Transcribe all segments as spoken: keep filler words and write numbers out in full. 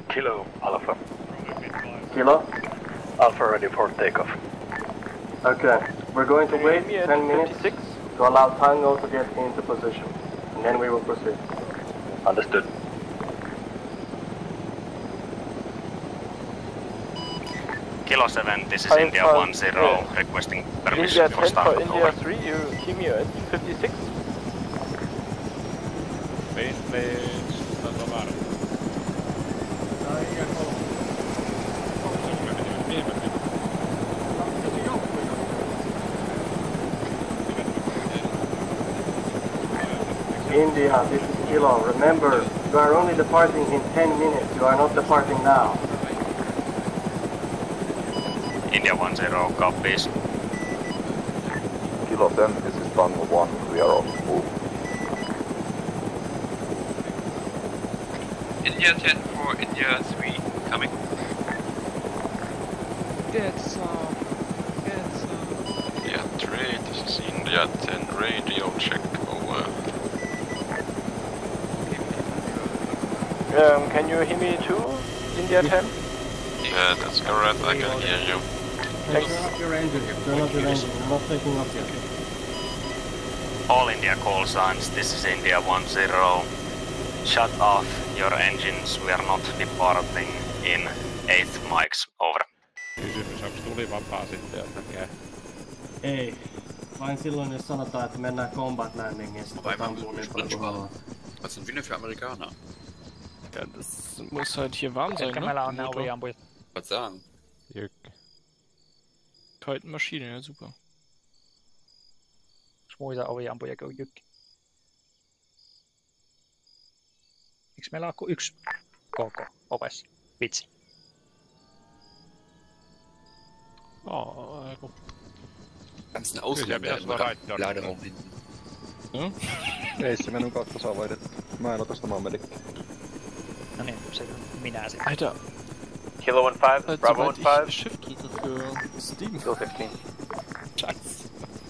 Kilo, Alpha. Kilo? Alpha ready for takeoff. Okay, we're going to wait ten minutes to allow Tango to get into position, and then we will proceed. Understood. Kilo seven, this is India one zero, requesting permission India for start for of India over. three, you hear me at fifty-six? Friendlies, that's a lot. India, this is Kilo. Remember, you are only departing in ten minutes. You are not departing now. India one zero, copies. Kilo ten, this is Tango one, we are on the move. India ten for India three, coming. Get some. Get some. India three, this is India ten, radio check, over. Um, can you hear me too, India ten? Yeah, that's correct, I can hear you. Turn off your engine. Turn off your engine. I'm not taking off yet. All India call signs, this is India one zero. Shut off your engines, we are not departing in eighth mics, over. Kysymys, onks tuli vapaa sitten jotenkin? Ei. Vain silloin, jos sanotaan, että mennään combat landingiin, sitten ampuu niin paljon kuin haluaa. Was sind wir für Amerikaner? Ja, das muss halt hier warm sein, Ehkä ne? meillä on ne oviampujat. Was sagen? Jykkä. Kalte Maschine, ja super. Onks muita oviampuja kuin Jykki? Eiks meillä ole kuin yksi koko ovessa? Vitsi. Oh, eiku. Kannst du Ausländer im Laderaum hinten? Hmm? Ei se minun kautta saa vaihdettu. Mä en ota sitä maanmedikkiä. No niin, se minä sitten. Alter. Kilo one five, Bravo one five. Shift drücke für Steam. Kilo fifteen. Scheiße.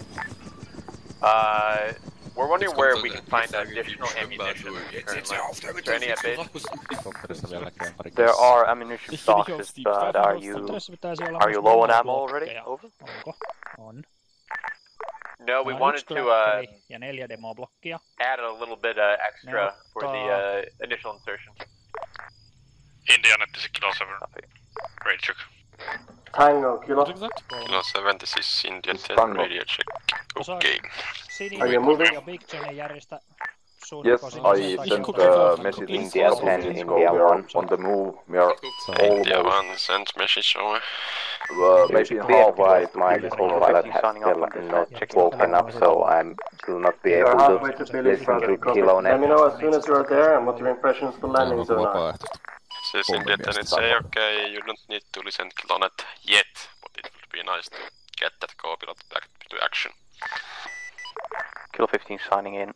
Uh, we're wondering where we can find additional ammunition. Is there any at base? There are ammunition boxes, but are you are you low on ammo already? Over. Onko? On. No, we wanted to uh, ja neljä demoblokkia. add a little bit uh, extra for the uh, initial insertion. Indian, this is Kilo seven. Radio check. Tango, Kilo. Kilo seven, this is India ten, radio check. Okay. Are you moving? Ja Big Johnny järjestä Yes, I sent a message India ten, India one, on the move. We are India almost, one, send message over. uh, maybe halfway. My co-pilot has still not woken up, so I will not be able to listen to Kilo net. Let me know as soon as you're there and what your impressions of the landing zone are. Says India ten, it's say okay, you don't need to listen to Kilonet yet, but it would be nice to get that co-pilot back to action. Kilo fifteen signing in.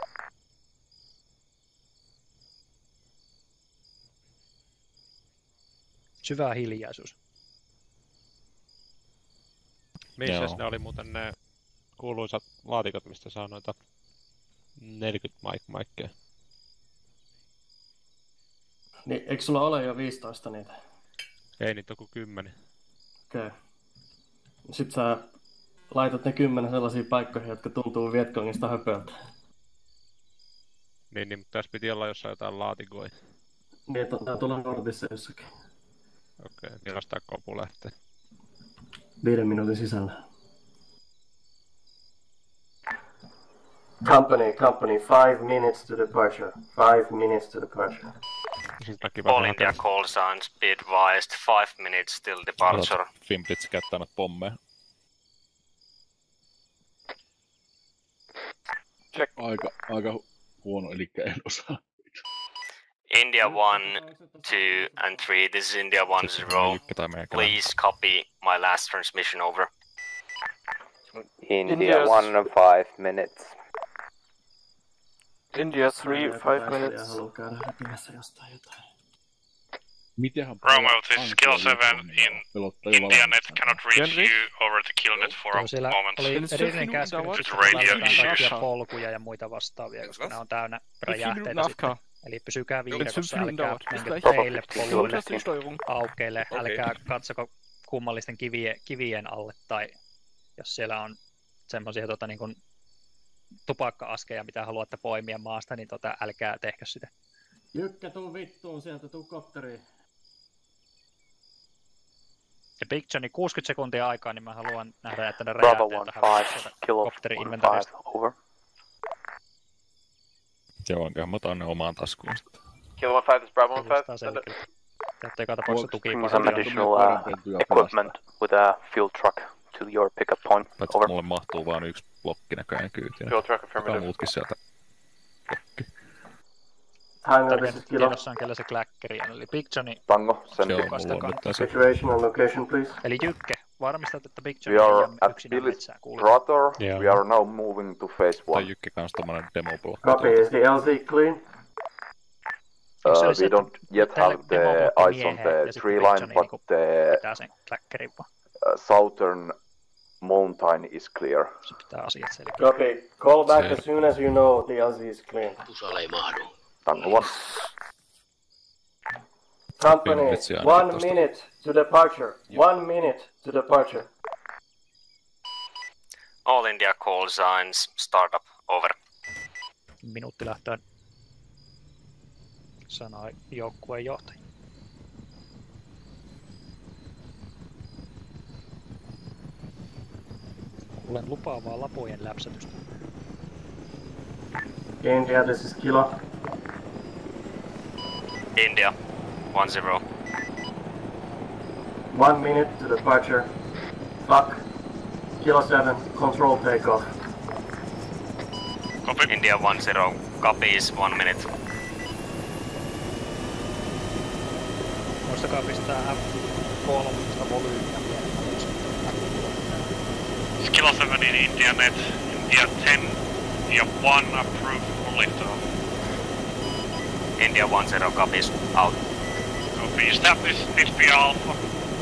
Syvä hiljaisuus. Missäs ne oli muuten ne kuuluisat laatikot, mistä saa noita neljäkymmentä mic-miceja? Niin, eikö sulla ole jo viisitoista niitä? Ei niitä ole kuin kymmenen. Okei. Okay. Sitten sä laitat ne kymmenen sellaisiin paikkoihin, jotka tuntuu Vietkongista höpöltä. Niin, niin, mutta tässä piti olla jossain jotain laatikoja. Niin, että tää tulee Nordissa jossakin. Okei, okay, milloin sitä kopu lähtee? Viiden minuutin sisällä. Company, company, five minutes to departure. Five minutes to departure. All India call signs, be advised, five minutes till departure. Fimplitsi käyttää noita pommeja. Check. Aika, aika huono, eli en osaa. India one, two, and three, this is India one zero. Please copy my last transmission over. India one, five minutes. India three, five minutes. Romeo, this is Kilo seven in India net cannot reach you over the Kill net for a moment. Oli edellinen käsky, radio issues. polkuja ja muita vastaavia, koska ne on täynnä räjähteitä sitten. Eli pysykää viidakossa, Ja, älkää ist menkö gleich. teille Gut, poluille dass die Steuerung. aukeille, Okei. älkää katsoko kummallisten kivien, kivien alle, tai jos siellä on semmoisia tota, niin kuin tupakka-askeja, mitä haluatte poimia maasta, niin tota, älkää tehkö sitä. Jykkä, tuu vittuun sieltä, tuu kopteriin. Ja Big Johnny, kuusikymmentä sekuntia aikaa, niin mä haluan nähdä, että ne Bravo räjähtää one tähän five, kilo kopterin one inventarista. five, over. Joo, enköhän mä otan ne omaan taskuun sitten. Kilo one five is Bravo one Kuulostaa five. selkeä. Täytyy joka tapauksessa tuki. Some additional uh, equipment with a fuel truck to your pickup point, Paitsi over. mulle mahtuu vaan yksi blokki näköjään kyytiin. Fuel truck Joka affirmative. muutkin sieltä blokki. Tango, this is Kilo. Tiedossa on kellä se kläkkeri on, eli Big Johnny. Tango, send Se it. on mulla nyt tässä. Situation and location, please. Eli Jykke, varmistat, että Big We Johnny ei are jää at yksinään Billy's metsään kuulee. Brother. Joo. We are now moving to phase Tai one. Jykki kans tommonen demoblokki. Copy, is the L Z clean? Uh, Se oli se, we että don't yet tälle have the demoblokki eyes on mieheen, the ja sitten tree Big line, Johnny but niinku the pitää sen kläkkerin vaan. uh, southern mountain is clear. Se pitää asiat selkeä. Copy. Call back Se- as soon as you know the L Z is clean. Pusalle ei mahdu. Tango one. Company, Minutes jäänyt one tosta. minute to departure. One minute to departure. All India call signs, startup, over. Minuutti lähtöön. Sanoi joukkueen johtaja. Kuulen lupaavaa lapojen läpsätystä. India, this is Kilo. India, one zero. One minute to departure. Fuck. Kilo seven, control takeoff. Copy. India one zero, copies, one minute. Muistakaa pistää F kolme volyymiä pienemmäksi. Kilo seven in India net, India ten, India one approved for liftoff. India one zero, copies, out. Copy, establish H P Alpha.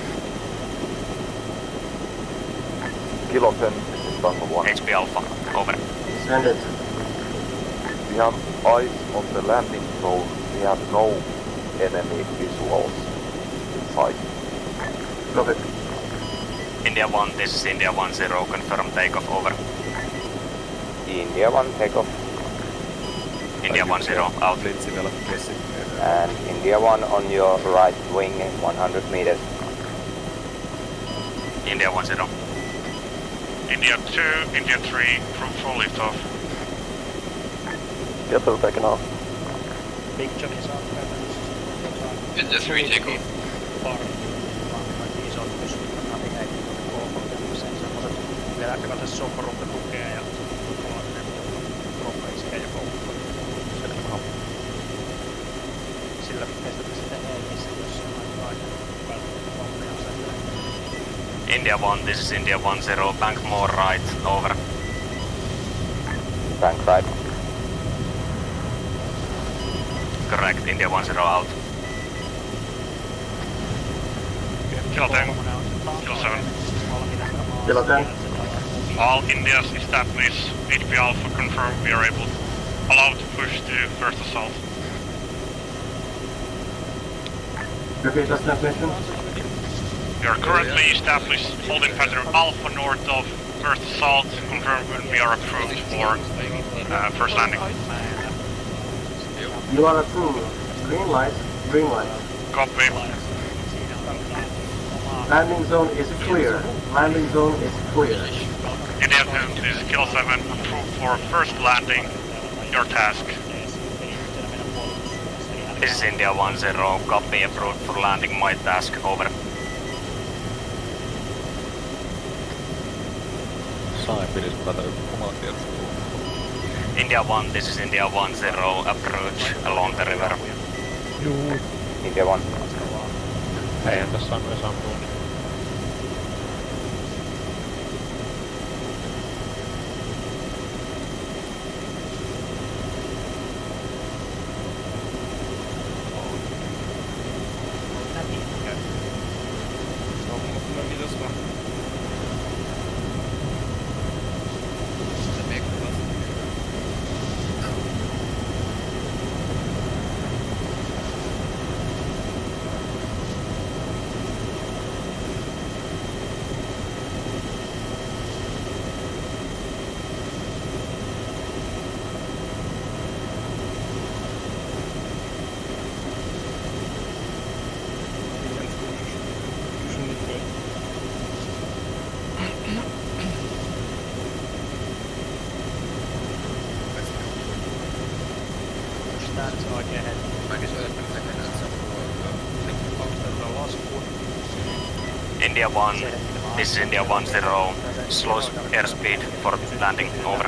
Kilo ten, this is Tango one. H P Alpha, over. Send it. We have eyes on the landing zone. We have no enemy visuals in sight. Copy. India one, this is India one zero, confirm takeoff, over. India one, takeoff. India one zero, out. Blitzi vielä kessi. And India one on your right wing, one hundred meters. India one zero. India two, India three, approved for liftoff. Yes, we're taking off. Big Johnny saa käytännössä. India three, take off. Iso navigaatio sen semmoset. Vedättekö tässä sopparuppe tukea ja ruppe iskee ja koukkoa. Selvä homma. Sillä testatte sitten Helmissä, jos on aika välttämättä hommeja sen. India one, this is India one zero, bank more right, over. Bank right. Correct, India one zero, out. Kilo ten, Kilo seven. Kilo ten. All Indias establish H P Alpha, confirm we are able, allowed to push to first assault. Repeat the transmission. We are currently established holding pattern Alpha north of first assault, confirm when we are approved for uh, first landing. You are approved. Green light, green light. Copy. Landing zone is clear. Landing zone is clear. India two, this is Kilo seven, approved for first landing, your task. This is India one zero, copy, approved for landing, my task, over. Sain pilis päätä omaa tietysti. India one, this is India one zero, approach along the river. Juu. India one. Eihän tässä on myös ampua. India one, this is India one zero, slow airspeed for landing, over.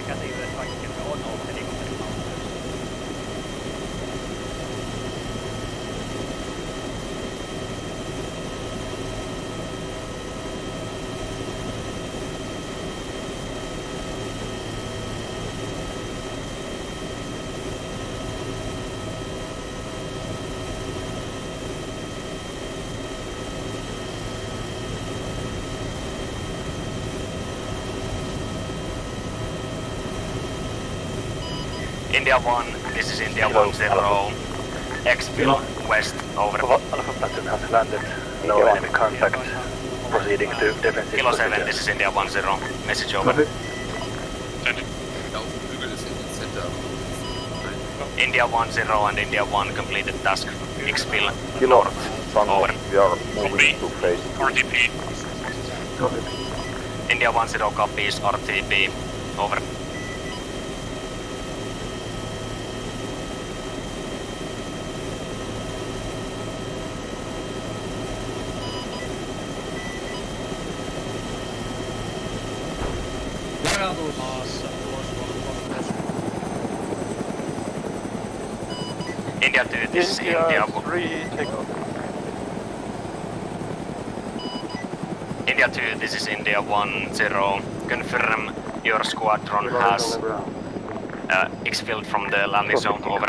India one, this is India one zero, exfil west, over. Alpha platoon has landed, no enemy contact, proceeding to defensive Kilo position. seven, this is India one zero, message over. India one zero and India one completed task, exfil north, over. We are moving to phase R T P. India one zero copies, R T P, over. India two, this is India three, take off. India two, this is India one zero. Confirm your squadron has uh, exfilled from the landing zone, over.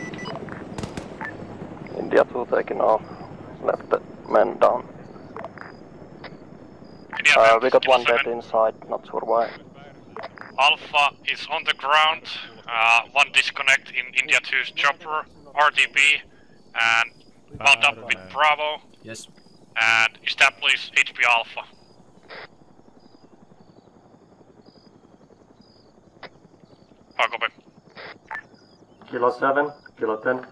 India two taking off, left the men down. India Uh, two, we got Kilo one dead seven. inside, not sure why. Alpha is on the ground, uh, one disconnect in India two's chopper, R T P, and mount up with Bravo. Yes. And establish H P Alpha. How copy? Kilo seven, Kilo ten.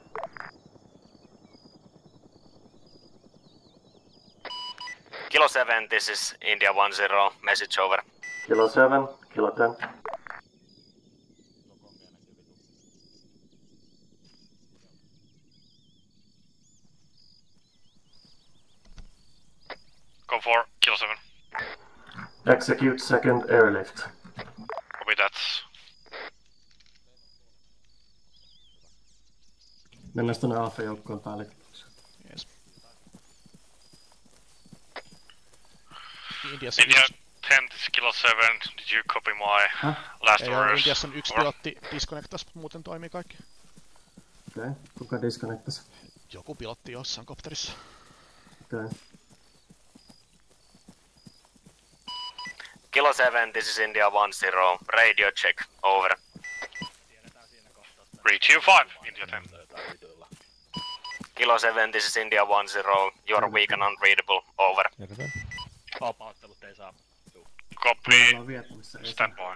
Kilo seven, this is India one zero, message over. Kilo seven, Kilo ten. Go for Kilo seven. Execute second airlift. Copy that. Mennään tonne Alfa-joukkoon päälle. Yes. India ten, this is Kilo seven. Did you copy my Huh? last Ei ole, orders? Indiassa on yksi pilotti disconnectas, muuten toimii kaikki. Okei, okay. Kuka disconnectas? Joku pilotti jossain kopterissa. Okei. Okay. Kilo seven, this is India one zero, radio check, over. Reach you five, India ten. Kilo seven, this is India one zero, you're weak and unreadable, over. Vapauttelut ei saa. Copy. Stand by.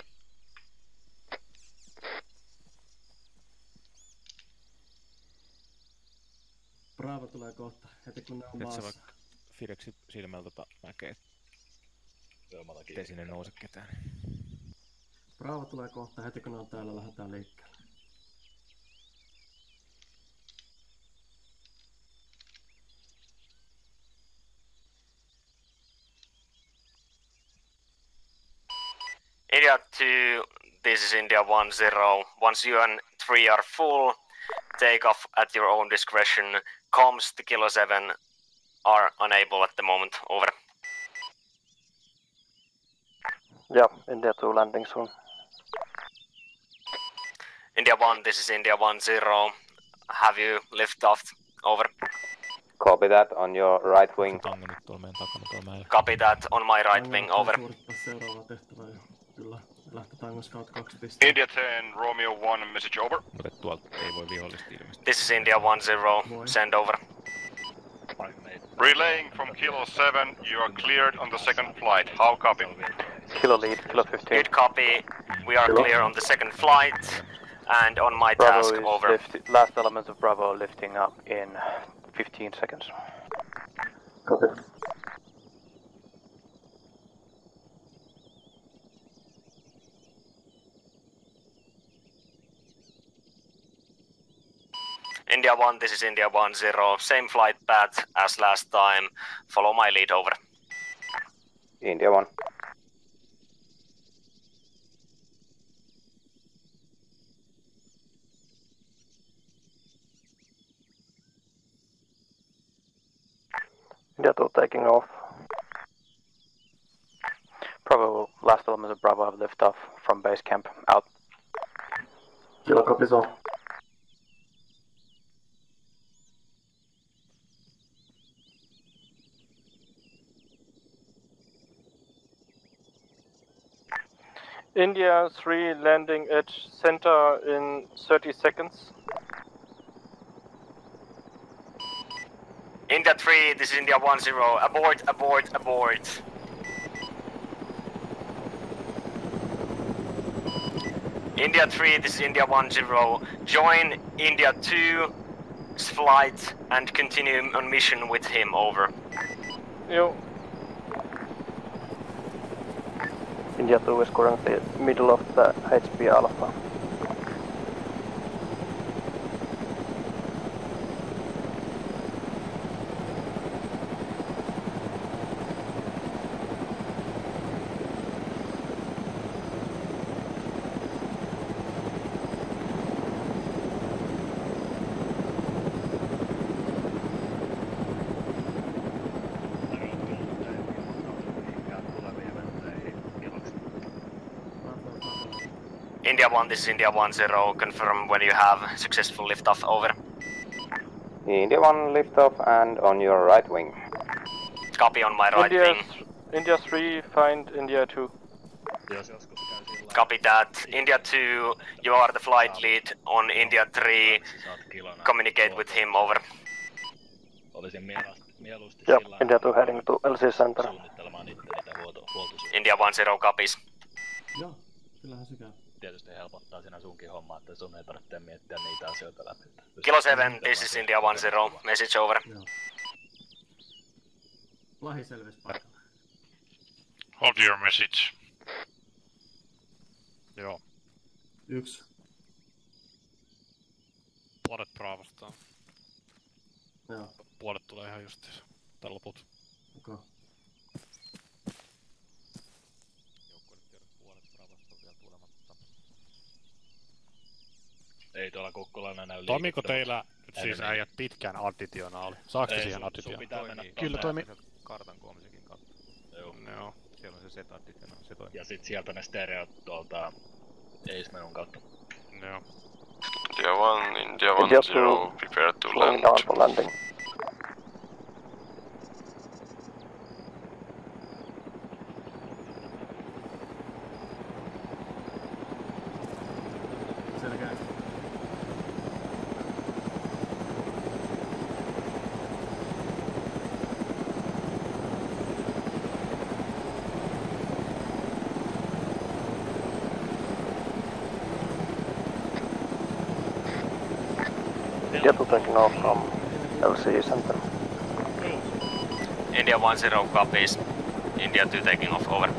Bravo tulee kohta, heti kun ne on Et sä maassa. vaikka Fireksi silmällä tota näkee, ettei sinne nouse ketään. Bravo tulee kohta, heti kun ne on täällä, lähdetään liikkeelle. India two, this is India one zero. Once you and three are full, take off at your own discretion. Comms to Kilo seven are unable at the moment, over. Yeah, India two landing soon. India one, this is India one zero. Have you lift off, over. Copy that on your right wing. Tango nyt tuolla meidän takana tuolla mäellä. Copy that on my right wing, over. Suorittaa seuraava tehtävä jo. Kyllä, lähtö Tango Scout kaksi pistettä. India ten, Romeo one, message over. Mutta tuolta ei voi vihollista ilmeisesti. This is India one zero, send over. Relaying from Kilo seven, you are cleared on the second flight. How copy? Kilo lead, Kilo fifteen. Good copy, we are Kilo. clear on the second flight. And on my Bravo task, is over. lift, last elements of Bravo lifting up in fifteen seconds. Copy. India one, this is India one zero. Same flight path as last time. Follow my lead, over. India one. India two taking off. Bravo, last element of Bravo have lift off from base camp, out. Kilo copies all. India three landing at center in thirty seconds. India three, this is India one zero. Abort, abort, abort. India three, this is India one zero. Join India two's flight and continue on mission with him, over. Yo. India two is currently middle of the H P Alpha. India one, this is India one zero. Confirm when you have successful liftoff, over. India one liftoff and on your right wing. Copy on my right India, wing. India three, find India two. Copy that. India two, you are the flight lead on India three. Communicate with him, over. Yep, India two heading to L C center. India one zero copies. Joo, kyllähän se käy. Tietysti helpottaa siinä sunkin hommaa, että sun ei tarvitse miettiä niitä asioita läpi. Kilo seven, this is India one zero. Message over. Joo. Lahi selvis paikalla. Hold your message. Joo. Yksi. Puolet Bravosta. Joo. Puolet tulee ihan justiis. Tai loput. Okei. Okay. Ei tuolla Kukkolainen näy. Toimiiko teillä nyt siis äijät pitkään additionaali? Saaks te siihen additionaali? Kyllä toimii. Kartan kolmisenkin kautta. Joo. Joo. Siellä on se set additionaali, se toimii. Ja sit sieltä ne stereot tuolta Ace-menun kautta. Joo. India one, India one zero, prepare to land. Down for landing. Selkeä. India two taking off from L C center. India one zero copies. India two taking off, over.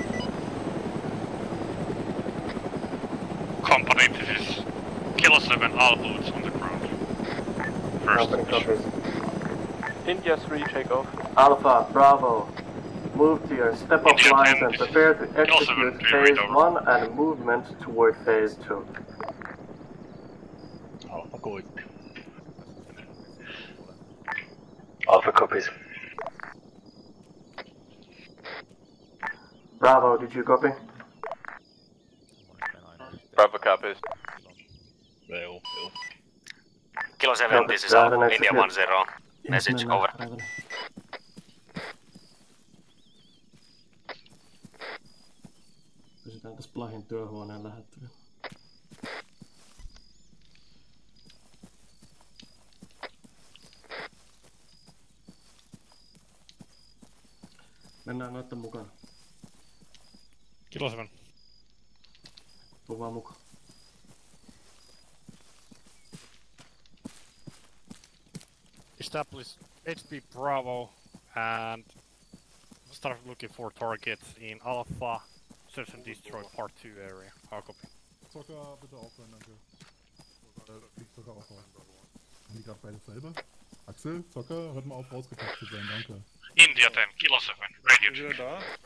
Company, this is Kilo seven, all boots on the ground. First position. India three take off. Alpha, Bravo. Move to your step off India lines ten, and prepare to execute seven, phase over. one and movement toward phase two. Alpha kuitti. Alpha copies. Bravo, did you copy? Bravo copies. Joo, joo. Kilo seven, this is Alpha, India one zero. Message, over. Pysytään tässä Plahin työhuoneen lähettävillä. Mennään noitten mukana. Kilo seven. Tuu vaan mukaan. Establish H P Bravo and start looking for targets in Alpha, search and destroy part two area. How copy? Zocker, bitte aufhören, danke. Zocker aufhören. Haben die gerade beide dasselbe? Axel, Zocker, hört mal auf rausgepackt zu sein, danke. India ten, Kilo seven, ready. refugees.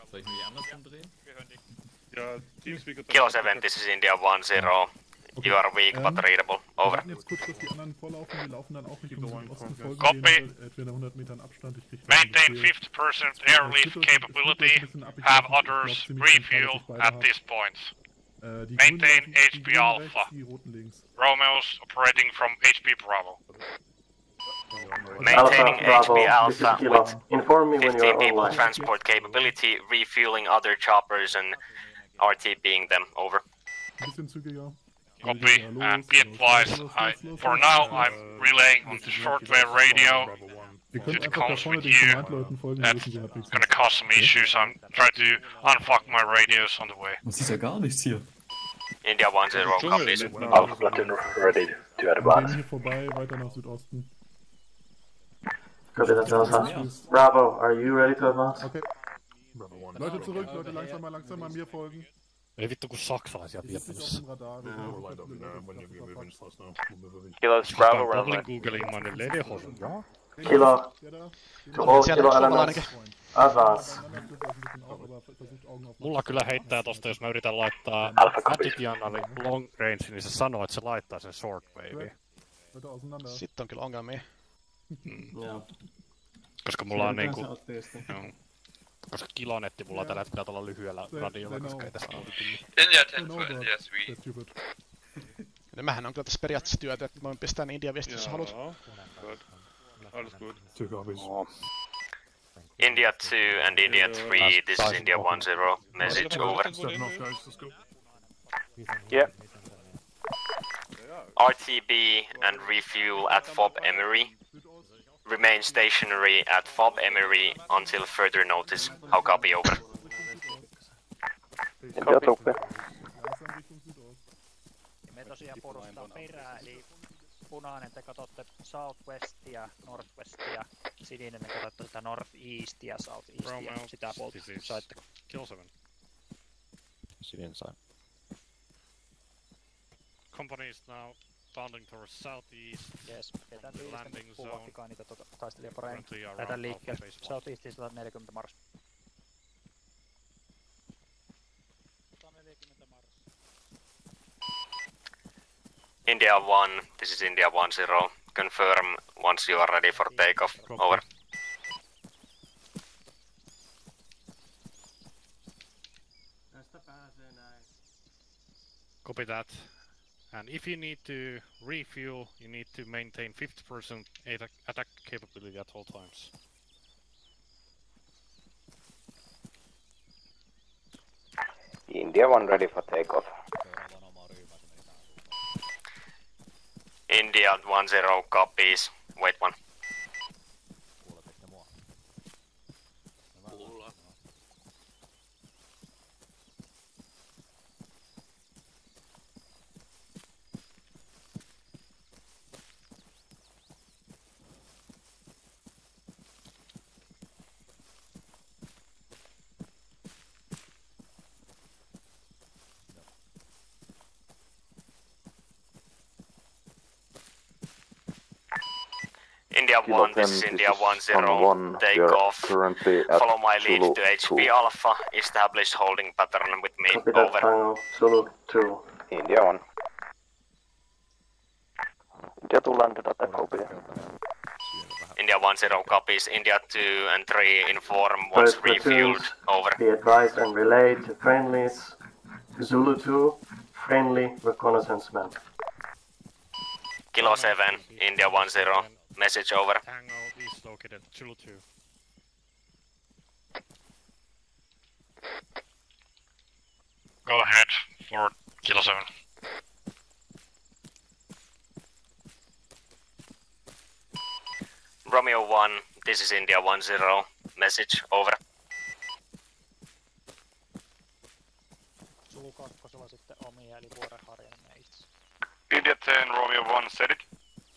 Kilo seven, this is India one zero. You are weak Ähm, but readable. Over. Wir warten jetzt kurz, dass die anderen vorlaufen. Wir laufen dann auch Richtung Südosten. Folgen Copy. denen mit etwa hundert Metern Abstand. Ich krieg keinen Maintain Befehl. fifty percent airlift capability. Have others refuel at this point. Äh, die Maintain Grünen laufen- H die P Grünen Alpha. rechts, die Roten links. Romeo's operating from H P Bravo. Maintaining Alpha, H P Bravo, this is Alpha Kilo. with Inform me when you fifteen are people online. transport capability, refueling other choppers and R T Bing them. Over. Ein bisschen zügiger. Copy, and be advised, I, for now I'm relaying on the shortwave radio. Wir If können it einfach da comes vorne with den you, Kommandleuten folgen, die that's wissen, sie hat nichts. gonna cause some issues. I'm trying to unfuck my radios on the way. Das ist ja gar nichts hier. India one zero, copies. Alpha platoon ready to Wir gehen advance. hier vorbei, weiter nach Südosten. Copy that, Alpha. Bravo, are you ready to advance? Okay. Leute zurück, Leute langsamer, langsamer mir folgen. Ei vittu kun saksalaisia Das ist auf Vietnamissa. dem Radar. Wir sind auf dem Radar. Kilos Bravo Goblin runway. Google ilman lederhosen, joo. Kilo. To all Siellä Kilo on elements. suomalainenkin. Advance. Mulla kyllä heittää tosta, jos mä yritän laittaa Attitianalle long range, niin se sanoo, että se laittaa sen shortwaveen. Sitten on kyllä ongelmia. Mm. Joo. Koska mulla on niinku... Sä oot teistä. Joo. Koska kilonetti mulla tällä hetkellä tuolla lyhyellä radiolla, koska ei tästä nauti kyllä. India ten twelve, yes we... No, mähän on kyllä tässä periaatteessa työtä, että voin pistää ne India viestit, jos haluat. India two and India three, this is India one zero. Message over. Yeah. R T B and refuel at Fob Emery. Remain stationary at Fob Emery until further notice. How copy, over. India tuppe. Me tosiaan puolustaa perää, eli punainen te katsotte southwestia, northwestia, sininen te katsotte sitä northeastia, southeastia, sitä puolta saitte. Kill seven. Sininen sai. Company is now bounding towards southeast. Yes, ketään landing zone. puhuttikaan niitä tuota taistelijapareja. Currently around Lähdetään liikkeelle. Alpha base one. Southeastiin sata neljäkymmentä mars. India one, this is India one zero. Confirm once you are ready for takeoff. Over. Tästä pääsee näin. Copy that. And if you need to refuel, you need to maintain fifty percent attack, attack capability at all times. India one ready for takeoff. India one zero copies. Wait one. India one, this is India one zero. Take off. Follow my lead to H P Alpha. Establish holding pattern with me. Copy that, Over. Tango. Zulu two. India one. India two landed at copy. India one zero copies. India two and three inform once First refueled. platoons, Over. be advised and relayed to friendlies. Zulu two, friendly reconnaissance man. Kilo seven, India one zero. Message over. Tango is located Zulu two. Go ahead for Kilo seven. Romeo one, this is India one zero. Message over. Zulu kakkosella sitten omia, eli vuorenharjanne itse. India ten, Romeo one, set it.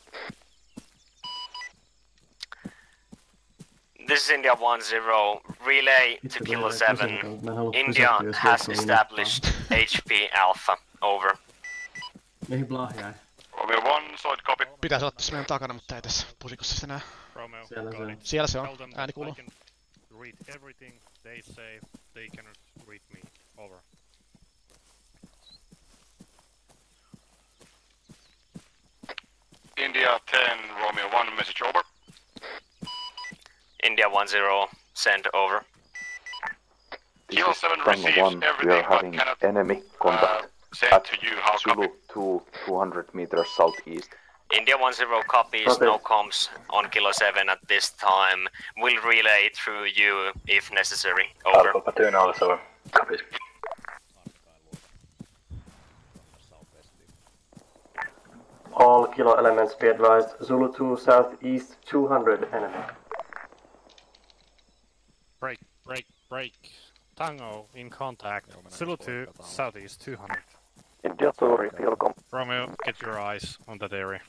This is India one zero. Relay to Kilo seven. India has established H P Alpha. Over. Mihin Blah jäi? Romeo one, solid copy. Pitäis olla tässä meidän takana, mutta ei tässä pusikossa sitä näe. Romeo, Siellä se on. Siellä se on. Ääni kuuluu. read everything they say. They cannot read me. Over. India ten, Romeo one, message over. India one zero, send over. Kilo seven Tango receives one, we everything are but having cannot enemy uh, contact send at to you. How Zulu copy? two, two hundred meters southeast. India one zero copies, Copy. no comms on Kilo seven at this time. Will relay through you if necessary. Over. Alpha platoon also copies. All Kilo elements be advised. Zulu two southeast two hundred enemy. Break, break, break. Tango in contact. Zulu two, southeast two hundred. India two, reveal com. Romeo, get your eyes on that area.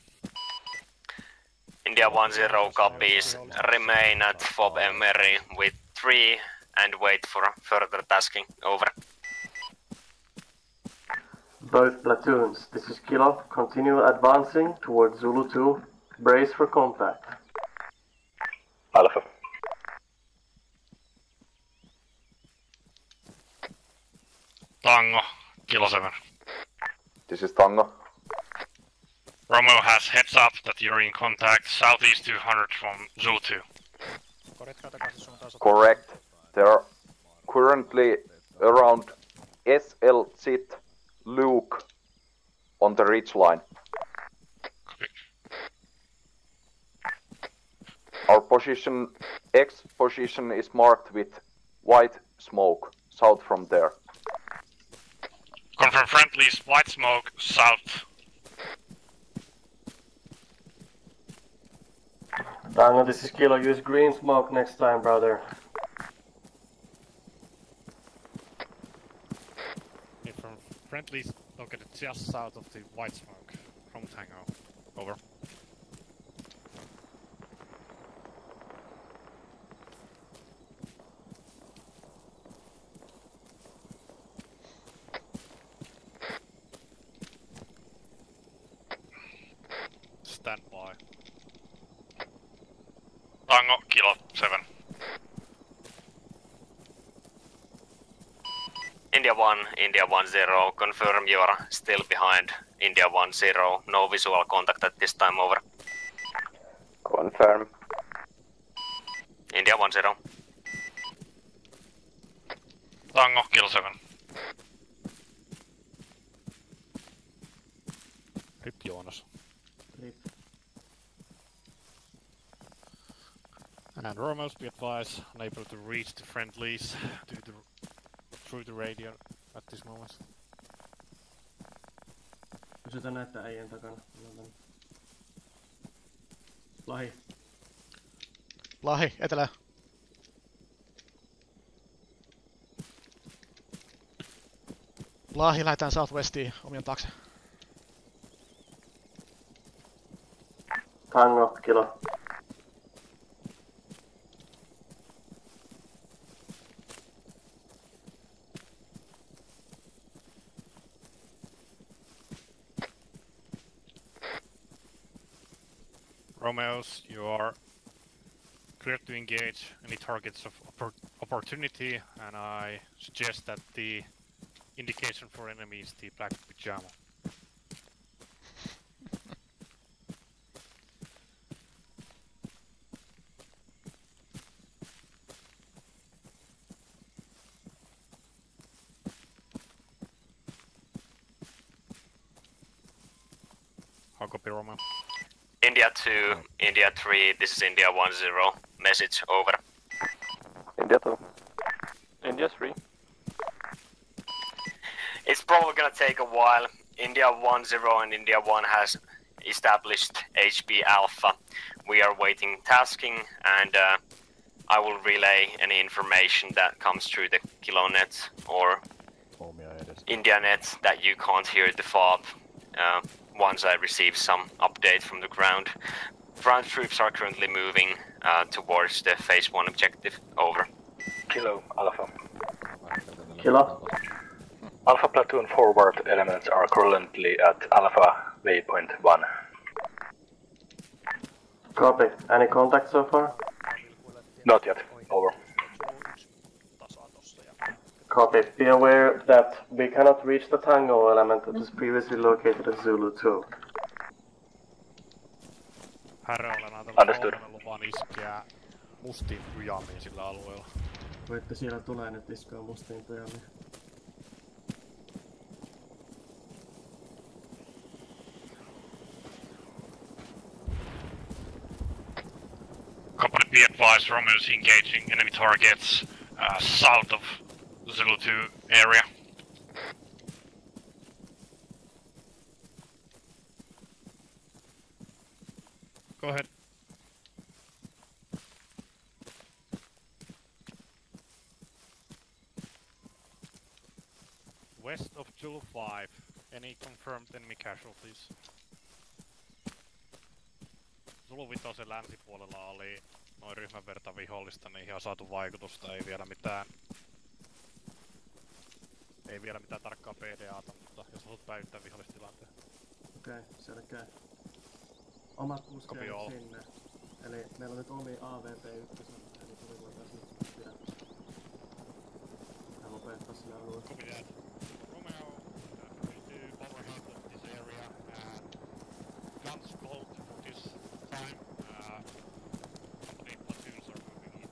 India one zero copies. Remain at Fob Emery with three and wait for further tasking. Over. Both platoons, this is Kilo. Continue advancing towards Zulu two. Brace for contact. Alpha. Tango, Kilo seven. This is Tango. Romeo has heads up that you're in contact southeast two hundred from Zulu two. Correct. There are currently around S L Z Luke on the ridge line. Our position, X position is marked with white smoke, south from there. Confirm friendlies, white smoke, south. Tango, this is Kilo. Use green smoke next time, brother. If from friendlies located just south of the white smoke from Tango. Over. Stand by. Tango, Kilo seven. India one, India one zero, confirm you are still behind India one zero, no visual contact at this time. Over. Confirm. India one zero. Tango, Kilo seven. Rip Joonas. And Romos, be advised, unable to reach the friendlies due to, through the radio at this moment. Pysytään näitä äijän takana. Lahi. Lahi, etelä. Lahi, lähdetään southwestiin omien taakse. Tango, Kilo. Romeos, you are clear to engage any targets of oppor opportunity, and I suggest that the indication for enemy is the black pajama. How copy, Romeo? India two, India three, this is India one zero, message over. India two. India three. It's probably gonna take a while. India one zero and India one has established H P Alpha. We are waiting tasking, and uh, I will relay any information that comes through the Kilonet or IndiaNet that you can't hear the fob. Uh, once I receive some update from the ground. Ground troops are currently moving uh, towards the phase one objective. Over. Kilo, Alpha. Kilo. Alpha platoon forward elements are currently at Alpha waypoint one. Copy. Any contact so far? Not yet. Over. Copy. Be aware that we cannot reach the Tango element that is previously located at Zulu two. Herre, olen ajatellut kolmen luvan iskeä mustiin pyjamiin sillä alueella. Voitte siellä tulee nyt iskoa mustiin pyjamiin. Company be advised, Romeo is engaging enemy targets uh, south of Zulu two area. Go ahead. West of Zulu five. Any confirmed enemy casualties? Zulu vitosen länsipuolella oli noin ryhmän verta vihollista, niihin on saatu vaikutusta, ei vielä mitään. Ei vielä mitään tarkkaa P D A:ta, mutta jos haluat päivittää vihollistilanteen. Okei, okay, selkeä. Omat kuskeet sinne. Eli meillä on nyt omi A V P yksi, eli tuli voitaisiin nyt pidättää. Ja lopettaa sillä alueella. Copy that. Romeo, uh, to power hand of this area and guns called for this time. Uh, company platoons are moving in.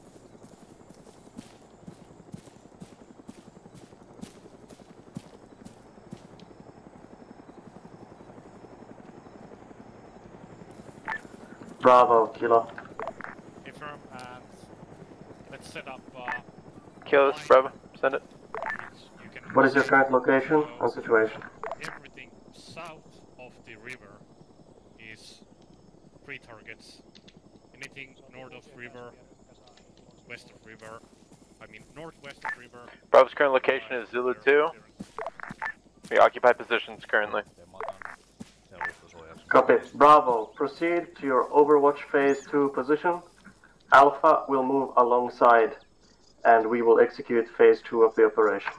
Bravo, Kilo. Confirm and let's set up uh, Kilo, this is Bravo. Send it. What is your current location and situation? Everything south of the river is free targets. Anything north of river, west of river, I mean northwest of river. Bravo's current location is Zulu two. We occupy positions currently. Copy. Bravo, proceed to your Overwatch Phase two position. Alpha will move alongside, and we will execute Phase two of the operation.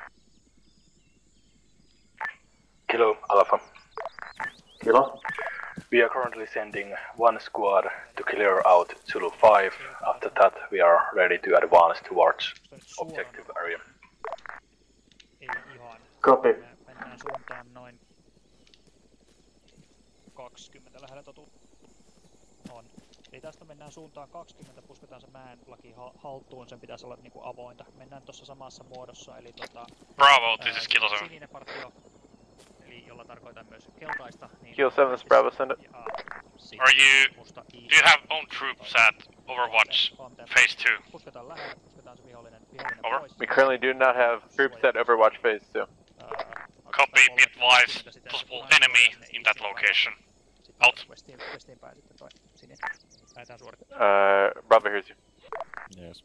Kilo, Alpha. Kilo. We are currently sending one squad to clear out Zulu five. After that, we are ready to advance towards objective area. Copy. Mennään suuntaan noin kaksikymmentä lähellä totu. On. Eli tästä mennään suuntaan kaksikymmentä, pusketaan se mäenlaki haltuun, sen pitäisi olla niinku avointa. Mennään tuossa samassa muodossa, eli tota... Bravo, this is Kilo seven. Sininen partio, eli jolla tarkoitan myös keltaista. Niin Kilo seven is Bravo, send it. Are you... Do you have own troops at Overwatch Phase two? Pusketaan lähellä, pusketaan se vihollinen, vihollinen Over. pois. We currently do not have troops at Overwatch Phase two. Copy, be advised, possible enemy in that location. Out. Westiin, westiin päin sitten toi sininen. Lähetään suorittamaan. Uh, Bravo hears you. Yes.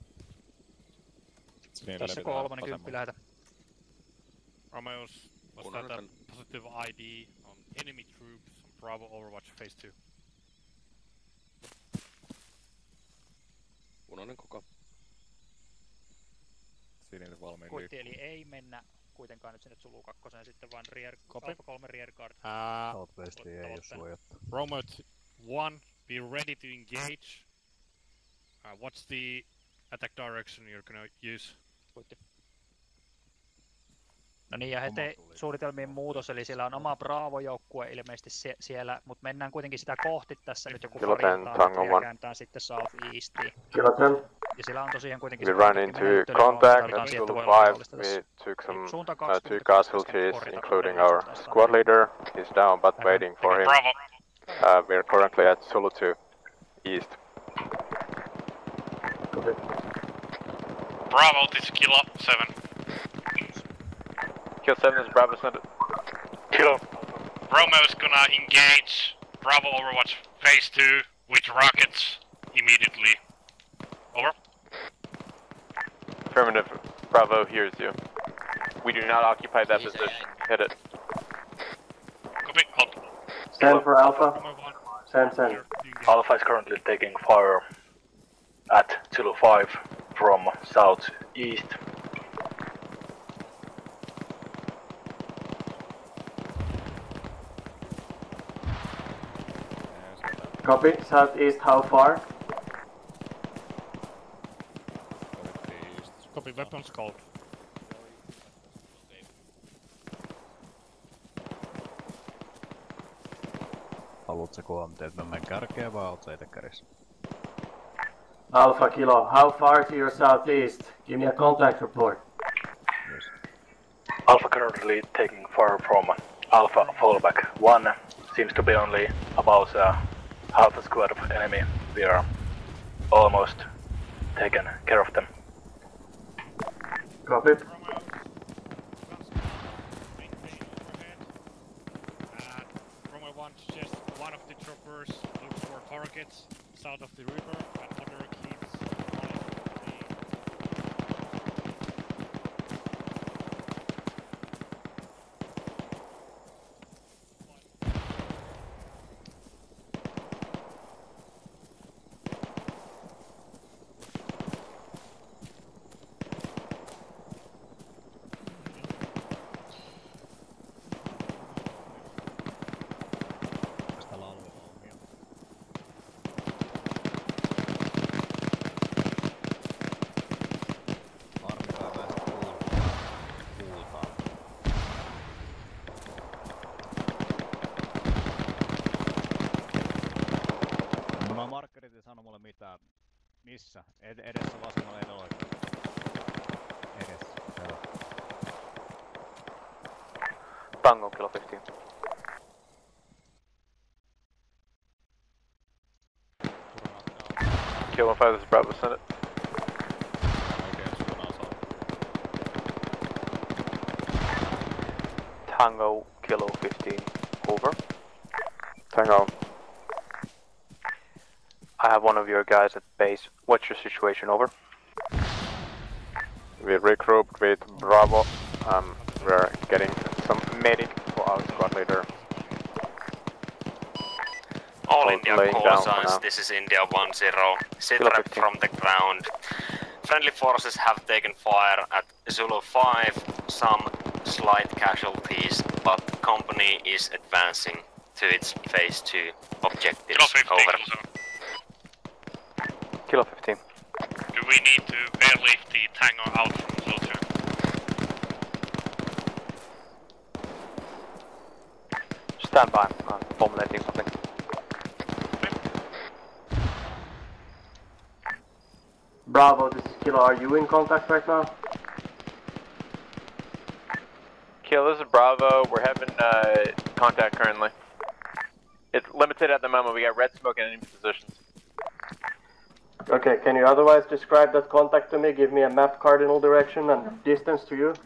Tässä kolmonen kymppi lähetä. Romeo's, was that a positive I D on enemy troops on Bravo Overwatch Phase two? Punainen koko. Sininen valmiin Kuitti, eli ei mennä kuitenkaan nyt sinne Zulu kakkoseen, sitten vaan rear, Alpha kolme rear guard. Uh, Southwesti ei oo suojattu. Romeo one, be ready to engage. Uh, what's the attack direction you're gonna use? Kuitti. No niin, ja heti suunnitelmiin muutos, eli siellä on oma Bravo-joukkue ilmeisesti sie siellä, mutta mennään kuitenkin sitä kohti tässä nyt joku pari iltaa ja kääntää sitten South Eastiin. Ja siellä on tosiaan kuitenkin... We ran into contact at Zulu five, we took some uh, two casualties, including our squad leader. He's down but waiting for him. Uh, we're currently at Zulu two East. Bravo, this is Kilo seven. Kilo seven is Bravo, send it. Kilo. Romeo's gonna engage Bravo Overwatch Phase two with rockets immediately. Over. Affirmative. Bravo hears you. We do not occupy that position. Hit it. Copy. Out. Send for Alpha. Send, send. Alpha is currently taking fire at Zulu five from southeast. Copy. Southeast, how far? Copy, weapons called. Sä huomaat, mä menen kärkeä vaan oot sä ite kärissä. Alpha Kilo, how far to your southeast? Give me a contact report. Yes. Alpha currently taking fire from Alpha fallback. One seems to be only about uh, half a squad of enemy. We are almost taken care of them. Copy. Romeo one suggests one of the troopers looks for targets south of the river and other keeps Missä? Ed edessä vasemmalla edellä oikein. Edessä. Selvä. Tango, kilo fifteen. Kilo one five, this is Bravo, send it. Tango, kilo fifteen, over. Tango. I have one of your guys at base. What's your situation, over? We regrouped with Bravo. Um, we're getting some medic for our squad leader. All India call signs, this is India one zero. Sit rep from the ground. Friendly forces have taken fire at Zulu five. Some slight casualties, but company is advancing to its phase two objectives. Over. Kilo fifteen. Do we need to airlift the Tango out from Zulu two? Stand by, I'm formulating something. Bravo, this is Kilo. Are you in contact right now? Kilo, this is Bravo. We're having uh, contact currently. It's limited at the moment. We got red smoke in enemy positions. Okay, can you otherwise describe that contact to me? Give me a map cardinal direction and distance to you.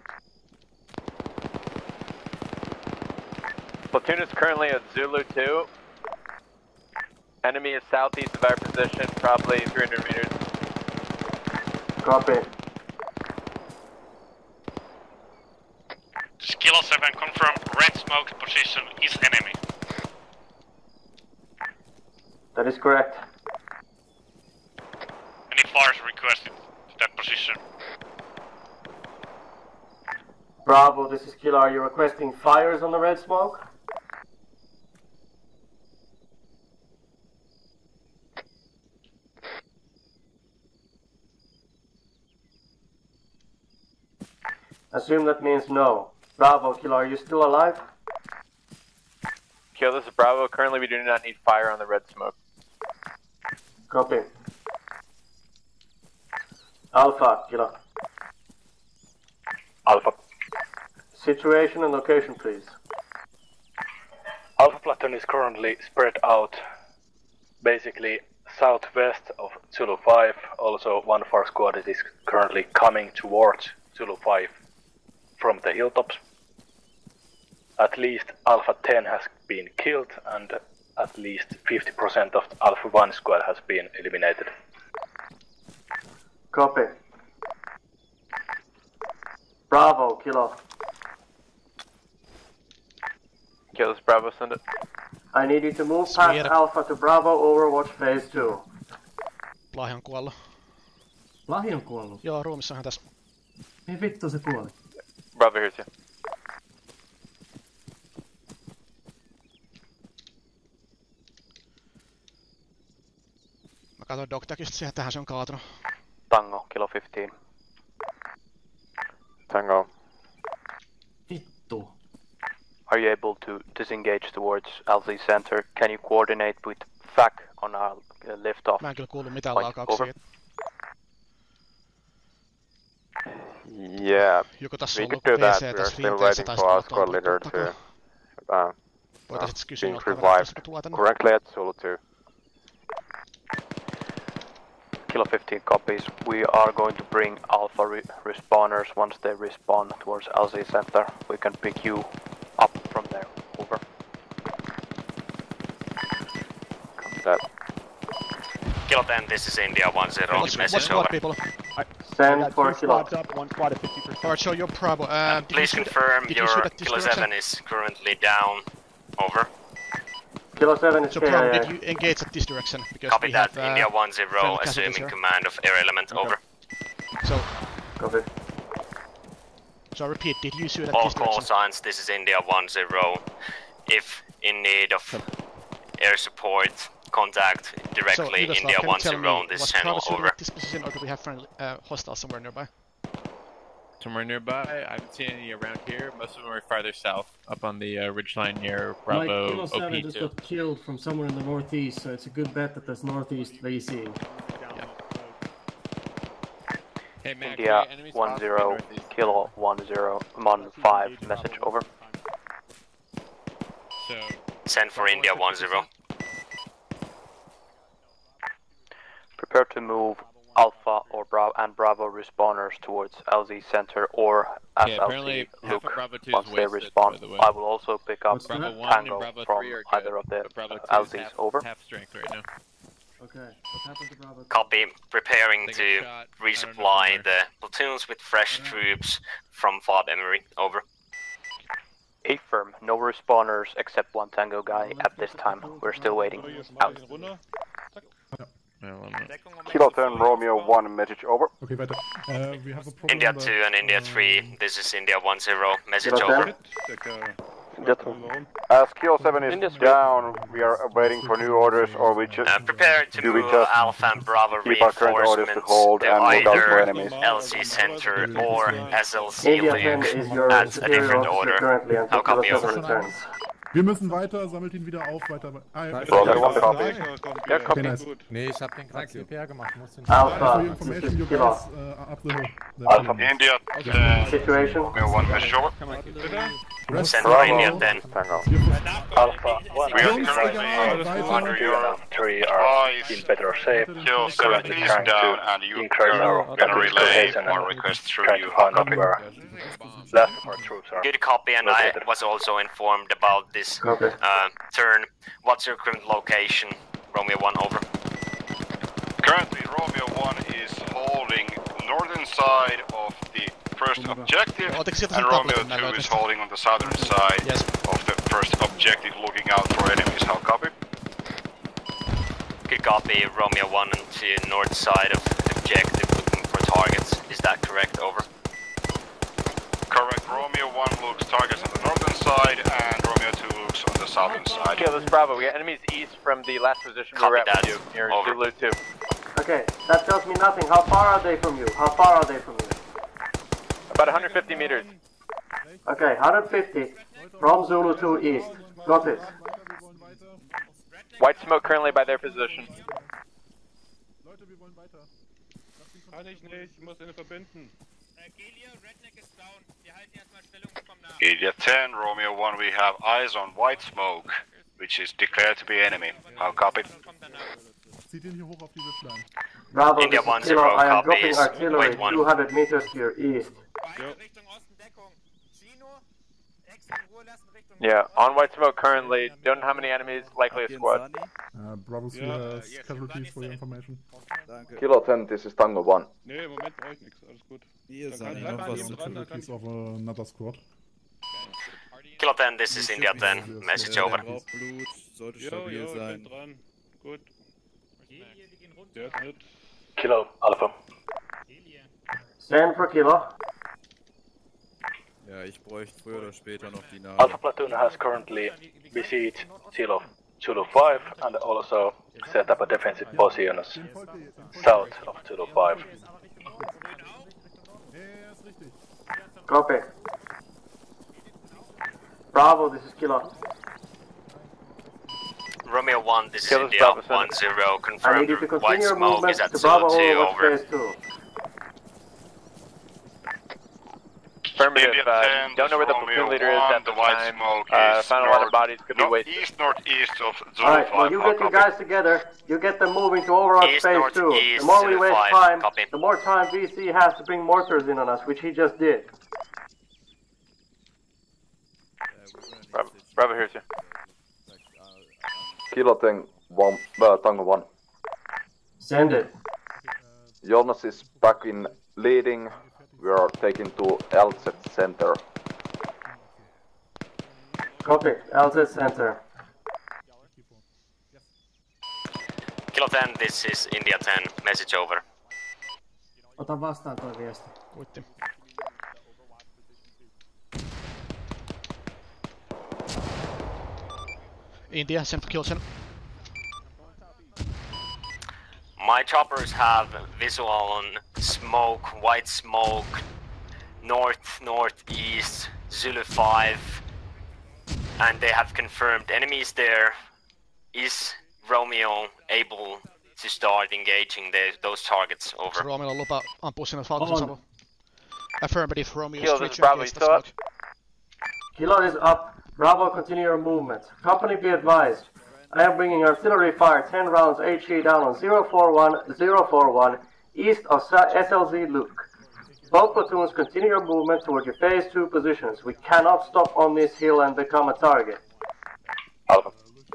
Platoon is currently at Zulu two. Enemy is southeast of our position, probably three hundred meters. Copy. This Kilo seven confirm red smoke position is enemy. That is correct. Any fires requested to that position? Bravo, this is Kilo. Are you requesting fires on the red smoke? Assume that means no. Bravo, Kilo, are you still alive? Kilo, this is Bravo. Currently we do not need fire on the red smoke. Copy. Alpha, Kilo. Alpha. Situation and location, please. Alpha platoon is currently spread out basically southwest of Zulu five. Also, one of our squad is currently coming towards Zulu five from the hilltops. At least Alpha ten has been killed and at least fifty percent of the Alpha one squad has been eliminated. Copy. Bravo, Kilo. Kilo, this Bravo, send it. I need you to move past Spear. Alpha to Bravo, Overwatch phase two. Lahi on kuollut. Lahi on kuollut? Joo, ruumissahan tässä. Mihin vittu se kuoli? Bravo, here's you. Mä katsoin Dogtagista, siihen tähän se on kaatunut. Tango, kilo fifteen. Tango. Vittu. are you able to disengage towards L Z center? Can you coordinate with F A C on our uh, liftoff? Mä en kyllä kuullut mitään laukauksia. Yeah, Joko tässä we on could ollut do that. V C We are tässä still rinteessä waiting tai for our sitten squad leader to uh, Voitaisiin uh, kysyä being joltain revived. kun tulee tänne. Currently at Zulu two. Kilo fifteen copies. We are going to bring Alpha re respawners once they respawn towards L Z center. We can pick you up from there. Over. Copy that. Kilo ten, this is India one zero. What's, Message what's squad, over. people? I, Send for Kilo. Up, one squad at fifty percent. Alright, so you're Bravo. Uh, Please you confirm did your you shoot at this Kilo direction? seven is currently down. Over. Kilo seven is So K I A. Bravo, did you engage at this direction? Because Copy we that. have, uh, India one zero, friendly casualties assuming here. command of air element. Okay. Over. So, Copy. so repeat, did you shoot at All this call direction? signs, this is India one zero. If in need of air support, contact directly so, India can you one tell zero me, on this was channel. Bravo shooting Over. at this position, or do we have friendly uh, hostiles somewhere nearby? Somewhere nearby, I haven't seen any around here. Most of them are farther south, up on the uh, ridgeline near Bravo Mike, Kilo O seven P just two. got killed from somewhere in the northeast, so it's a good bet that there's northeast V C. Hey, Mac, India enemies one possibly zero, northeast. Kilo one zero, Mon five. Message over. So, Send for India one zero. Prepare to move Alpha or Bravo and Bravo respawners towards L Z center or as yeah, L apparently Z half look of Bravo two once is they wasted, respawn. by the way. I will also pick up Bravo one Tango and Bravo from three are good, either of the but Bravo uh, two is L Zs. half, Over. half strength right now. Okay, what happened to Bravo? Copy. Preparing They got to shot. resupply the platoons with fresh troops from Fob Emery. Over. Eight firm, no respawners except one Tango guy at this time. We're still waiting. Out. Kilo ten, Romeo one, message over. Okay, weiter. Uh, we have a problem. India that, two and India uh, three. This is India one zero. Message Kilo over. ten. As Kilo seven is down, we are waiting for new orders, or we just Uh, prepare to do we move just Alpha and Bravo keep our current orders to reinforcements hold to and look out for either enemies. L C Center or S L C India ten Luke is your at a superior different officer order. currently until How copy Kilo over? seven returns. Wir müssen weiter, sammelt ihn wieder auf, weiter. Ah, ja. Roger, one copy. Yeah, Okay, copy. nice. Nee, ich hab den gerade C P R gemacht. Muss den Alpha, For your this information, you is Kilo. guys uh, are up the hill. The Alpha, hill. India ten, Situation. Romeo one, message over. Rest Send Bravo. for India ten. Tango. Alpha one We are Jungs, currently egal, under weiter. your three are eyes. in better shape. Kilo seven Currently is trying down, to and you increase are our gonna relay cohesion one and request through trying you. to find out where last of our troops are. Good copy, and I located. was also informed about this Copy. uh, turn. What's your current location? Romeo one over. Currently, Romeo one is holding northern side of the first objective, Otatko sieltä and sen Romeo tabletin näin two is oikeesti? holding on the southern side Yes. of the first objective, looking out for enemies. How copy? Good copy, Romeo one and two north side of objective looking for targets. Is that correct? Over. Correct. Romeo one looks targets on the northern side, and Romeo two looks on the southern side. Okay, this is Bravo. We got enemies east from the last position we Copy were at that. with you, near Over. Zulu two. Okay, that tells me nothing. How far are they from you? How far are they from you? About one hundred fifty meters. Okay, one hundred fifty from Zulu two east. Got it. White smoke currently by their position. Leute, wir wollen weiter. Kann ich nicht, ich muss ihn verbinden. India ten, Romeo one, we have eyes on white smoke, which is declared to be enemy. How copy? Zieht ihn hier hoch auf die Ridgeline. Bravo, India this one is Kilo. zero I am dropping copies. artillery Wait one. two hundred meters to your east. Yeah, on white smoke currently. Don't know how many enemies, likely a squad. Uh, Bravo three has casualties for your information. Kilo ten, this is Tango one. Nee, im Moment brauche ich nichts, alles gut. Hier ist Dann eine bleib noch mal was neben zu dran, dann kann Casualties of another squad. Kilo ten, this is India ten. Message over. braucht Blut, sollte Jo, stabil jo, ich bin sein. dran. Gut. Der ist mit. Kilo Alpha. Send for Kilo. Ja, ich bräuchte früher oder später noch die Alpha Namen. platoon has currently besieged Zulu Zulu five and also set up a defensive position south of Zulu five. Copy. Bravo, this is Kilo. Romeo one, this is India one zero. Confirmed white smoke is at Zulu two, over. Affirmative, uh, don't know where the platoon leader is at the time. Uh, final line of bodies could be wasted. East, northeast of Zulu Alright, five. well you get your guys together, you get them moving to Overwatch East, phase two. The more we waste five, time, copy. the more time V C has to bring mortars in on us, which he just did. Bravo, Bravo here's you. Kilo ten, one, uh, Tango one. Send it. Jonas is back in leading. We are taking to L Z center. Copy, L Z center. Kilo ten, this is India ten, message over. Ota vastaan toi viesti. Uitti. India, send for Kilson. My choppers have visual on smoke, white smoke, north, northeast, Zulu five, and they have confirmed enemies there. Is Romeo able to start engaging the, those targets? Over. Romeolla lupa ampua sinne Falcon. Affirmative, Romeo Kilo, straight this is to Bravo, engage the you still up? smoke. Kilo is up. Bravo, continue your movement. Company, be advised. I am bringing artillery fire ten rounds H E down on zero four one zero four one east of S L Z Luke. Both platoons continue your movement towards your phase two positions. We cannot stop on this hill and become a target. Alpha.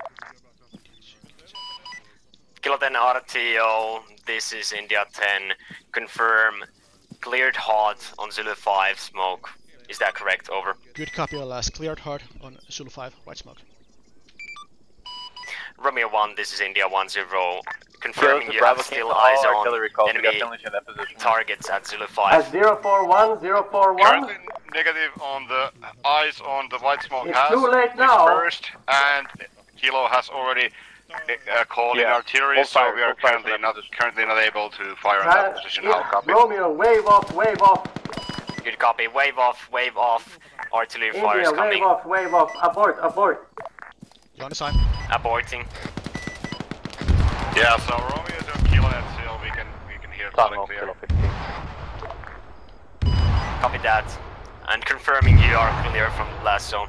Kilo ten R T O, this is India ten. Confirm cleared hot on Zulu five smoke. Is that correct? Over. Good copy, last cleared hard on Zulu five, white smoke. Romeo one, this is India one zero. Confirming you Bravo have still came to eyes all on artillery calls. We got enemy demolition in that position. targets at Zulu At five. zero four one zero four one. Currently negative on the eyes on the white smoke. It's has too late now. dispersed, and Kilo has already uh, called in Yeah, artillery, full so fire, we are full fire currently for that not position. currently not able to fire on Uh, that position. How copy? Romeo, wave off, wave off. Good copy. Wave off, wave off. Artillery fire is India, wave coming. off, wave off. Abort, abort. You're on the sign. Aborting. Yeah, so Romeo is on Kilo at Seal. We can we can hear loud and clear. Copy that. And confirming you are clear from the blast zone.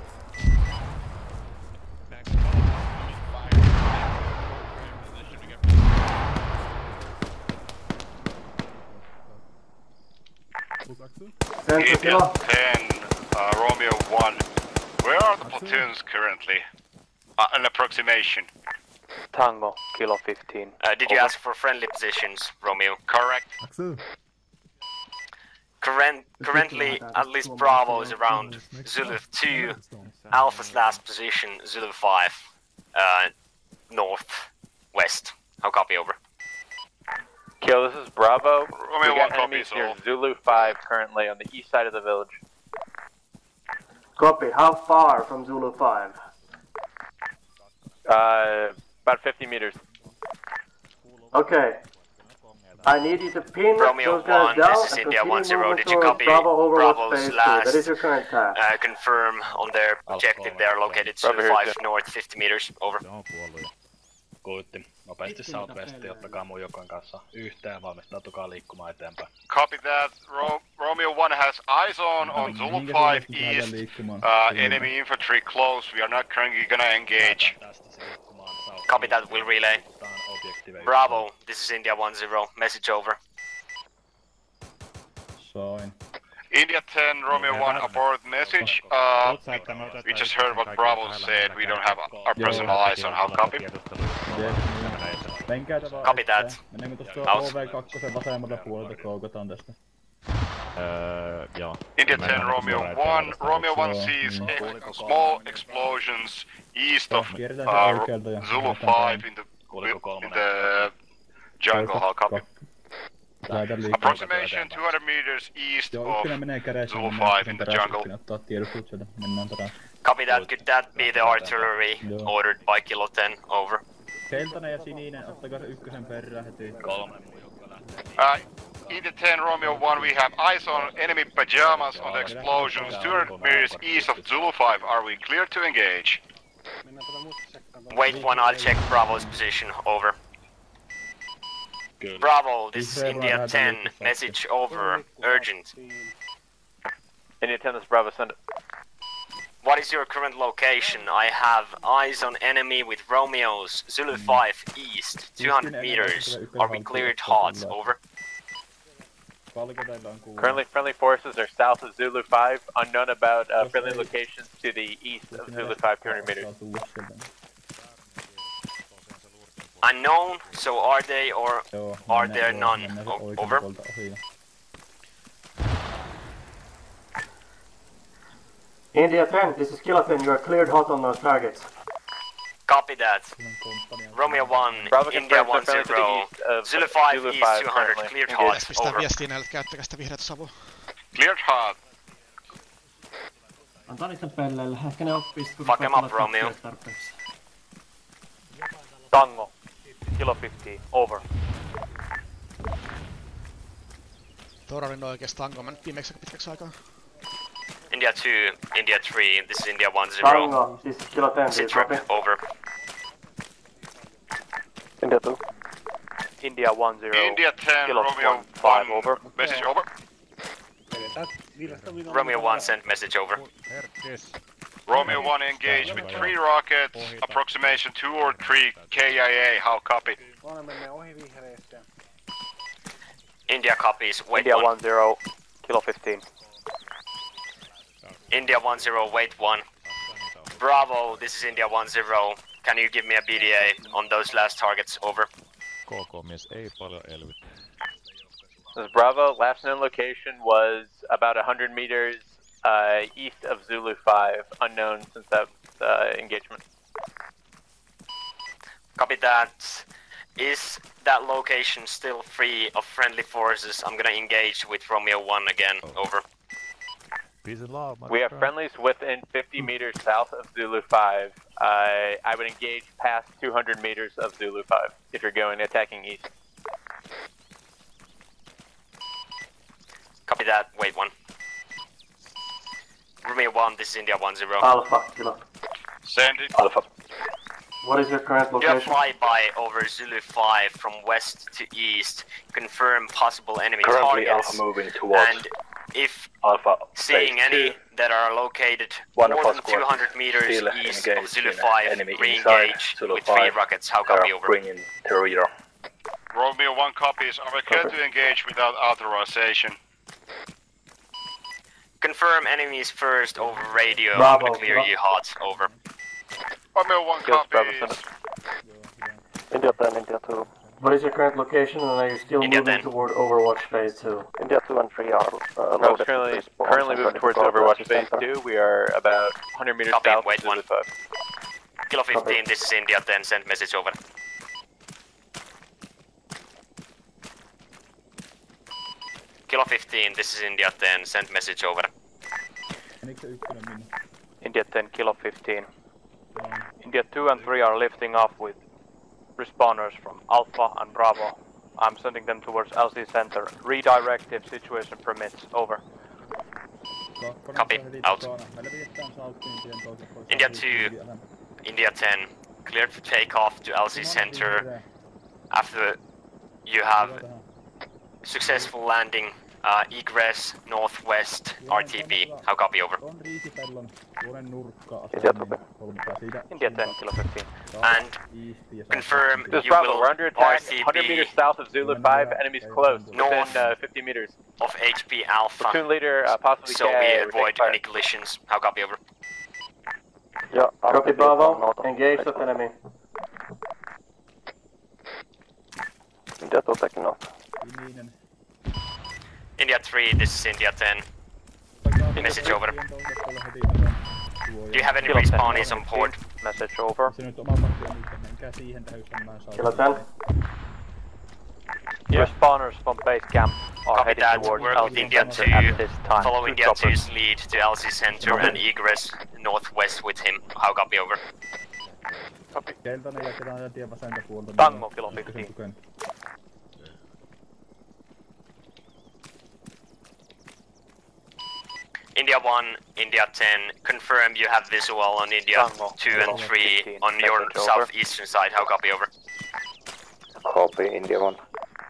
India ten, uh, Romeo one. Where are the platoons currently? Uh, an approximation. Tango, Kilo fifteen. Uh, did you Over. ask for friendly positions, Romeo? Correct. Current, currently, at least Bravo is around Zulu two, Alpha's last position, Zulu five, uh, north, west. How copy, over? Kilo, this is Bravo. Romeo we got one enemies copy, near so- Zulu five currently on the east side of the village. Copy. How far from Zulu five? Uh, about fifty meters. Okay. I need you to pin Romeo those guys one, down this is and India continue one zero. movement Did you towards copy Bravo Overwatch Bravo's phase two. last? That is your current task. Uh, confirm on their objective. They are located Bravo Zulu here, five yeah. north, fifty meters. Over. Kuitti. Nopeasti southwestiin, ottakaa mun joukkojen kanssa yhteen ja valmistautukaa liikkumaan eteenpäin. Copy that. Ro Romeo one has eyes on on Zulu five east. Uh, enemy infantry close. We are not currently gonna engage. Copy that. Will relay. Bravo. This is India one zero. Message over. Soin. India ten, Romeo one, abort message. Uh, we just heard what Bravo said. We don't have our personal eyes on how copy. Menkää te vaan Copy that. eteen. Menemme tuosta Out. O V kaksi vasemmalta puolelta, koukataan tästä. Öö, joo. India ten, Romeo one. Romeo one sees e small explosions east of uh, Zulu five in the in the jungle. How copy? Lähetään liikkeelle. Approximation two hundred meters east Joo, of ykkönen menee kädessä. Zulu five in the jungle. Ottaa tiedostelut sieltä. Mennään perään. Copy that. Could that be the artillery Joo. ordered by Kilo ten? Over. Keltainen ja sininen, ottakaa se ykkösen perään heti. Kolme. Uh, India ten, Romeo one, we have eyes on enemy pajamas on the explosions two hundred meters east of Zulu five. Are we clear to engage? Wait one, I'll check Bravo's position, over. Good. Bravo, this is India ten, message over, urgent. India ten, this is Bravo, send it. What is your current location? I have eyes on enemy with Romeos, Zulu five east, two hundred meters. Are we cleared hot, over? Currently friendly forces are south of Zulu five, unknown about uh, friendly locations to the east of Zulu five, two hundred meters. Unknown, so are they or are there none? O over. India ten, this is Kilo ten, you are cleared hot on those targets. Copy that. Romeo one, Bravo India one zero, Zulu five Zulu east five, two hundred, currently. cleared hot, Pistää over. viestiä näille, että käyttäkää sitä vihreätä savua. Cleared hot. Antaa niiden pelleillä, ehkä ne oppis kun Fuck em up, Romeo. tarpeeksi. Tango, Kilo fifteen, over. Torarin oikeastaan Tango mennyt viimeksi aika pitkäksi aikaa. India two, India three, this is India one Tango, zero. this is Kilo ten, Sit please rep, copy. over. India two. India one zero. India ten, Kilo Romeo one, five, one, over. message over. Romeo one sent message over. Romeo one engaged with three rockets, approximation two or three K I A, how copy? India copies, wait India one. one zero, Kilo fifteen. India one zero, wait one. Bravo, this is India one zero. Can you give me a B D A on those last targets, over? K K-mies ei paljon elvytä. This is Bravo, last known location was about one hundred meters uh, east of Zulu five, unknown since that uh, engagement. Copy that. Is that location still free of friendly forces? I'm gonna engage with Romeo one again, over. We have friendlies within fifty meters south of Zulu five. Uh, I would engage past two hundred meters of Zulu five if you're going attacking east. Copy that, wait one. Romeo one, this is India one zero. Alpha, Kilo. Send it. Alpha. What is your current Do a location? flyby over Zulu five from west to east. Confirm possible enemy Currently targets. Alpha moving towards And if Alpha seeing any two, that are located one more of our than squad two hundred meters still east engaged of Zulu in five, enemy re-engage inside Zulu with three five. rockets. How They are copy, over? bringing the rear. Romeo one copies, are we clear to engage without authorization? Confirm enemies first over radio. Bravo, I'm gonna clear Bravo. you hot, over. Romeo one Yes, Bravo, copies. send it. India ten, India two. What is your current location and are you still India moving ten. toward Overwatch phase two? India two and three are uh, loaded. Currently, currently moving towards Overwatch phase two. We are about one hundred meters Copy, south wait of Zulu one. five. Kilo fifteen, this is India ten, send message over. Kilo fifteen, this is India ten, send message over. India ten, Kilo fifteen. India two and three are lifting off with respawners from Alpha and Bravo. I'm sending them towards L C Center. Redirect if situation permits. Over. Copy, out. India two, India ten, cleared for takeoff to L C Center after you have successful landing. Uh, egress northwest R T B. How copy, over? India ten, Kilo fifteen. And confirm This is you Bravo, will we're under attack. R T one hundred meters B south of Zulu five, enemies close. North. Within uh, fifty meters. of H P Alpha. Platoon leader, uh, possibly So K I A, we we're avoid taking fire. any collisions. How copy, over? Yeah, Copy Bravo, engage the enemy. India two taking off. India three, this is India ten. Message over. Do you have any respawnies on port? Message over. Kilo ten. Yeah. Respawners from base camp are Copy heading that. towards Work L with C India Center two. at this time. Follow Two India choppers. two's lead to L C Center and egress northwest with him. How copy, over? Copy. Keltainen jatketaan sieltä tien vasemmalta puolta. Tango, Kilo fifteen. India one, India ten, confirm you have visual on India two and three on your southeastern side. How copy, over? Copy, India one.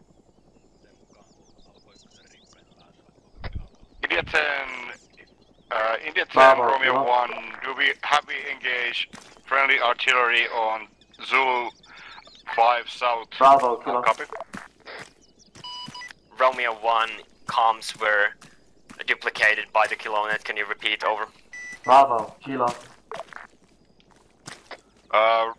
India ten, uh, India ten, Bravo, Romeo Bravo. one, do we, have we engaged friendly artillery on Zulu five south? Bravo, Kilo. Copy. Romeo one, comms were duplicated by the kilonet. Can you repeat, over? Bravo, Kilo. Uh,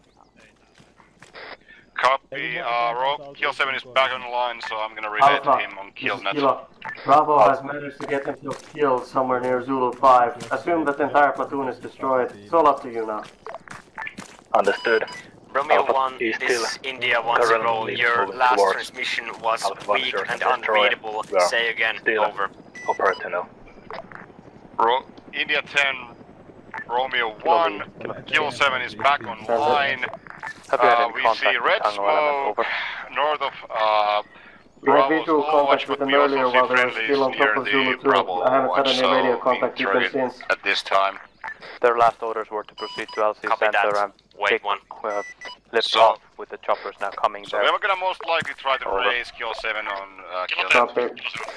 copy, uh, Ro Kill seven is back on the line, so I'm gonna relay to Alpha, him on this kill is net. Kilo. Bravo has managed to get into a kill somewhere near Zulu five. Assume that the entire platoon is destroyed. It's all up to you now. Understood. Romeo Alpha one, is this is India one zero. currently Your moving last towards transmission was Alpha one weak zero and destroyed. unreadable. We are Say again, still over. operational. Ro India ten, Romeo one, Kill seven is back online. Have you had Uh, any we contact see with red Tango element? smoke Over. north of uh, We had Bravo's visual contact Overwatch, with but them we also earlier see while they were friendlies still on top near of the Zulu two. Bravo I haven't had Overwatch, any radio so contact with them being since. at this time. Their last orders were to proceed to L C Copy Center that. and Wait take, one. uh, lift So- off with the choppers now coming So there. we're gonna most likely try to Over. raise Kill seven on uh, Kill Copy.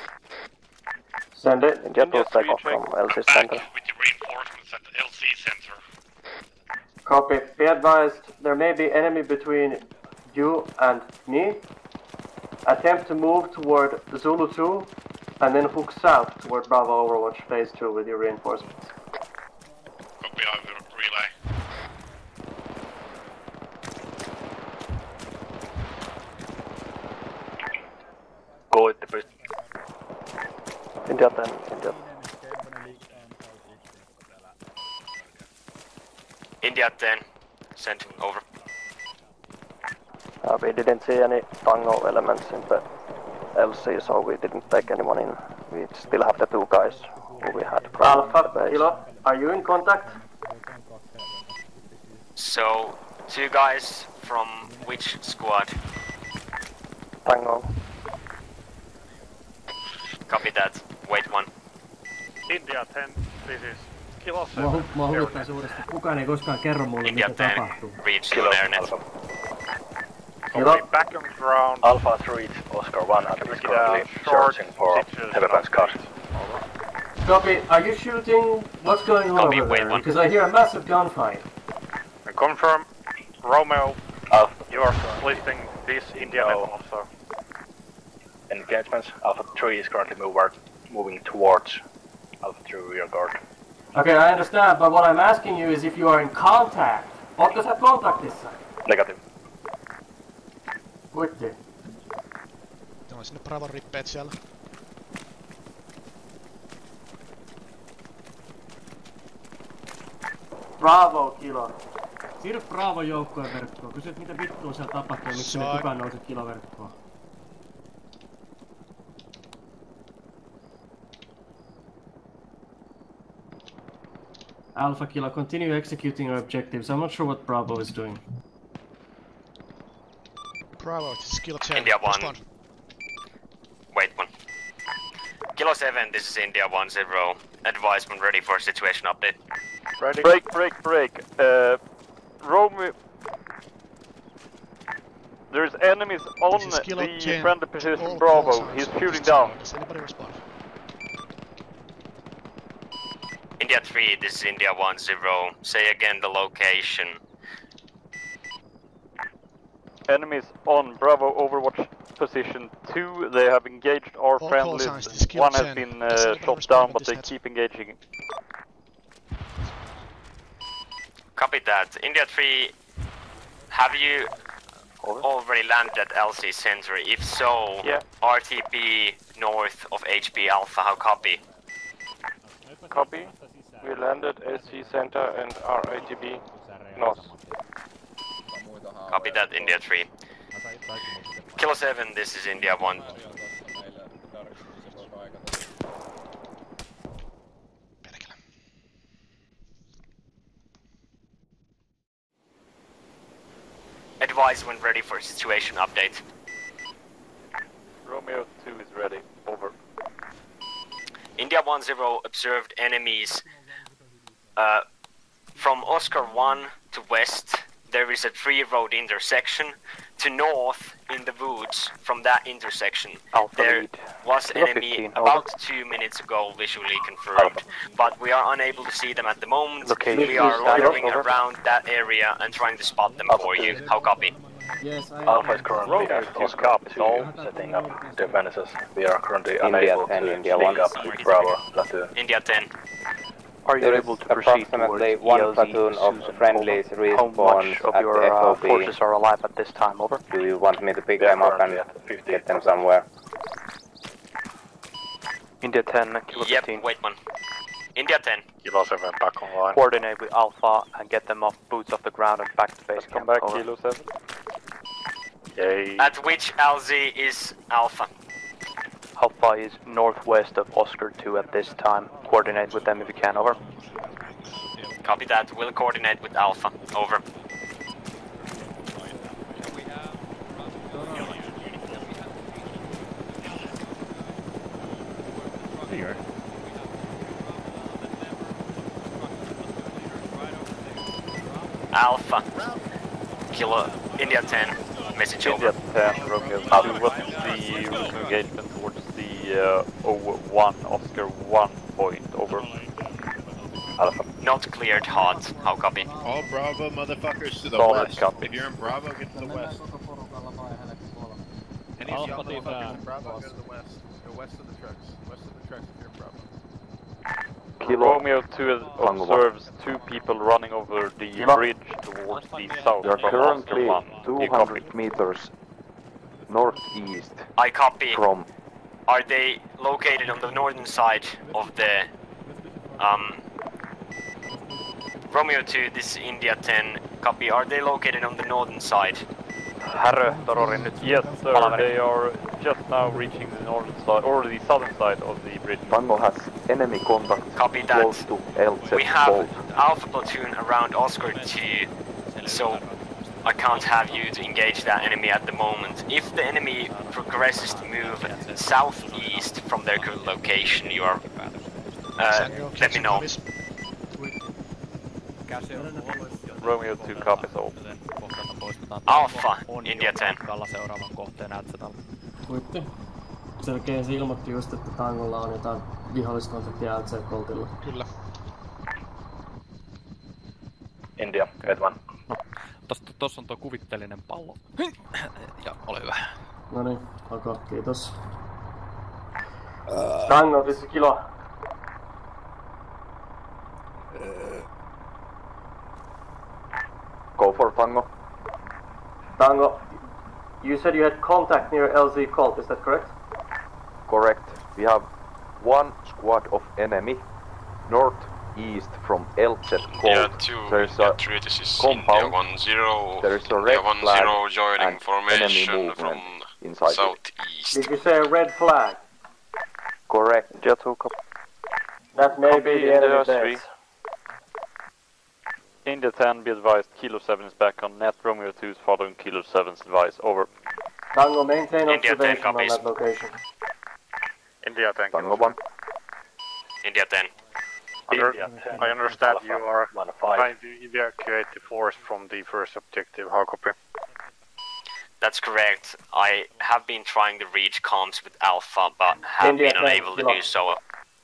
Send it. India will take off from L C Back Center. with the reinforcements at L C center. Copy. Be advised, there may be enemy between you and me. Attempt to move toward Zulu two, and then hook south toward Bravo Overwatch phase two with your reinforcements. Copy, I will relay. Go with the bridge. India ten, India. India ten, send, over. Uh, we didn't see any Tango elements in the L C, so we didn't take anyone in. We still have the two guys who we had from Alpha, the base. Kilo, are you in contact? So, two guys from which squad? Tango. Copy that. Wait one. India ten, this is Kilo Mua, hu- mua huvittaa suuresti. Kukaan ei koskaan kerro mulle, India mitä ten, tapahtuu. reach on airnet. Kilo. Back on ground. Alpha three, Oscar one hundred is currently searching for Heavy Scout. Copy. Are you shooting? What's going on Copy, over wait there? one. Because I hear a massive gunfight. Confirm, Romeo, Alpha. you are listing this India No. net also. Engagements. Alpha three is currently moving moving towards Alpha three rear guard. Okay, I understand, but what I'm asking you is if you are in contact. Oletko sä kontaktissa? Negative. Kuitti. Tämä on sinne Bravon rippeet siellä. Bravo, Kilo. Siirry Bravo joukkojen verkkoon. Kysyt mitä vittua siellä tapahtuu ja miksi ei kukaan nouse kiloverkkoon. Alpha Kilo, continue executing your objectives. I'm not sure what Bravo is doing. Bravo, skill check. India one. Respond. Wait one. Kilo seven, this is India one zero. Advisement ready for situation update. Ready? Break, break, break. Uh, Romeo. There's enemies on This is Kilo the ten. friendly position All Bravo. call signs. He's This shooting is down. Tango. Does anybody respond? India three, this is India one zero. Say again the location. Enemies on Bravo Overwatch position two. They have engaged our All call friendlies. signs. This is Kilo One has ten. been Does uh, anybody shot respond down, with but this they net? keep engaging. Copy that. India three, have you already landed at L C Center? If so, Yeah. R T B north of H P Alpha, how copy? Copy. We landed S C Center and R I T B north. Copy that, India three. Kilo seven, this is India one. Advise when ready for situation update. Romeo two is ready. Over. India one zero observed enemies uh, from Oscar one to west. There is a three road intersection. To north in the woods from that intersection, Alpha there lead. was enemy fifteen, about over. two minutes ago visually confirmed, but we are unable to see them at the moment. Location We are is loitering over. around that area and trying to spot them for you. How copy? Yes, I Alpha is currently at Oscar two, setting up defenses. We are currently India unable ten, to India link one. up with Bravo platoon. India ten. Are you able to proceed approximately one platoon of friendlies respawns of at your the F O uh, B? forces are alive at this time, over? Do you want me to pick They are them up and currently at get them somewhere? India ten, Kilo Yep, fifteen. wait one. India ten. Kilo seven back online. Coordinate with Alpha and get them off boots off the ground and back to base Come camp. back, over. Kilo seven. Yay. At which L Z is Alpha? Alpha is northwest of Oscar two at this time. Coordinate with them if you can, over. Copy that. We'll coordinate with Alpha. Over. There you are. Alpha. Kilo. India ten. Message India over. ten, Romeo two, what's the route of engagement towards the uh, O one, Oscar one point, over. Alpha. Not cleared hot. How copy? All Bravo motherfuckers to the Solid west. copy. If you're in Bravo, get to the west. Any of y'all motherfuckers in Bravo, go to the west. Go west of the trucks. West of the trucks if you're in Bravo. Kilo. Romeo two observes two people running over the Kilo. bridge towards the south We are from currently Oscar one. two You copy. hundred meters northeast I copy. from Are they located on the northern side of the um Romeo two, this is India ten, copy. Are they located on the northern side? Herre, Tororin nyt. Yes, sir. They are just now reaching the northern side, or the southern side of the bridge. Tango has enemy contact Copy close that. to L Z We have boat. Alpha platoon around Oscar two, so I can't have you to engage that enemy at the moment. If the enemy progresses to move southeast from their current location, you are uh, let me know. Romeo two copies all. Alpha, India ten. Seuraavan kohteen L-Zalla. Kuitti. Selkeä se ilmoitti just, että Tangolla on jotain viholliskontaktia L Z-koltilla. Kyllä. India, get one. No, tossa, tossa on tuo kuvitteellinen pallo. Ja ole hyvä. Noniin, ok, kiitos. Tango, this is Kilo. Go for Tango. Tango, you said you had contact near L Z Colt, is that correct? Correct. We have one squad of enemy northeast from L Z Colt. Yeah, two, There's yeah, a three, this is compound. India one zero. There is a red India one flag zero joining and formation enemy from movement inside. southeast. Did you say a red flag? Correct. India two, copy. That may be the enemy India three. base. India ten, be advised, Kilo seven is back on net, Romeo two is following Kilo seven's advice, over. Tango, maintain India ten observation on copies. that location. India ten. Tango one. India ten. India ten. I understand Alpha, you are one five. trying to evacuate the force from the first objective. How copy? That's correct. I have been trying to reach comms with Alpha, but have India been ten, unable to Kilo. do so.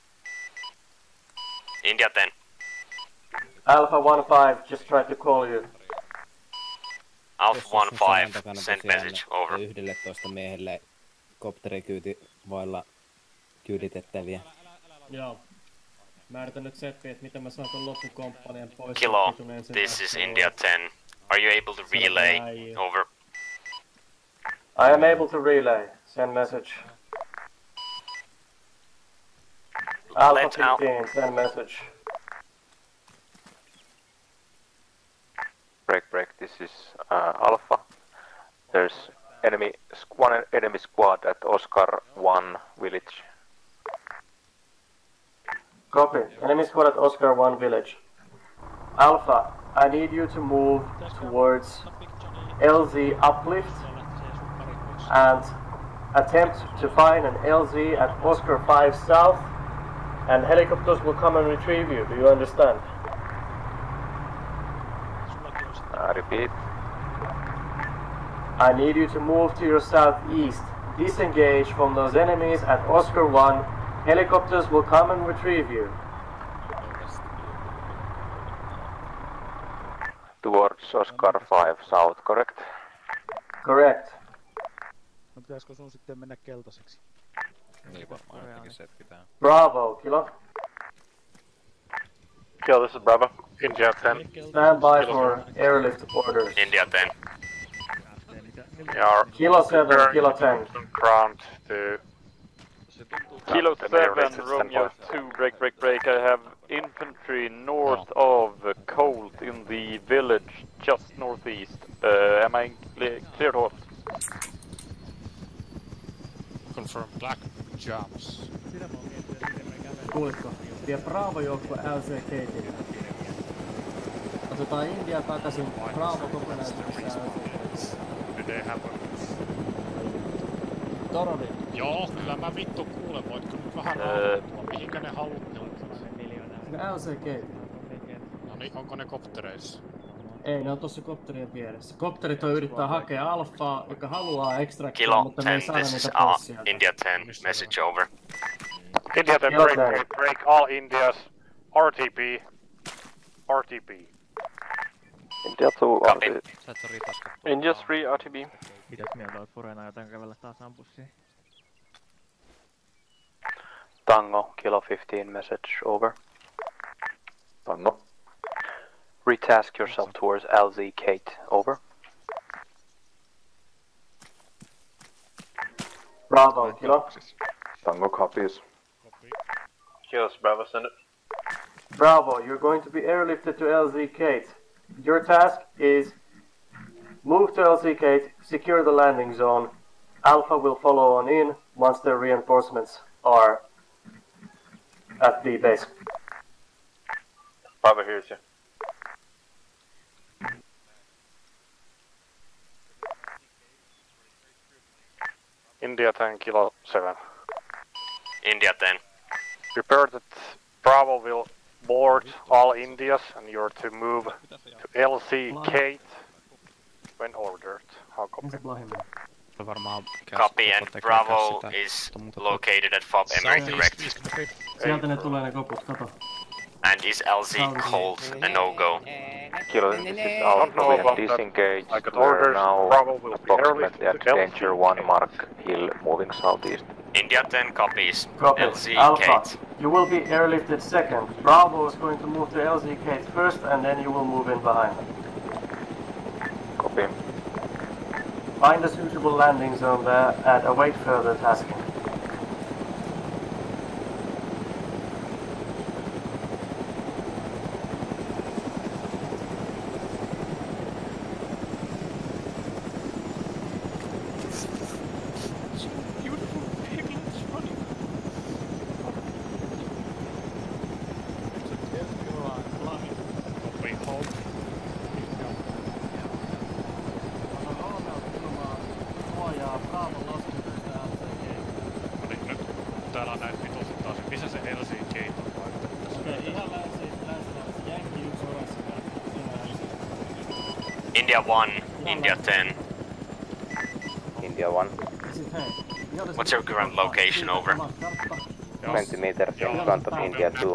India ten. Alpha one five, just tried to call you. Alpha one five, send message, over. yksitoista miehelle kopterikyyti vailla kyyditettäviä. Joo. Mä yritän nyt seppiä, että miten mä saan ton loppukomppanian pois. Kilo, this is India ten. Are you able to relay? Over. I am able to relay, send message. Alpha Let out. fifteen, send message. Break, break, this is uh, Alpha. There's enemy, one enemy squad at Oscar one village. Copy. Enemy squad at Oscar one village. Alpha, I need you to move towards L Z uplift and attempt to find an L Z at Oscar five south and helicopters will come and retrieve you. Do you understand? Uh, repeat. I need you to move to your southeast. Disengage from those enemies at Oscar one. Helicopters will come and retrieve you. Towards Oscar five south, correct? Correct. No pitäisikö sun sitten mennä keltaiseksi? Niin varmaan jotenkin se pitää. Bravo, Kilo. Kilo, this is Bravo. India ten. Stand by for airlift orders. India ten. Yeah, Kilo seven, Kilo ten. Ground to... Kilo seven, Romeo two, break, break, break. I have infantry north of Colt in the village, just northeast. Uh, am I clear, clear to hold? Confirm black jumps. Kuulitko? Vie Bravo-joukkue L C K-tille. Otetaan India takaisin. Bravo kokonaisuudessa L C K. They happen. Toroni. Joo, kyllä mä vittu kuulen. Voitko nyt vähän rauhoittua? Mihinkä ne haluaa? L C K. No niin, onko ne koptereissa? Ei, ne on tossa kopterien vieressä. Kopterit on yrittää hakea alfaa, joka haluaa ekstraktia, Kilo mutta me ei ten, saada this is niitä pois uh, sieltä. India ten, message over. India ten, break, break, break, all Indias, R T P, R T P. India two, R T P. Sä et sori paska. India three, R T P. Mitäs mieltä oot Furena, joten kävellä taas ampussiin? Tango, Kilo fifteen, message over. Tango. Retask yourself towards L Z Kate, over. Bravo, Kilo. Tango copies. Kilos, Bravo, send it. Bravo, you're going to be airlifted to L Z Kate. Your task is move to L Z Kate, secure the landing zone. Alpha will follow on in once their reinforcements are at the base. Bravo hears you. India ten, Kilo seven. India ten. Prepare that Bravo will board all Indias and you're to move to L C Kate when ordered. How copy? Copy, and Bravo is located at Fob Emery, direct. Sieltä ne tulee ne koput, kato. And is L Z Colt a no-go? Kilo, this is Alpha, we have disengaged. We're now approximately at danger one mark hill, moving southeast. India ten copies. Copy. L Z Alpha, Kate. you will be airlifted second. Bravo is going to move to L Z Kate first, and then you will move in behind. Copy. Find a suitable landing zone there and await further tasking. India one, India ten. India one. What's your current location, over? twenty meters in front of India two.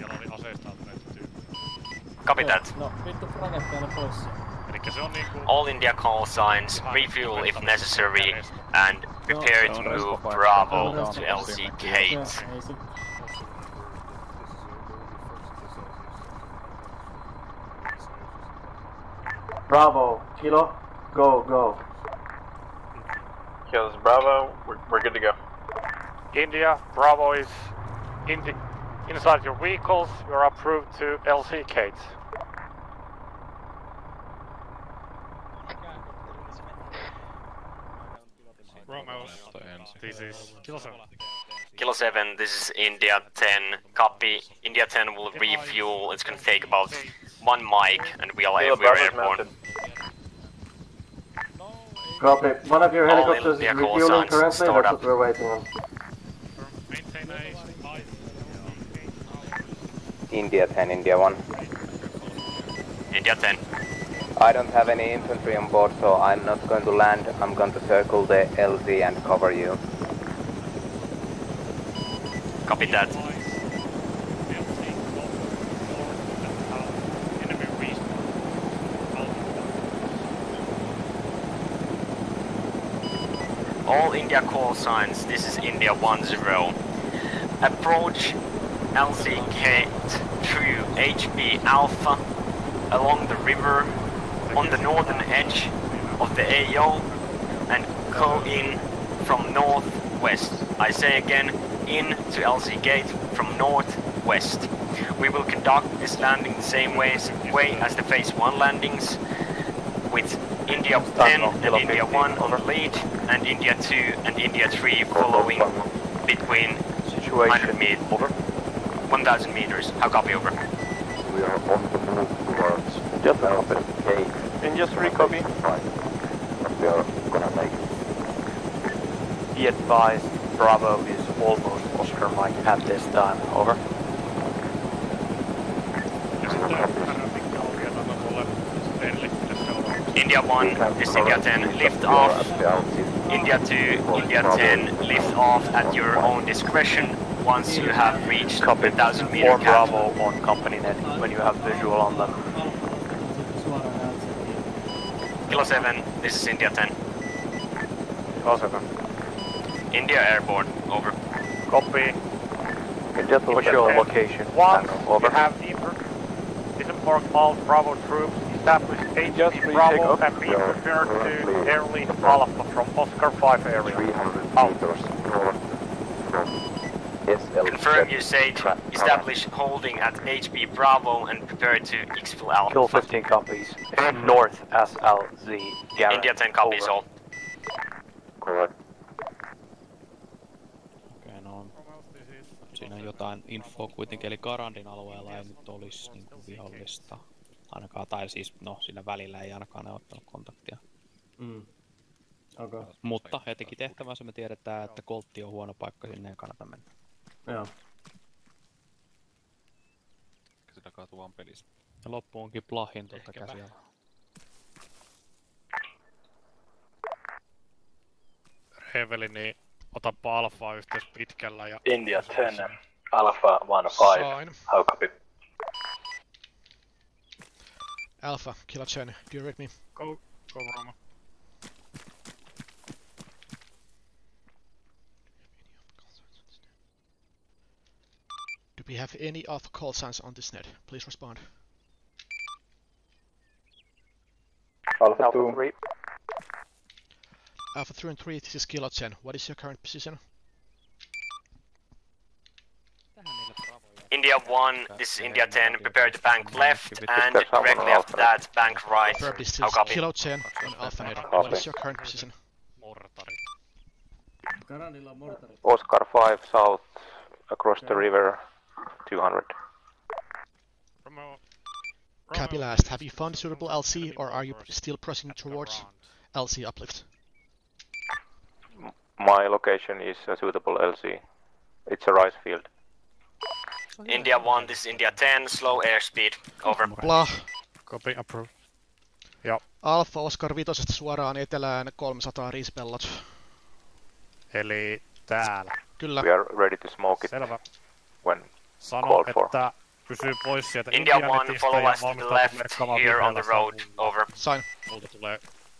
Copy that. No, vittu fragettaa ne pois sieltä. All India call signs, refuel if necessary, and prepare to move Bravo to L Z Kate. Bravo, Kilo, go, go. Kilos, Bravo, we're, we're good to go. India, Bravo is in the, inside your vehicles, you're approved to L Z Kate. This is Kilo seven. Kilo seven, this is India ten. Copy. India ten will refuel. It's gonna take about one mic, and we are, we are airborne. Copy. One of your All helicopters is India call refueling signs, currently, start that's up. what we're waiting on. Maintain a high India ten, India one. India ten. I don't have any infantry on board, so I'm not going to land. I'm going to circle the L Z and cover you. Copy that. All India call signs, this is India one zero. Approach L Z gate through H B Alpha along the river on the northern edge of the A O and go in from northwest. I say again, in to L Z gate from northwest. We will conduct this landing the same way, way as the phase one landings, with India ten and India one on the lead, and India two and India three following between one hundred meters, over. one thousand meters. How copy, over? We are on the move towards just copy. India three, copy. We are gonna make. Be advised, Bravo is almost Oscar Mike at this time. Over. India one, this is India ten, lift off. India two, India ten, lift off at your own discretion once you have reached Copy. the thousand meter cap. cap. Bravo on company net when you have visual on them. Kilo seven, this is India ten. Kilo seven. India airborne, over. Copy. What's your location? Once Over. you have disembark all Bravo troops, establish H P Bravo and be prepared to airlift Alpha from Oscar five area. three hundred Out. meters north from S L Z. Confirm you say to establish holding at H P Bravo and prepare to exfil Alpha. Kill fifteen copies. North S L Z. Garrett. India ten copies Over. all. Correct. Okei, no siinä on jotain infoa kuitenkin, eli Garandin alueella ei nyt olisi niin kuin vihollista. Ainakaan, tai siis, no, siinä välillä ei ainakaan ne ottanut kontaktia. Mm. Okay. Mutta he teki tehtävänsä, me tiedetään, että Koltti on huono paikka, sinne ei kannata mennä. Joo. Sitä kaatuu vaan pelissä. Ja loppu onkin Plahin tuolta käsiala. Reveli, niin otapa Alfaa yhteys pitkällä ja... India ten, Alpha one five. Sign. How copy? Alpha, Kilo ten, do you read me? Go, go Roma. Do we have any Alpha call signs on this net? Please respond. Alpha two. three. Alpha three and three, this is Kilo ten. What is your current position? India one, this is India ten, prepare to bank left and directly after that bank right. Verb is How still copy? Kilo ten on Alpha net. What is your current position? Mortari. Garandilla on mortari. Oscar five south across the river, two hundred. Romeo. Copy last. Have you found a suitable L C or are you still pressing towards L C uplift? My location is a suitable L C. It's a rice field. India one, this is India ten, slow airspeed, over. Blah. Copy, approve. Joo. Alfa Oscar vitosesta suoraan etelään kolmesataa riispellot. Eli täällä. Kyllä. We are ready to smoke it. Selvä. When Sano, called for. että pysyy pois sieltä India one, Indianetistä follow ja us to the valmistautuu left merkkaamaan here on the vihreällä road, savulla. over. Sign. Multa tulee...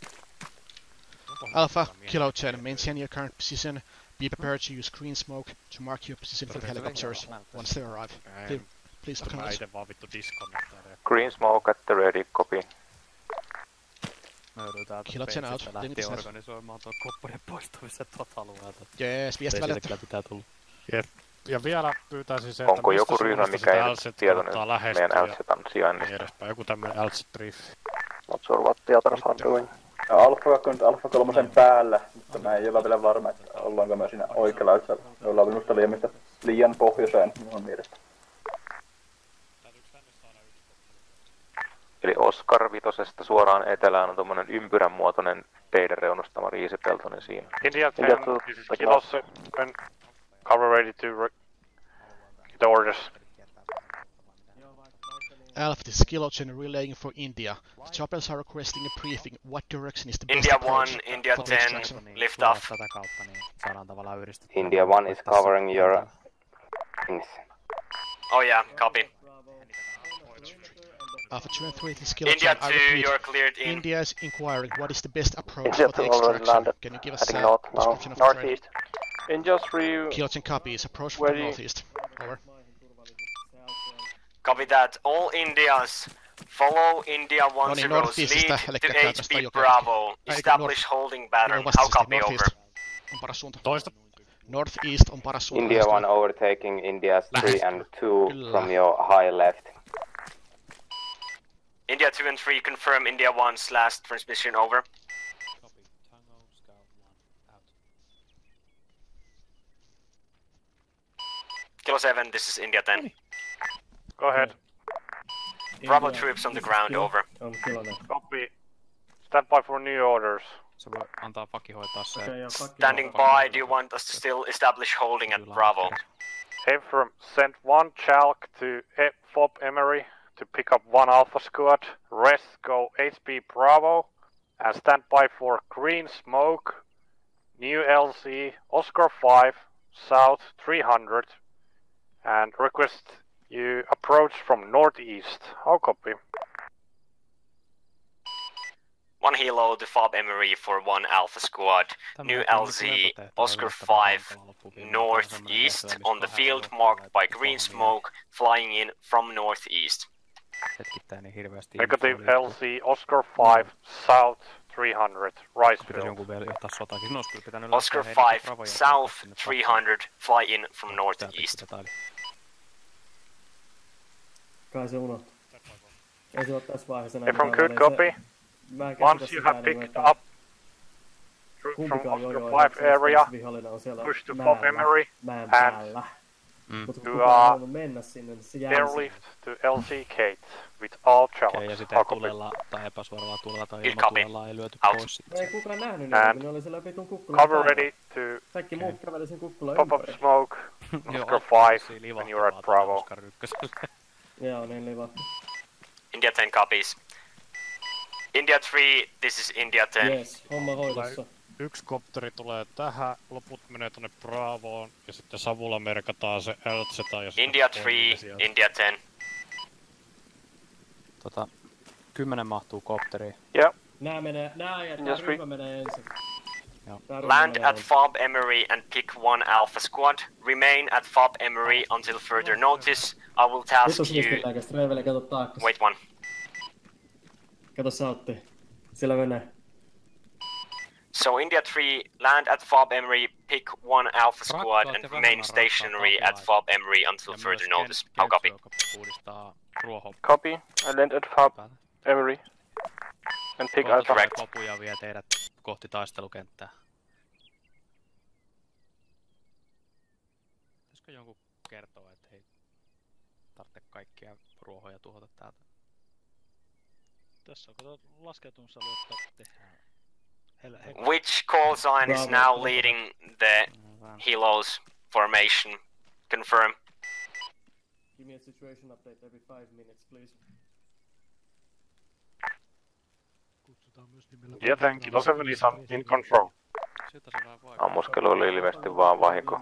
Alpha, Kilo ten, maintain your current position. Be prepared to use green smoke to mark your position for the helicopters once they arrive. Please, please Mä acknowledge. ite vaan vittu disconnectailee. Green smoke at the ready, copy. Mä joudun täältä Kilo ten out. Bensistä lähti Limit snap. organisoimaan tuon koppunen poistumisen tuota alueelta. Jees, viesti Teille välitetty. kyllä pitää tulla. Jep. Ja vielä pyytäisin se, että Onko joku mistä ryhmä, suunnasta mikä ei sitä ole tietoinen kannattaa lähestyä meidän ja L Z sijainnista? niin edespäin. Joku tämmönen L Z-briefi. Not sure what the others are doing. Alfa kaksi on Alfa kolme päällä, mutta mä en ole vielä varma, että ollaanko me siinä oikealla. Me ollaan minusta liian, liian pohjoiseen minun mielestä. Eli Oscar vitosesta suoraan etelään on tommonen ympyrän muotoinen teidän reunustama riisipeltonen siinä. India ten, this is Kilo seven, cover ready to get orders. Alpha, this is Kilo ten relaying for India. The choppers are requesting a briefing. What direction is the best India approach? one, India ten, lift off. India one is covering your things. Oh yeah, copy. Alpha two and three, this is Kilo India ten. I two, repeat, you're cleared in. India is inquiring what is the best approach India for the two already extraction. landed. Can you give us a Heading north now. description of the terrain? Northeast. India three. Kilo ten copies. Approach from Where the do you- northeast. Over. Copy that. All Indias, follow India one No niin, zero's northeastista, lead elikkä to tää H tästä P jokea. Bravo. Ei, Establish north- holding pattern. Joo, How vastaisesti, copy, over? northeast on paras suunta. Toista. Northeast on paras suunta. India one overtaking India's three Lähes. and two Kyllä. from your high left. India two and three, confirm India one's last transmission, over. Kilo seven, this is India ten. Go ahead. Bravo India, troops on the this is ground, Kilo- over. On Kilo ten. Copy. Stand by for new orders. Se voi antaa Paki hoitaa se. Okei, ja Paki Standing by, do you want us to still establish holding at Bravo? Ephraim, send one Chalk to E- Fob Emery to pick up one Alpha Squad. Rest go H P Bravo and stand by for green smoke. New L C Oscar five South three hundred and request you approach from northeast. How copy? One helo to Fob Emery for one Alpha Squad. New L Z Oscar five northeast on the field marked by green smoke flying in from northeast. Hetkittäin niin hirveästi. Negative L C Oscar five South three hundred Ricefield. Jonkun vielä johtaa sotakin. Sinun olisi kyllä pitänyt Oscar lähteä heidät five Bravoja south sinne three hundred fly in from northeast. Kai se unohtuu. Ei se ole tässä vaiheessa näin. Ephraim, mukavaa, good niin copy. se- mä en Once käsitä you sitä, have niin picked että up troops from kumpikaan Oscar jojo ei five ole area, vihollinen on siellä push to mäellä- Fob Emery mäen and päällä. Mutta kun you kukaan ei are halunnut mennä sinne, niin se jäi sinne. airlift to L C Kate with all Okei, ja Chalks. sitten How copy? tulella tai epäsuoralla tulella tai It copy. ilmatulella ei lyöty Out. pois sit. Ei kukaan nähnyt niitä, And kun ne oli siellä vitun kukkulan cover päällä. ready to Kaikki muut käveli sen kukkulan pop up ympäri. smoke Oscar five when you're at Bravo. Oscar ykköselle. Joo, niin livahti. India ten copies. India three, this is India ten. Yes, homma hoidossa. Yksi kopteri tulee tähän, loput menee tonne Bravoon ja sitten savulla merkataan se L Z ja sitten India toinen three, sieltä. India ten. Tota, kymmenen mahtuu kopteriin. Yep. Nää menee, nää ja tää Yes, ryhmä menee ensin. Joo. Tää ryhmä Land menee at ensin. Fob Emery and pick one Alpha Squad. Remain at Fob Emery until further notice. I will task Vitu you. smiskilläkäs, Reiveli, kato taakkas. Wait one. Kato saltti. Siellä menee. So India three, land at Fob Emery, pick one Alpha Squad and remain stationary at Fob Emery until further notice. How copy? Uudistaa ruohon. Copy. I land at Fob Emery. And pick Alpha. Correct. Kopuja vie teidät kohti taistelukenttää. Pitäisikö jonkun kertoa, että hei, tarvitse kaikkia ruohoja tuhota täältä? Tässä on kato laskeutumisalue, että tehdään. Which call sign is Bravo. now leading the Helos formation? Confirm. Give me a situation update every five minutes, please. Yeah, thank you. Kilo seven is on, in control. Ammuskelu oli ilmeisesti vaan vahinko.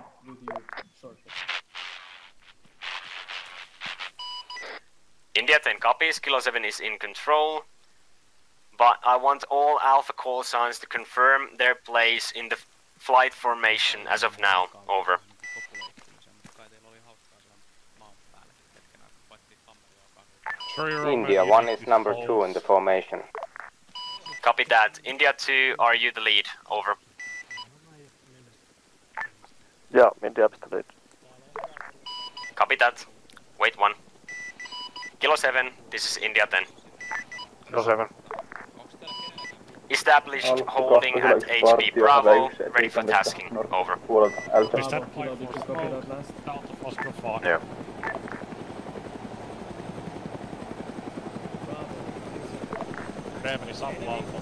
India ten copies, Kilo seven is in control. But I want all Alpha call signs to confirm their place in the flight formation as of now. Over. India one is number two in the formation. Copy that. India two, are you the lead? Over. Yeah, India up to lead. Copy that. Wait one. Kilo seven, this is India ten. Kilo seven. Established Alpha holding kahta at H tulee P partio Bravo, välissä, ready for ettei tänne tasking. nor- Over. Puolelta L Z. Stand by for smoke south of Oscar five. Yeah. Remnants of Alpha.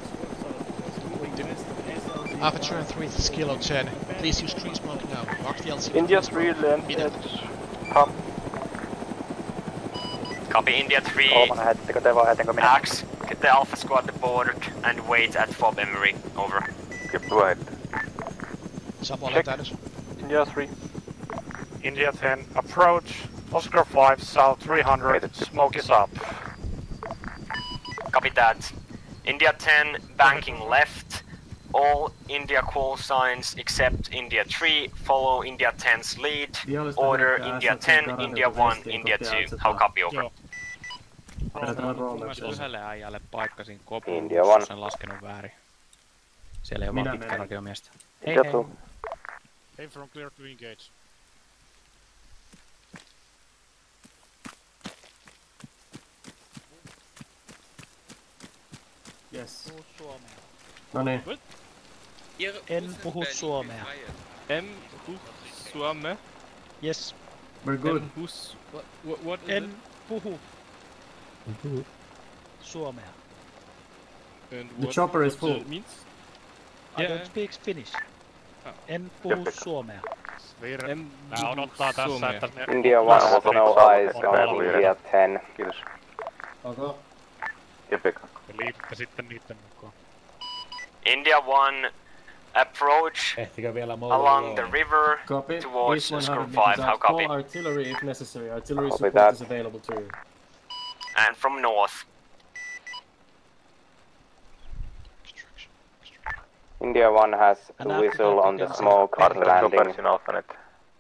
Alpha two and three, this is Kilo ten. Please use green smoke now. Mark the L C. India three land Beat at it. Pop. Copy India three. Kolmonen, hätittekö te vai hätinkö minä? Axe, get the Alpha squad aboard and wait at Fob Emery. Over. Yep, go ahead. Samoille täydys. India three. India ten, approach. Oscar five, south three hundred. Smoke is up. Copy that. India ten, banking left. All India call signs except India three follow India ten's lead. Order India ten, India one, India two. How copy over? Mä yhdelle äijälle paikkasin kopun, India one. sen laskenut väärin. Siellä ei ole vaan pitkä radiomiestä. Hei hei. Aim from clear to engage. Yes. Puhu suomea. No niin. En puhu suomea. En puhu suomea. Yes. We're good. En puhu... What, what, what is En it? puhu suomea. And The what chopper is does full. it means? I Yeah. don't speak Finnish. Oh. En puhu suomea. En Nää odottaa tässä, suomea. että ne... India one has no eyes on India ten. Kiitos. Okay. Epic. Te liitytte sitten niitten mukaan. India one, approach along the river Copy. towards East Screw one hundred five. meters How out. copy? Call artillery if necessary. Artillery Copy support that. is available to you. And from north. India one has a Älä whistle pitää on the tekemään smoke Arma landing. Choppers in Alphanet.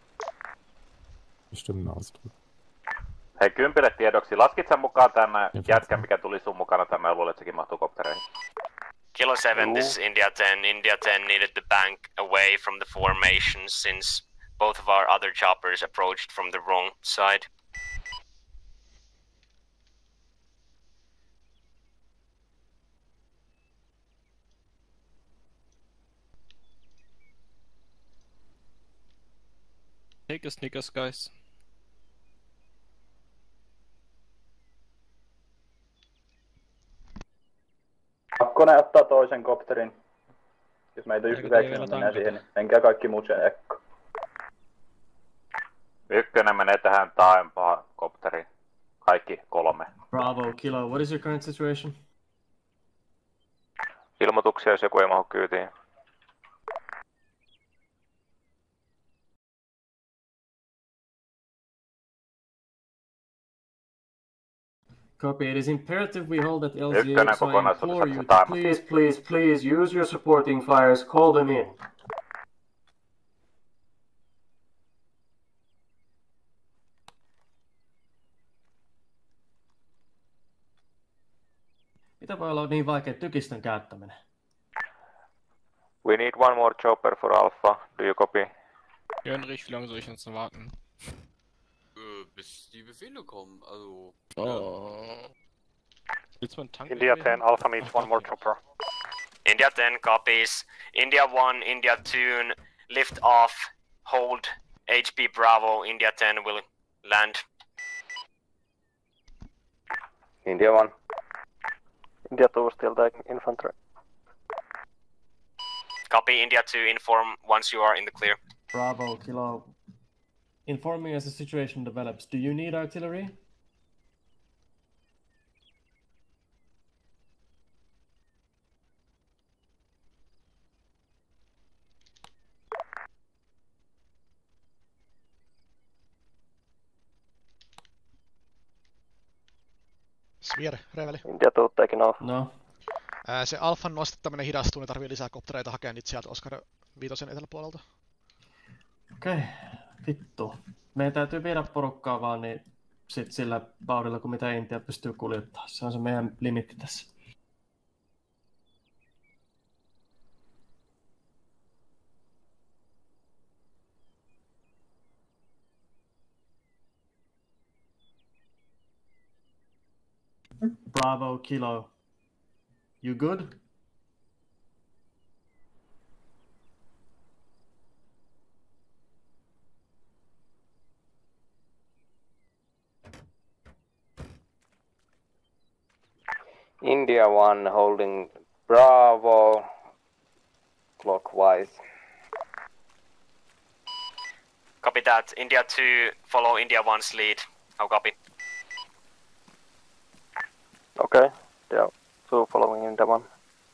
Hei, Kympille tiedoksi, laskit sä mukaan tänne jätkän, mikä tuli sun mukana tänne, mä luulen, että sekin mahtuu koptereihin. Kilo seven, this is India ten. India ten needed to bank away from the formation since both of our other choppers approached from the wrong side. Take a Snickers, guys. Kakkonen ottaa toisen kopterin. Jos meitä Eikö yhdeksän vielä mennään tankata? siihen, niin enkä kaikki muut sen ekko. Ykkönen menee tähän taaempaan kopteriin. Kaikki kolme. Bravo, Kilo. What is your current situation? Ilmoituksia, jos joku ei mahu kyytiin. Copy. It is imperative we hold that L Z, Ykkönen so I kokonaisuudessaan implore you to taimassa. please, please, please use your supporting fires. Call them in. Mitä voi olla niin vaikea tykistön käyttäminen? We need one more chopper for Alpha. Do you copy? Jörnrich, wie lange soll ich jetzt noch warten? Äh, bis die Befehle kommen, also... Oh. Willst du einen Tank India mitnehmen? ten, Alpha needs one more chopper. India ten copies. India one, India two, lift off, hold, H P Bravo, India ten will land. India one. India two still taking infantry. Copy, India two, inform once you are in the clear. Bravo, Kilo. Inform me as the situation develops. Do you need artillery? Svier, reveli. India two taking off. No. Ää, se Alfan nostattaminen hidastuu, niin tarvii lisää koptereita hakea niitä sieltä Oscar viitosen eteläpuolelta. Okei, okay. Vittu. Meidän täytyy viedä porukkaa vaan niin sit sillä vauhdilla, kun mitä Intia pystyy kuljettamaan. Se on se meidän limitti tässä. Bravo, Kilo. You good? India one holding Bravo clockwise. Copy that. India two, follow India one's lead. How copy? Okay, yeah, two following India one.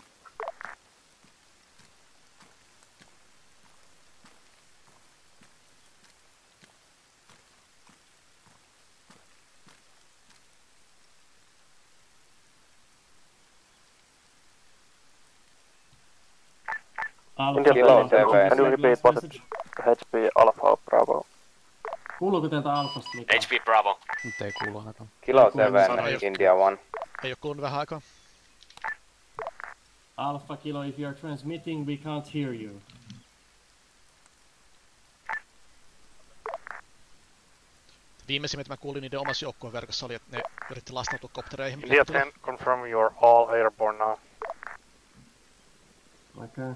Alpha, Kilo seven. Can you repeat what it H P Alpha Bravo? Kuuluuko teiltä Alfasta mitään? H P Bravo. Nyt ei kuulu ainakaan. Kilo seven, India one. Ei oo kuulunut vähän aikaa. Alpha Kilo, if you are transmitting, we can't hear you. Viimeisimmät mä kuulin niiden omassa joukkueverkossa oli, että ne yritti lastautua koptereihin. India ten, confirm you are all airborne now. Okay.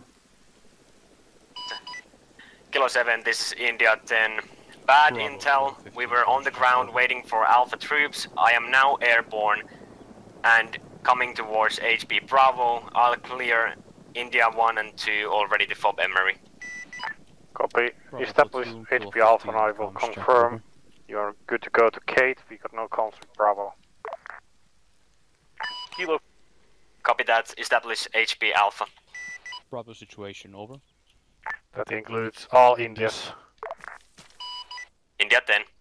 Kilo seven, this is India ten. Bad intel, we were on the ground waiting for Alpha troops. I am now airborne and coming towards H P Bravo. I'll clear India one and two already to Fob Emery. Copy. Establish H P Alpha and I will confirm. You're good to go to Kate, we got no comms with Bravo. Kilo. Copy that, establish H P Alpha. Bravo situation, over. That includes all Indias. India ten.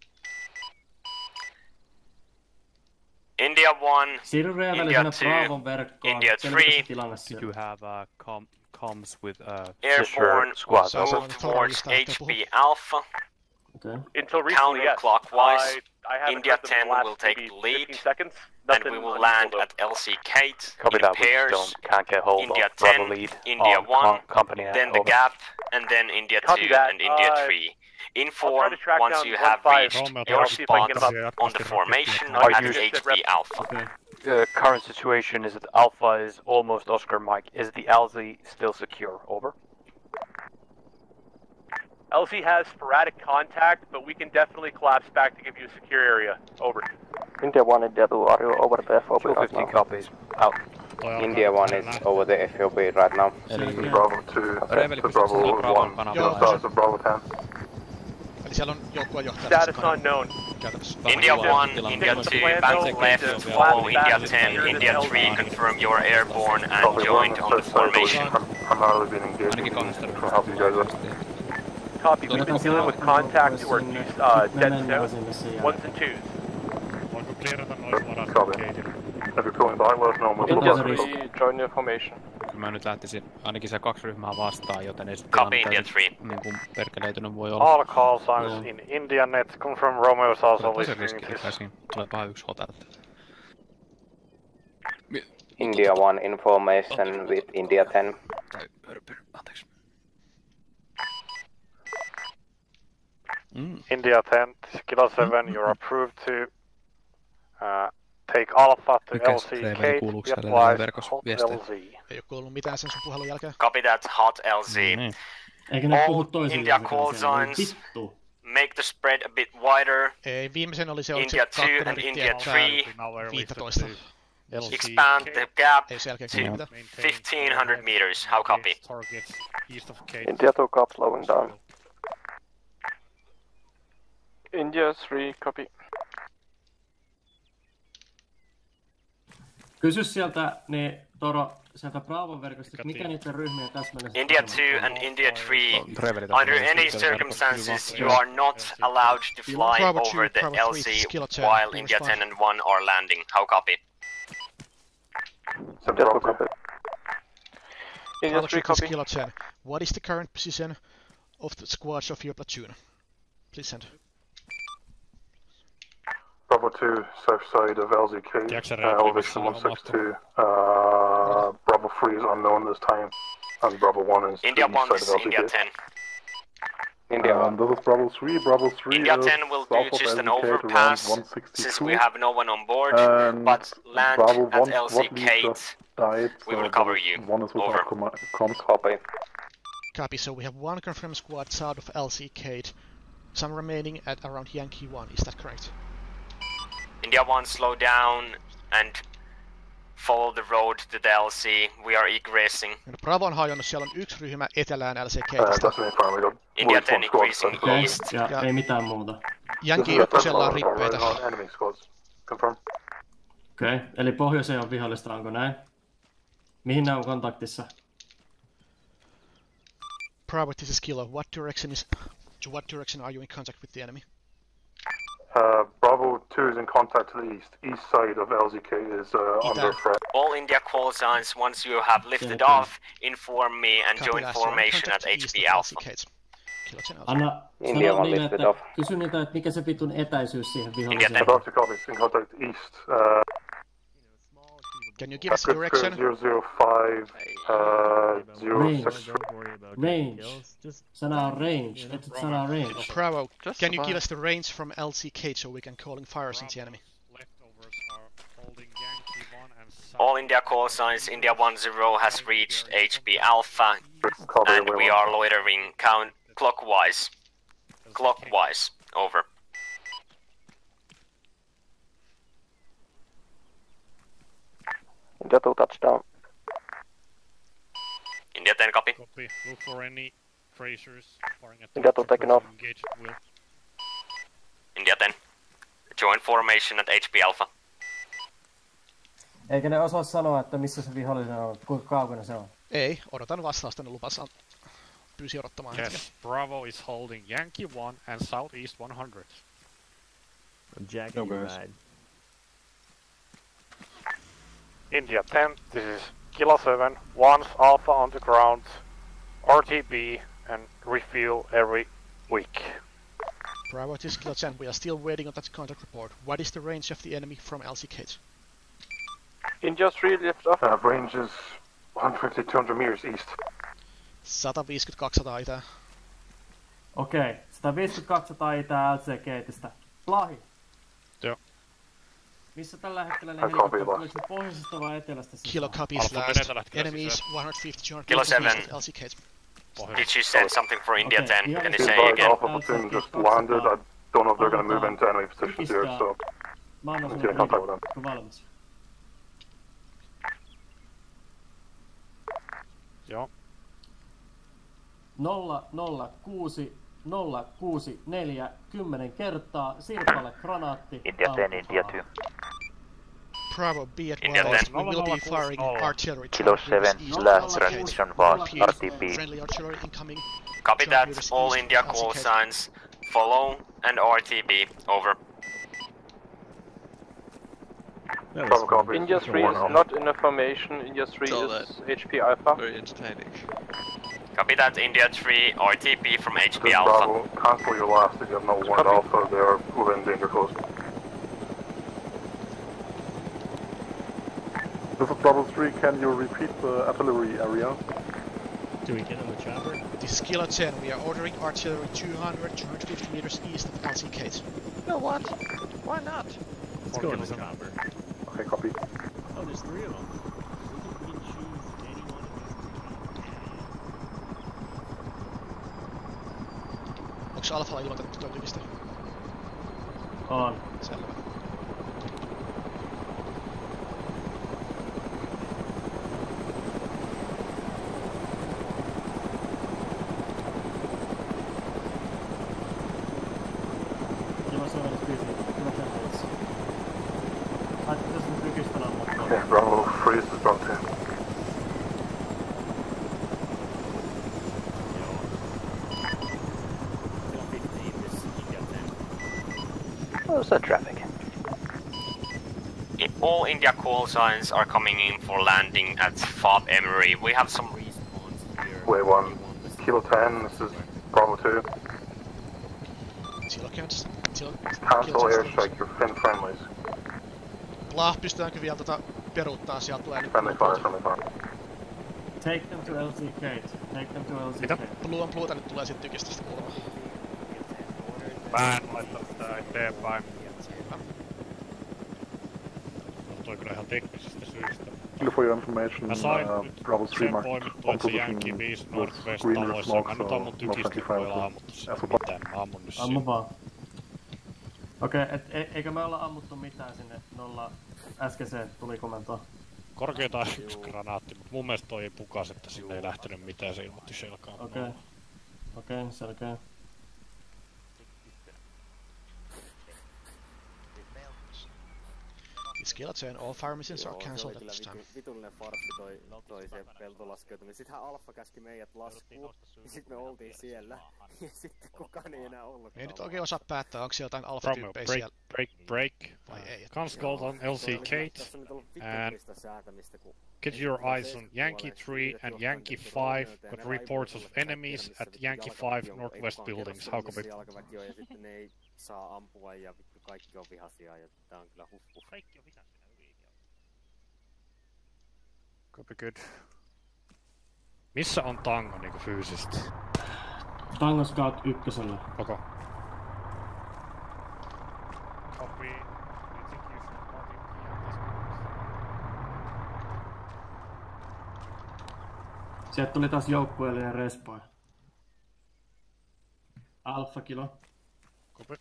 India one, Sirreä India välisenä two, Bravon verkkoon. India three. Did you have uh, com comms with uh, Airborne, squad? move towards H P Alpha. Okay. Until recently, yes. Counterclockwise, I, I haven't India heard them in ten the last will take maybe the lead, fifteen seconds. and Nothing we will unusual land though. at L C Kate Copy in that, we pairs. don't, can't get hold India of ten, Bravo lead India on one, com company then over. the gap, and then India Copy two that. and India Uh, three. I'll Inform try to track once down you one have five. reached I'll your see if I can spot get on the formation Are at you- H P Alpha. Okay. The current situation is that Alpha is almost Oscar Mike. Is the L Z still secure? Over. L Z has sporadic contact, but we can definitely collapse back to give you a secure area. Over. India one, India two, are you over the F O B two right fifteen now? copies. Out. India one is over the F O B right now. Eli Bravo two, Reveli to pystyy Bravo sanoa Bravon one, kanavalta. stars of Bravo ten. Eli siellä on joukkueenjohtaja Status unknown. käytännössä. India one, India two, back left, follow India ten, India three, confirm you are airborne and joined on the formation. Primarily been engaged Ainakin kahdesta to help you guys out. Copy. We've been dealing with contact to our uh, dead south, ones and twos. Voinko clearata noin varat Copy. Kateille? If you're pulling behind, let us know. We'll India move on. three, join your formation. Kyllä mä nyt lähtisin ainakin se kaksi ryhmää vastaan, joten ei sitten Copy, India three. niinku perkeleitynyt voi olla. All call signs in India net, confirm Romeo is also Tosi listening riski, this. käsin. Tulee vähän yksi hotelta. India one information with India ten. Tai hörpy, anteeksi. Mm. India ten, Kilo seven, you're approved to uh, take Alpha to Mikäs L C Reveli Kate, kuuluuko be siellä advised, verkossa hot viestejä? L Z. Ei oo kuulunut mitään sen sun puhelun jälkeen. Copy that, hot L Z. No niin. Eikä ne puhu All toisilleen India mitään call siellä. Voi zones, Vittu. make the spread a bit wider. Ei, viimeisen oli se India oliko se two kakkonen and piti India tietää three. viisitoista. Expand the gap Ei sen jälkeen to kuulu mitään. fifteen hundred meters. How copy? Targets east of Kate. India two, cop slowing down. India three, copy. Kysy sieltä, niin Toro, sieltä Bravon verkosta, että mikä niiden ryhmien täsmälleen... India two and India three. Reveli taas Under on any sitten circumstances, verkossa. you are not allowed to fly Bravo two, over the Bravo L three, C skill check, while we India respond. ten and one are landing. How copy? India two, copy. India Bravo three, three, copy. Kilo ten. What is the current position of the squads of your platoon? Please send. Bravo two, south side of L Z K, Tiedätkö uh, Reveli, elevation missä one on six two. Uh, Bravo three is unknown this time, and Bravo one is to the India east one, side this of is L Z India K. ten. India um, this is Bravo three, Bravo three India is ten will do south of just an L Z K at around overpass one sixty-two. since we have no one on board, And but land Bravo at one L C squad lead Kate. just died, We so will cover Bravo you. One is without Over. com comms. Copy. Copy, so we have one confirmed squad south of L C Kate. Some remaining at around Yankee one, is that correct? India one, slow down and follow the road to the L C. We are egressing. No, Bravo on hajonnut, siellä on yksi ryhmä etelään L C Uh, Kateista. that's me, fine, we got India more ten one squad. increasing Okei, east. ja, Ja- ei mitään muuta. Yankee This is ykkösellä on Bravo, rippeitä. on enemy squads. Confirm. Okei, okay. Eli pohjoiseen on vihollista, onko näin? Mihin ne on kontaktissa? Bravo, this is Kilo. What direction is... To what direction are you in contact with the enemy? Uh, Bravo two is in contact to the east. East side of L Z K is uh, under threat. All India call signs, once you have lifted off, inform me and Copy join that, formation at H P Alpha. Anna, India sano on niille, listed että off. kysy niitä, että mikä se vitun etäisyys siihen viholliseen India on. ten. Copy, in contact east. Uh, Can you give us a direction? zero zero five, uh, zero six. Range. Sana on range. Et sana on range. Bravo, can you give us the range from L C K so we can calling fire since the enemy? All India call signs, India one zero has reached H P Alpha, and we are loitering count clockwise. Clockwise, over. India two touchdown. India ten copy. Copy. Look for any tracers firing at India two taking off. Engage at will. India ten. Join formation at H P Alpha. Eikä ne osaa sanoa, että missä se vihollinen on, kuinka kaukana se on. Ei, odotan vastausta, ne lupas pyysi odottamaan Yes, hetken. Bravo is holding Yankee one and Southeast one hundred. Jack, No you worries. ride. India ten, this is Kilo seven, once Alpha on the ground, R T B and refuel every week. Bravo, this is Kilo ten, we are still waiting on that contact report. What is the range of the enemy from L C K? India three lift off. Uh, range is one fifty, two hundred meters east. sata viisikymmentä kaksisataa itää. Okei, okay. sata viisikymmentä kaksisataa itää L C K-tistä. Plahi. Joo. Missä tällä hetkellä ne I copy helikopterit, that. oliko ne pohjoisesta vai etelästä sisään? Kilo copies last. Enemies one hundred fifty, two hundred Kilo seven. L C K. Did you send something for India Okay, ten? yeah, Can you it's say Advise again? Alpha platoon just landed. I don't know if they're going to move into enemy positions here, so Mä annan I'm sulle getting contact with them. kun valmis. Joo. nolla nolla kuusi nolla kuusi neljä kymmenen kertaa sirpale granaatti. India ten, India two. Bravo, be India advised, ten. we will be firing artillery. Kilo seven, last transmission was R T B. Friendly artillery incoming. Copy that. All India call signs, follow and R T B, over. Bravo copy. India three is not in a formation. India three is H P Alpha. Very entertaining. Copy that. India three, R T B from H P This Alpha. Bravo, cancel your last if you have no one Alpha. They are within danger close. This is Bravo three, can you repeat the artillery area? Do we get on the chopper? This is Kilo ten, we are ordering artillery two hundred, two hundred fifty meters east of L C K. No, what? Why not? Let's go on the chopper. Okay, copy. Oh, there's three of them. We can, we can choose any one of these. Onks Alfalla ilmoitettu löytymistä? On. Selvä. Kilo seven is busy. Kilo ten is. Haetko tässä nyt nykistä lammuttaa? Okay, Bravo freeze is Bravo ten. What's that traffic? All India call signs are coming in for landing at Fob Emery. We have some respawns here. Way one, Kilo ten, this is Bravo two. Siellä on käytössä. Siellä on... Cancel airstrike, your Finn friendlies. Blah, pystytäänkö vielä tota peruuttaa? Sieltä tulee nyt... Friendly fire, friendly fire. Take them to L C K. Take them to L C K. Blue on Bluuta nyt tulee sit tykistä kuulemaan. Mä en laittanut sitä eteenpäin. No toi kyllä ihan teknisistä syistä. For your information, Mä sain uh, nyt Bravo three sen marked poimittua, on että se position Yankee viisi with Northwest green taloissa. smoke, Mä nyt so ammun no tykistä, friendly kun ei fire. olla ammuttu sitä Alpha mitään. Mä ammun nyt Ammu siinä. vaan. Okei, okay, et e eikö me olla ammuttu mitään sinne nolla äskeiseen tulikomentoon? Korkeintaan yksi granaatti, mutta mun mielestä toi ei pukas, että sinne ei lähtenyt mitään, se ilmoitti selkaan. Okei. Okay. Okei, okay, selkeä. Kilo ten, all fire missions are cancelled at this time. Vitullinen farssi toi, toi se peltolaskeutuminen. Sittenhän Alfa käski meidät laskuun, ja sit me oltiin siellä, ja sitten kukaan ei enää ollutkaan. Ei nyt oikein osaa päättää, onko siellä jotain alfa-tyyppejä break, siellä. break, break. Vai ei? Consult on L C Kate, and get your eyes on Yankee three and Yankee five. Got reports of enemies at Yankee five northwest buildings. How copy? Ja sitten ne ei saa ampua, ja vittu kaikki on vihaisia, ja tää on kyllä huppu. Kaikki on vihaisia. Copy good. Missä on Tango niinku fyysisesti? Tango Scout ykkösellä. Koko. Copy. You think you should party Sieltä tuli taas joukkueellinen respoi. Alfa kilo. Copy.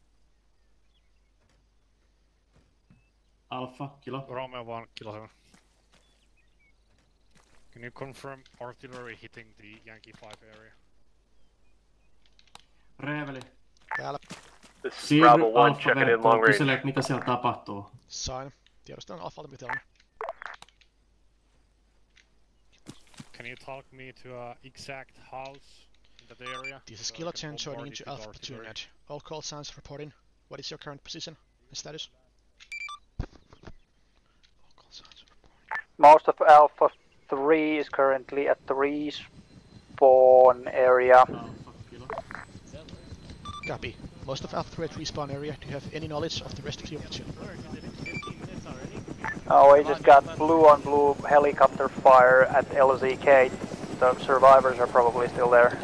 Alfa kilo. Romeo one kilo seven. Can you confirm artillery hitting the Yankee five area? Reeveli. Täällä. Siirry Alfa-verkkoon, kysele, mitä siellä tapahtuu. Sain. Tiedostan Alfalta mitä on. Can you talk me to a exact house in that area? This is Kilo ten joining into Alpha Platoon Edge. All call signs reporting. What is your current position and status? Most of Alpha three is currently at the respawn area. Copy. Most of Alpha three at respawn area. Do you have any knowledge of the rest of your platoon? Oh, we just got blue on blue helicopter fire at L Z K. The survivors are probably still there.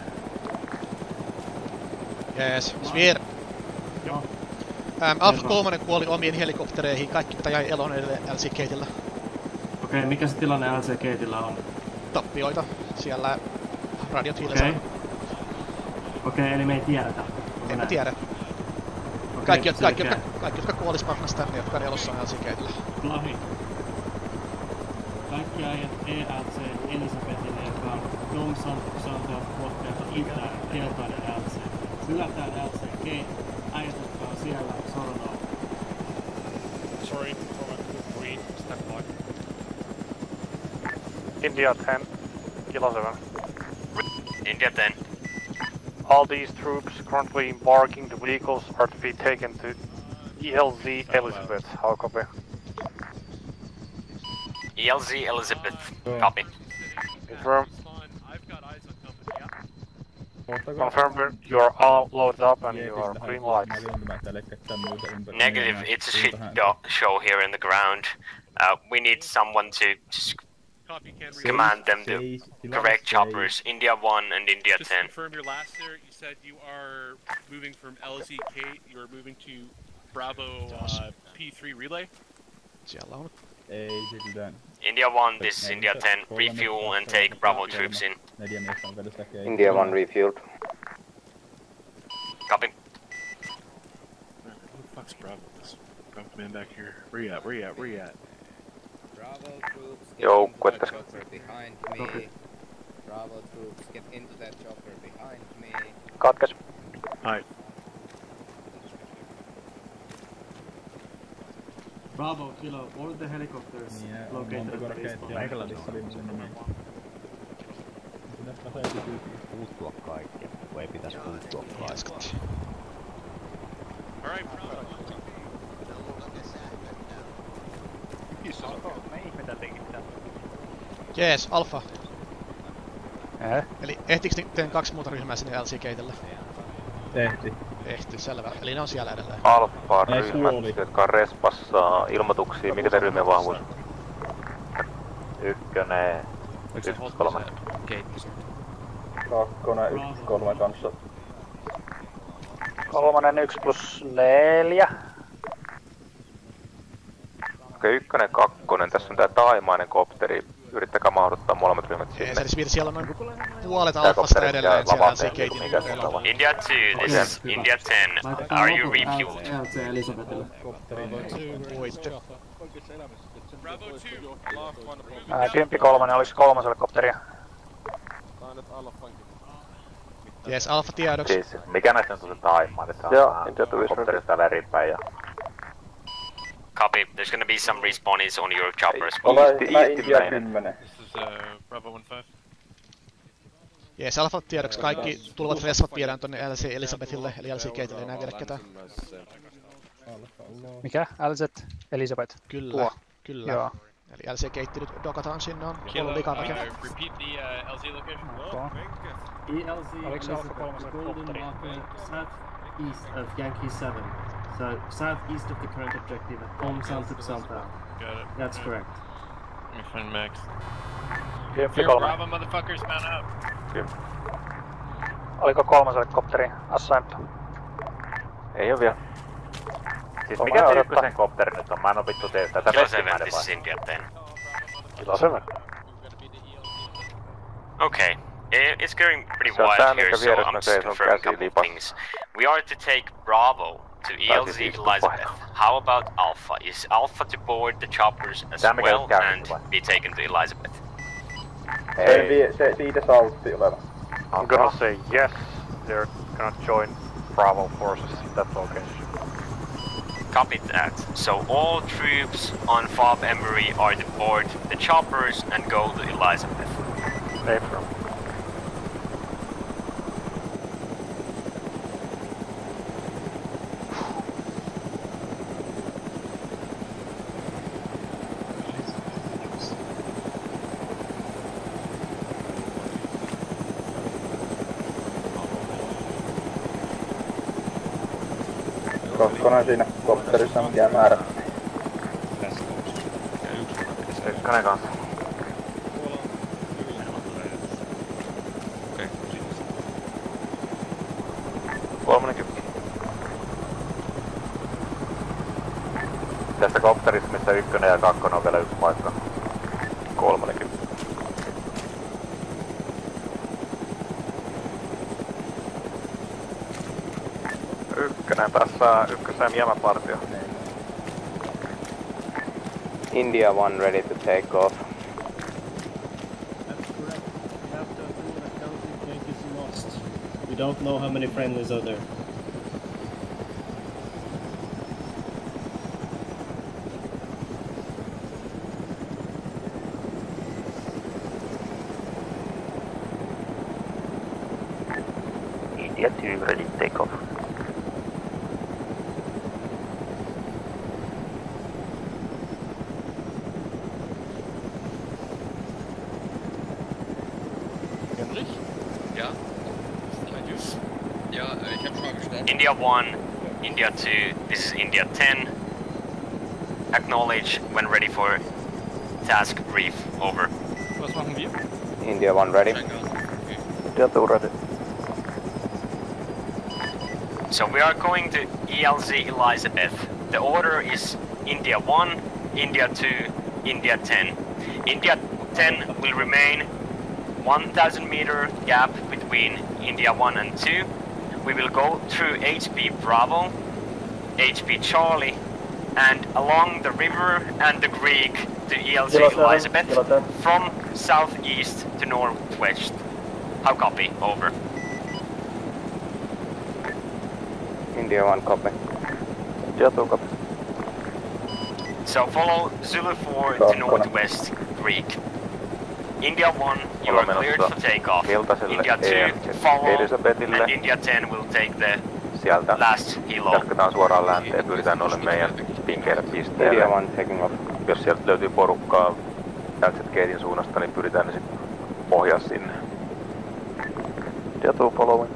Yes, Svir. Um, Alpha kolme kuoli omiin helikoptereihin. Kaikki mitä jäi eloon L Z K:llä. Okei, mikä se tilanne L C K:llä on? Tappioita. Siellä radiot hiilisellä. Okei. Okei, eli me ei tiedetä. Emme tiedä. Okei, kaikki, kaikki, jotka, kaikki, jotka kuolis pahnasta tänne, jotka on elossa on L C K:llä. Lahi. Kaikki äijät E L C Elisabethille, joka on Domson kohteelta itään keltainen L C. Hylätään L C K. Äijät, jotka on siellä Sornoa. Sorry, green, step by. India ten, Kilo seven. India ten. All these troops currently embarking the vehicles are to be taken to E L Z Elizabeth. How copy? E L Z Elizabeth. Copy. Confirm. Confirm you are all loaded up and you are green lights. Negative, it's a shit show here in the ground. Uh, we need someone to just command them to correct choppers. India one and India Just ten. Just confirm your last there. You said you are moving from L Z K. You are moving to Bravo uh, P three relay. Siellä on. Ei, siltä. India one, this is India ten. Refuel and take Bravo troops in. India one refueled. Copy. Who the fuck's Bravo? This Bravo man back here. Where you at? Where you at? Where you at? Bravo troops get Joukkue into that chopper behind me. Bravo troops get into that chopper behind me. Katkes. Alright. Bravo, Kilo, all the helicopters located at the respawn. Pitäispä se ei puuttua kaikki, kun ei pitäis puuttua kaikki. Alright, Bravo. Jees, Alfa. Eh? Eli ehtiiks niitten kaksi muuta ryhmää sinne L C K:lle? Ehti. Ehti, selvä. Eli ne on siellä edelleen. Alfa-ryhmät, jotka on respassa ilmoituksia. Mikä te ryhmien vahvuus? Ykkönen, yksi kolme. Kakkonen, yksi kolme kanssa. Kolmonen yksi plus neljä. Okei, ykkönen, kakkonen. Tässä on tää taimainen kopteri. Yrittäkää mahduttaa molemmat ryhmät sinne. Jees, eli siellä on noin puolet Alfasta edelleen siellä L C K:n. India two, this is India ten. Are you refueled? L C Elisabethille. Kymppi kolmonen, olis kolmoselle kopteria? Jees, Alfa tiedoksi. Siis, mikä näistä on se taimaan? Että on kopterista täällä eri päin ja... Copy. There's gonna be some respawns on your chopper as well. well. This is uh, Bravo one five. Jees, Alfa tiedoksi kaikki tulevat resvat viedään tonne L C Elizabethille, eli L C Gatelle ei enää viedä ketään. Mikä? L Z Elizabeth? Kyllä, Tuo. kyllä. Joo. Eli L C Gate nyt dokataan sinne, on ollut likanake. Repeat the uh, L Z location. E L Z Elizabeth, golden marker southeast of Yankee seven. So southeast of the current objective, home Santa Santa. Got it. That's correct. Let me find Max. Here, Bravo motherfuckers, man up. Kyllä. Oliko kolmaselle kopteri assainto? Ei oo vielä. Siis mikä se ykkösen kopteri nyt on? Mä en oo vittu tee tätä vestimäinen vai? This is India ten. Kilo seven. Okay. It's getting pretty wild here, so I'm just confirming a couple of things. We are to take Bravo to E L Z Elizabeth. How about Alpha? Is Alpha to board the choppers as well and be taken to Elizabeth? Ei, se siitä saltti oleva. I'm gonna say yes, they're gonna join Bravo forces in that location. Copy that. So all troops on Fob Emery are to board the choppers and go to Elizabeth. Affirm. Kakkonen siinä kopterissa mikä määrä. Ykkönen kanssa. Kolmonenkin. Tästä kopterissa, missä ykkönen ja kakkonen on vielä yksi paikka. Kolmonenkin. Ykkönen tässä ykkösen jämäpartio. India one ready to take off. That's correct. We have to assume that L Z Gate is lost. We don't know how many friendlies are there. India two ready to take off. India one, India two, this is India ten. Acknowledge when ready for task brief, over. India one ready. India two ready. So we are going to E L Z Elizabeth. The order is India one, India two, India ten. India ten will remain one thousand meter gap between India one and two. We will go through H P Bravo, H P Charlie, and along the river and the Greek to E L Z Elizabeth from southeast to northwest. How copy? Over. India one copy. India two copy. So follow Zulu four to northwest Greek. India one, you are cleared for takeoff. India two, follow, and India ten will take the sieltä last helo. Jatketaan suoraan länteen, pyritään noille meidän pinkeille pisteelle. India one taking off. Jos sieltä löytyy porukkaa L Z Gatein suunnasta, niin pyritään ne sitten pohjaa sinne. India two following.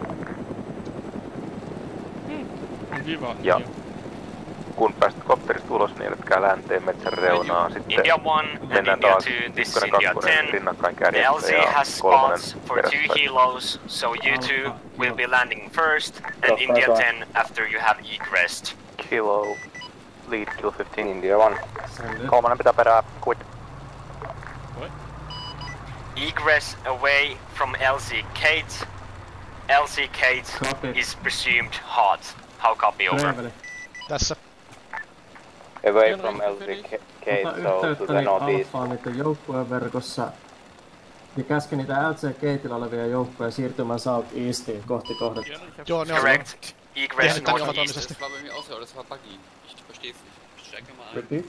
Hyvä. Ja kun pääset kopterista ulos, niin jätkää länteen metsän reunaa. Sitten India one and India two, this is India ten. The L Z has spots for two helos, so you two will be landing first, and India ten after you have egressed. Kilo, lead, kilo fifteen. India one. Kolmannen pitää perää, quit. What? Egress away from L Z Kate. L Z Kate is presumed hot. How copy? Over. Tässä. Away from L Z Kate, so to the northeast. Alfaan niiden joukkueen verkossa ja käski niitä L Z Gateilla olevia joukkoja siirtymään southeastiin kohti kohdetta. Joo, ne on. Correct. Egress Tehnyt tän northeast. johdollisesti. Repeat.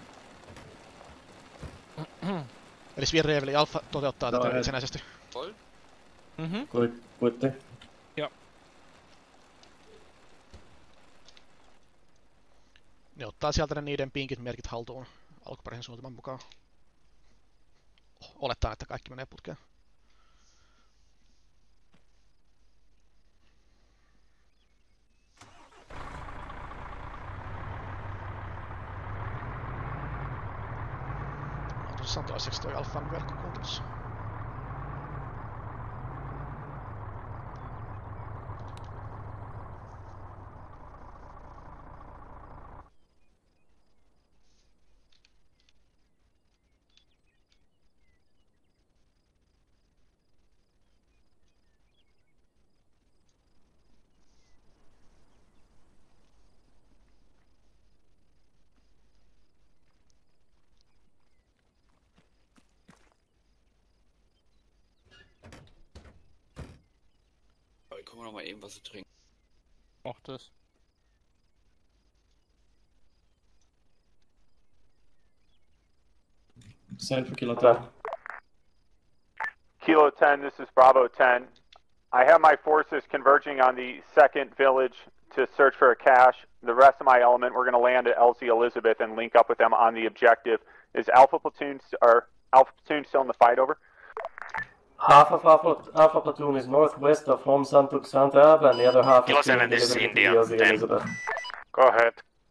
Eli Svirre eli Alpha toteuttaa Go tätä ahead. itsenäisesti. Mhm. Kuitti. Joo. Ne ottaa sieltä ne niiden pinkit merkit haltuun alkuperäisen suunnitelman mukaan. Olettaen, että kaikki menee putkeen. On tosissaan toiseksi toi Alphan verkkokuuntelussa. Können wir noch mal eben was trinken? Mach das. Send for Kilo ten. Kilo ten, this is Bravo ten. I have my forces converging on the second village to search for a cache. The rest of my element, we're going to land at L Z Elizabeth and link up with them on the objective. Is Alpha Platoon, or Alpha Platoon still in the fight, over? Half of Alpha, Alpha Platoon is northwest of Home Santuk Santa Aba, and the other half Kilo is being seven, this is delivered to India, L Z ten. Elizabeth. Go ahead.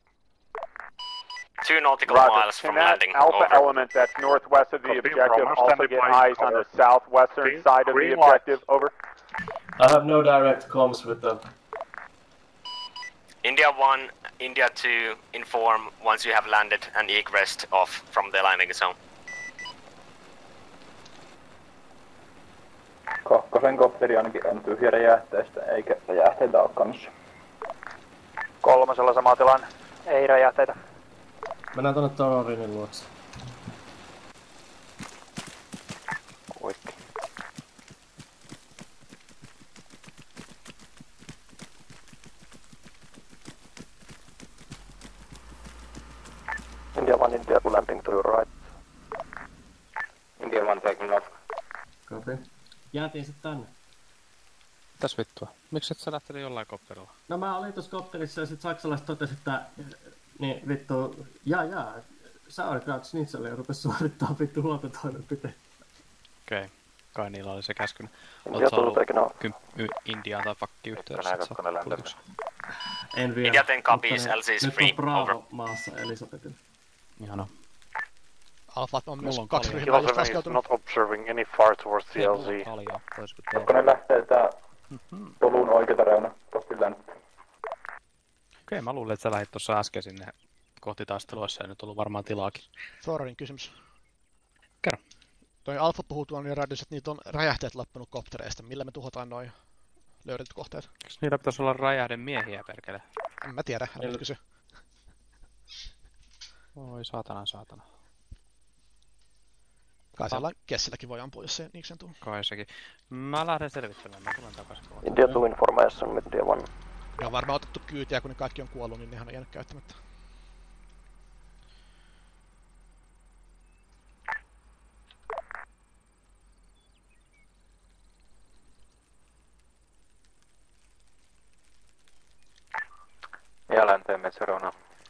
Two nautical Roger. miles from Can that landing. Alpha Over. element that's northwest of the Copy, objective Brahma, also standing get by, eyes on the cover. southwestern Green- side of the green light. objective, over? I have no direct comms with them. India one, India two, inform once you have landed and egressed off from the landing zone. Kakkosen kopteri ainakin on tyhjä räjähteistä, eikä räjähteitä ole kanssa. Kolmosella sama tilanne. Ei räjähteitä. Mennään tonne Tororinin luokse. Kuitti. India one, India two, landing to your right. India one taking off. Copy. Jäätiin sit tänne. Mitäs vittua? Miksi et sä lähtenyt jollain kopterilla? No mä olin tuossa kopterissa ja sit saksalaiset totesi, että niin vittu, jaa jaa, sauerkraut schnitzel ja rupes suorittaa vittu huoltotoimenpiteen. Okei, okay. Kai niillä oli se käskyn. India Oot sä ollut taking off. kym- Intiaan tai fakki yhteydessä? En vielä. India ten copies, mutta ne- L Z is nyt free, on Bravo over. maassa Elisabetilla. Ihana. Alpha on myös on kaksi paljon. ryhmää Kilo just seven is laskeutunut. not observing any fire towards the L Z. Paljon. Voisiko Onko ne lähtee tää polun oikeeta reuna kohti länttä? Okei, mä luulin, että sä lähdit tuossa äsken sinne kohti taisteluissa ja nyt on ollut varmaan tilaakin. Thorarin kysymys. Kerro. Toi Alpha puhuu tuon niin radiossa, että niitä on räjähteet loppunut koptereista. Millä me tuhotaan noin löydetyt kohteet? Eikö niillä pitäisi olla räjähden miehiä, perkele? En mä tiedä, älä nyt kysy. Oi saatana, saatana. Kai siellä Kessilläkin voi ampua, jos se niikseen tuu. Kai sekin. Mä lähden selvittelemään, mä tulen takaisin. India two information with India one. Ne on varmaan otettu kyytiä, kun ne kaikki on kuollut, niin nehän on jäänyt käyttämättä. Ja länteen metsäreuna.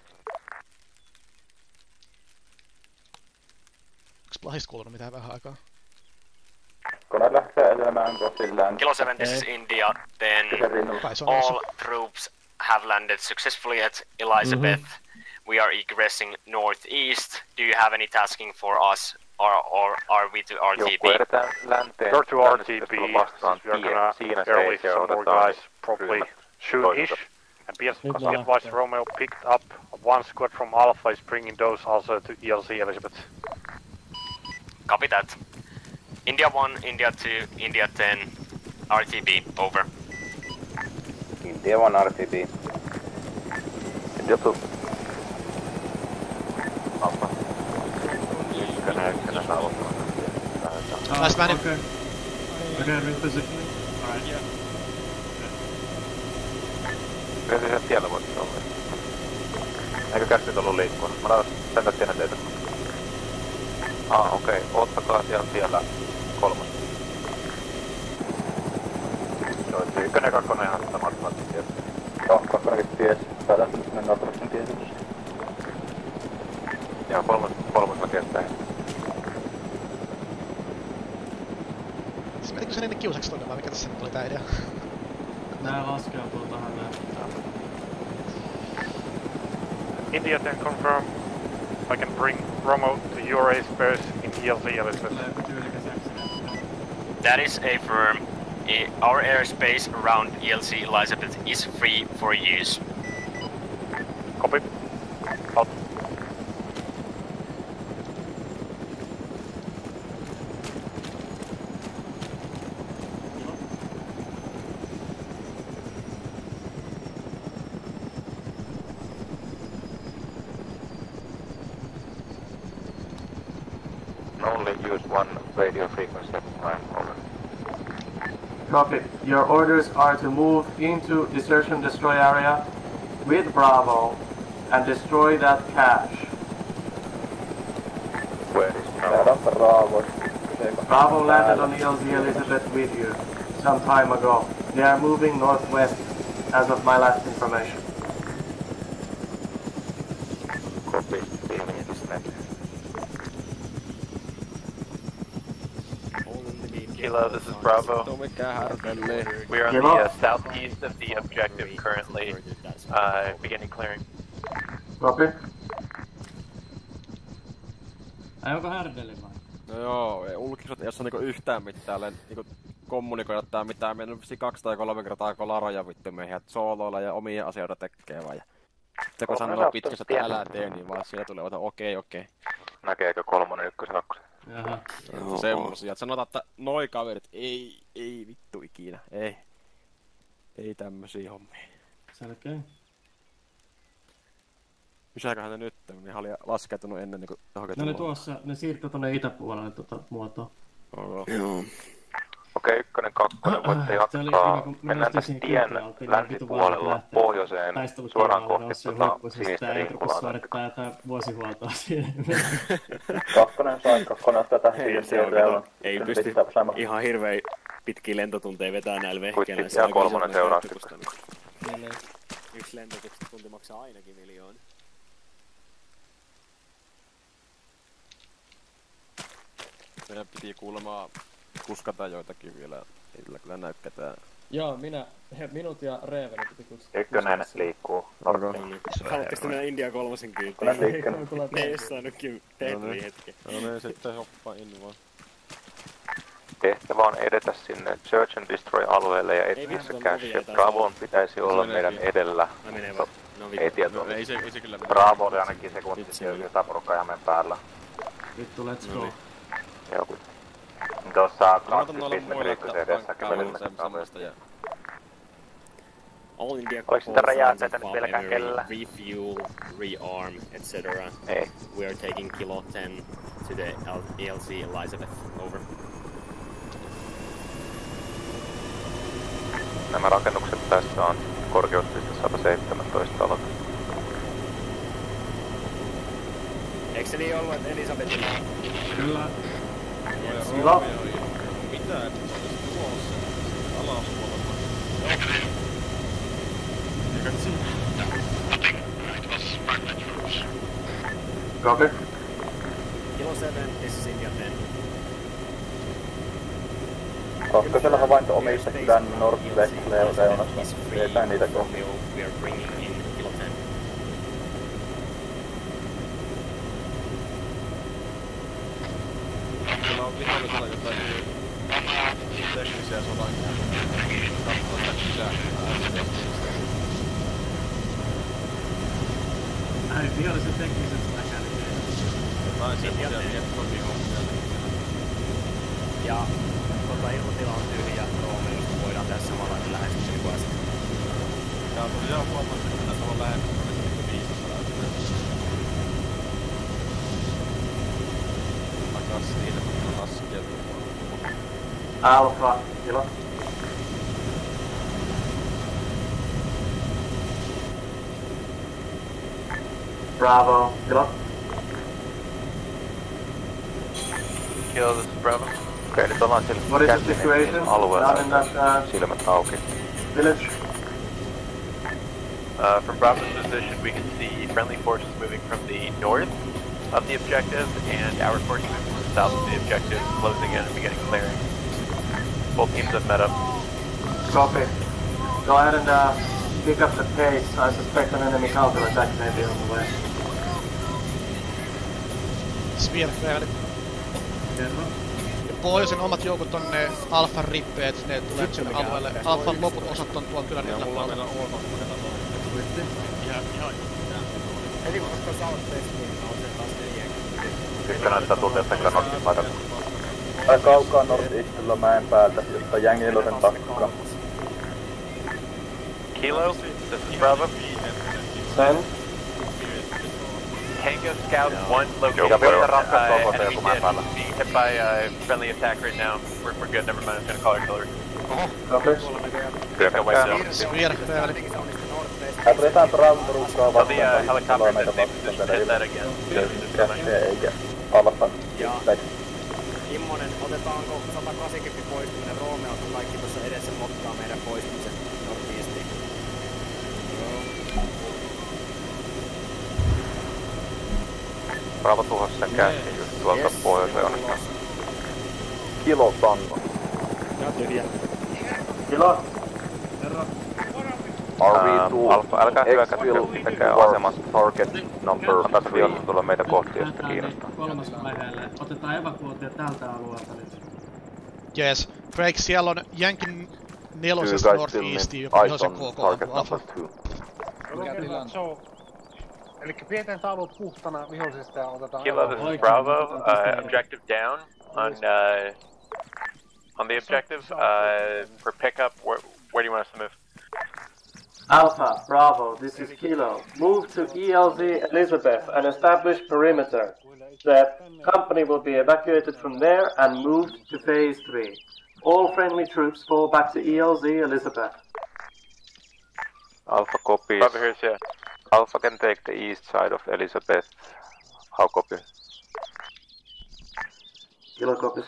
Onks Plahista kuulunut mitään vähän aikaa? Kone lähtee etelemään kohti länttä. Kilo seven, this is India ten. All troops have landed successfully at Elizabeth. Mm-hmm. We are egressing northeast. Do you have any tasking for us, or, or are we to R T B? Joukkue edetään länteen. Go to R T B. Vastaan We are tie. gonna Siinä airlift seisee some more otetaan guys, probably soon-ish. And be Nyt advised, lähtee. Romeo picked up one squad from Alpha is bringing those also to E L C Elizabeth. Copy that. India one, India two, India ten, R T B, over. India one R T B. India two. Alpha. Ykkönen, ykkönen saavuttamaan. Last man in. Okay. Okay, repositioning. Alright, yeah. Kyllä se siellä voisi olla. Eikö käskyt ollut liikkunut? Mä laitan sen takia ne teitä. Ah, okei. Okay. Ottakaa sieltä vielä kolmas. Joo, ykkönen ja kakkonen ihan samat samat tiedät. Joo, kakkonenkin ties. Päätään nyt mennä opetuksen tiesitys. Joo, kolmas, kolmasella kestää. Siis menikö se ennen kiusaksi tonne vai mikä tässä nyt oli tää idea? Nää laskeutuu tähän nää. India ten confirm. I can bring Romo to your airspace in E L C airlifted. That is a firm. I- Our airspace around E L C Elizabeth is free for use. Copy. Out. Only use one radio frequency at a time, over. Copy. Your orders are to move into the search and destroy area with Bravo and destroy that cache. Where is Bravo? Bravo. Bravo landed on E L Z Elizabeth with you some time ago. They are moving northwest as of my last information. Copy. Dealing it is net. Kilo, this is Bravo. We are on the uh, southeast of the objective currently. Uh, beginning clearing. Copy. Ai onko härdeli vai? No joo, ei ulkisot ei oo niinku yhtään mitään niinku kommunikoida tää mitään. Meillä on vissiin kaksi tai kolme kertaa kolaroja vittu meihin, et sooloilla ja omia asioita tekee vaan. Ja sitten kun sanoo pitkässä, että älä tee, niin vaan siellä tulee ota okei okay, okei. Okay. Näkeekö kolmonen, ykkösen, kakkosen? Jaha. No, semmosia, et sanotaan, että noi kaverit, ei, ei vittu ikinä, ei. Ei tämmösiä hommia. Selkeä. Misäköhän ne nyt, ne oli laskeutunut ennen niinku johonkin Ne oli tuossa, ne siirtyi tonne itäpuolelle tota muotoa. Joo. Okei, ykkönen, kakkonen, voitte jatkaa. Mennään tästä tien länsipuolella pohjoiseen suoraan kohti tota sinistä rinkkulaa. Suorittaa jotain vuosihuoltoa siinä. Kakkonen sai, kakkonen ottaa tähän siirteellä. Ei pysty ihan hirveän pitkiä lentotunteja vetää näillä vehkeillä. Kuitti ja kolmonen seuraa sitten. Yksi lentotunti maksaa ainakin miljoona. Meidän piti kuulemaan kuskata joitakin vielä, ei kyllä kyllä näy ketään. Joo, minä, he, minut ja Reeveni piti kuskata. Ykkönen liikkuu. Haluatteko mennä India kolmosen kyytiin? Ne ei saanutkin tehtäviä hetken. No ne sitten hoppaa in vaan. Tehtävä on edetä sinne Search and Destroy-alueelle ja etsiä se cache. Bravon pitäisi olla meidän edellä. Ei tietoa. Ei se, ei se kyllä. Bravo oli ainakin sekunti siellä jotain porukkaa ihan meidän päällä. Vittu, let's go. Joo, kun tuossa kaksikymmentäviisi metriä kyse edessä kävelemme semmoista. All India Oliko sitä räjäytteitä nyt vieläkään kellään? Refuel, rearm, et cetera. Ei. We are taking Kilo ten to the E L C Elizabeth. Over. Nämä rakennukset tässä on korkeuspiste sata seitsemäntoista aloita. Eikö se niin ollut, että Elisabetilla? Kyllä. Silo. Mitä? Tuossa. Alaspuolella. Eikä nyt siinä. Copy. Kilo seven, this is India ten. Kakkosella havainto omista kylän northwest reunassa. Vietään niitä kohti. We are bringing in Kilo ten. Kyllä on vihollisella jotain teknisiä sodan katsotaan lisää äänestä. Ai, vihollisen tekniset näkään. Jotain semmosia miettotihommia. Ja tota ilmatila on tyhjä, Roomeusta voidaan tässä samalla lähestyä niin kuin äsken. Ja tosiaan huomasin, että tässä on lähemmäs noin viisisataa. Takas siinä, kun on laskeutunut. Alpha, Kilo. Bravo. Kilo. Kilo, this is Bravo. Okei, nyt ollaan sillä What is the situation? alueella. Down in that, uh, silmät auki. Village. Uh, from Bravo's position, we can see friendly forces moving from the north of the objective, and our forces moving from the south of the objective, closing in and beginning clearing. Both teams have met up. Copy. Go ahead and uh, pick up the pace. I suspect an enemy counterattack may be on the way. Spearfeld. Ja pohjoisen omat joukot on ne Alfan rippeet, ne tulee sen alueelle. Alfan loput osat on tuolla kylän yläpuolella. Ihan, ihan. Heti kun ostaa south-testiin, niin otetaan neljäkymmentä. Sitten näyttää tulta jostain kyllä nortin paikalla. Tai kaukaa north-eastillä mäen päältä, jostain jängilosen takkaa. Kilo, this is Bravo. Sen. Tango Scout one located uh, enemy dead, being hit by a uh, friendly attack right now. We're, we're good, never mind, I'm gonna call our killer. Copy. Spearfeld. Jätetään Bravo-rukkaa Tell the uh, helicopter that they hit that again. Eikä Alfan. Immonen, otetaanko sata kahdeksankymmentä poistuminen Romeot, kun kaikki tuossa edessä mokkaa meidän poistumisen northeastiin? Bravo tuhosi sen käskin just tuolta yes, pohjoisreunasta. Kilo Tango. Ja tyhjä. Kilo. Herra. Are we to Alfa, älkää hyökätkö pitäkää asemasta target number three tulla meitä kohti, jos sitä kiinnostaa. Kolmas vaiheelle. Otetaan evakuotia tältä alueelta nyt. Jees. Break, siellä on Jänkin nelosesta northeastiin, joka on se K K Alfa. Elikkä pidetään taulu puhtana vihollisesta ja otetaan... Kilo, this is Bravo. Uh, objective down on uh, on the objective. Uh, for pickup, where, where do you want us to move? Alpha, Bravo, this is Kilo. Move to E L Z Elizabeth and establish perimeter. The company will be evacuated from there and moved to phase three. All friendly troops fall back to E L Z Elizabeth. Alpha copies. Bravo here's here. Alpha can take the east side of Elizabeth. How copy? Kilo copies.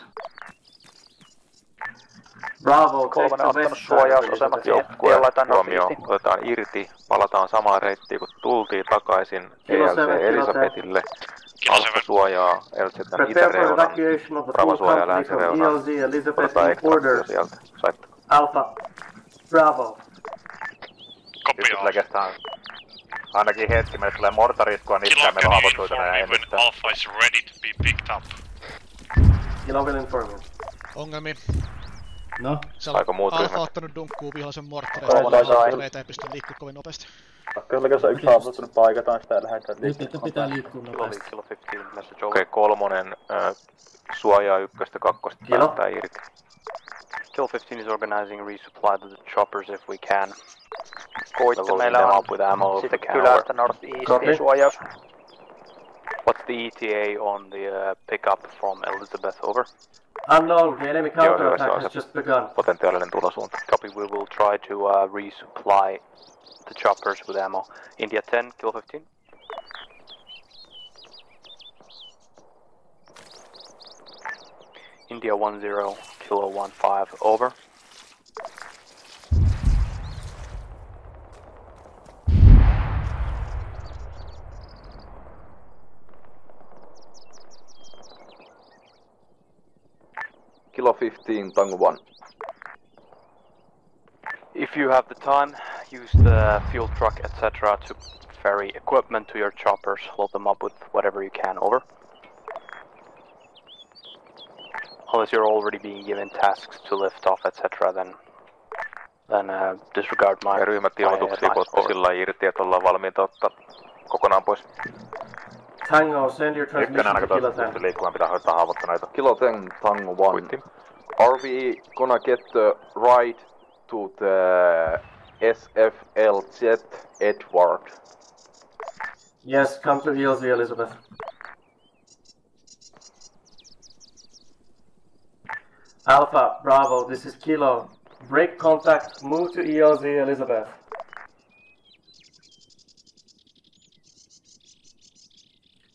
Bravo, take the west side of Elizabeth. Joukkue, Romeo, otetaan irti, palataan samaan reittiin kun tultiin takaisin E L C Elizabethille. Alpha suojaa Elizabethin itäreunan, Bravo suojaa länsireunan. Otetaan ekstraktia sieltä. Saitte. Alpha, Bravo. Nyt oikeastaan ainakin hetki, meille tulee mortariskua niskään, meillä on haavoittuita meidän ennestään. Alpha is ready to be picked up. Kilo will inform you. Ongelmia. No? Saiko muut ryhmät? Alfa ottanut dunkkuu vihollisen morttareista, tulee ei pysty liikkua kovin nopeasti. Kyllä, jos on yksi haavoittunut paikataan sitä ja lähdetään liikkeelle. Nyt pitää liikkua nopeasti. Okei, okay, kolmonen äh, suojaa ykköstä, kakkosta päästään irti. Kill fifteen is organizing resupply to the choppers if we can. Koitte, meillä on sitten kylästä northeastiin suojaus. What's the E T A on the uh, pickup from Elizabeth, over? Unknown, the enemy counterattack has just begun. Potentiaalinen tulosuunta. Copy, we will try to uh, resupply the choppers with ammo. India ten, Kill fifteen. India one zero, Kilo one five, over. Kilo fifteen, Tango one. If you have the time, use the fuel truck, et cetera to ferry equipment to your choppers, load them up with whatever you can, over. Unless you're already being given tasks to lift off, et cetera, then then uh, disregard my... Ja ryhmätilmoituksia koottu sillä irti, että ollaan valmiita ottaa kokonaan pois. Tango, send your transmission to Kilo ten. Liikkumaan pitää hoitaa haavoittuneita. Kilo ten, Tango one. Are we gonna get the right to the S F L jet Edward? Yes, come to E L Z Elizabeth. Alpha, Bravo, this is Kilo. Break contact, move to E L Z Elizabeth.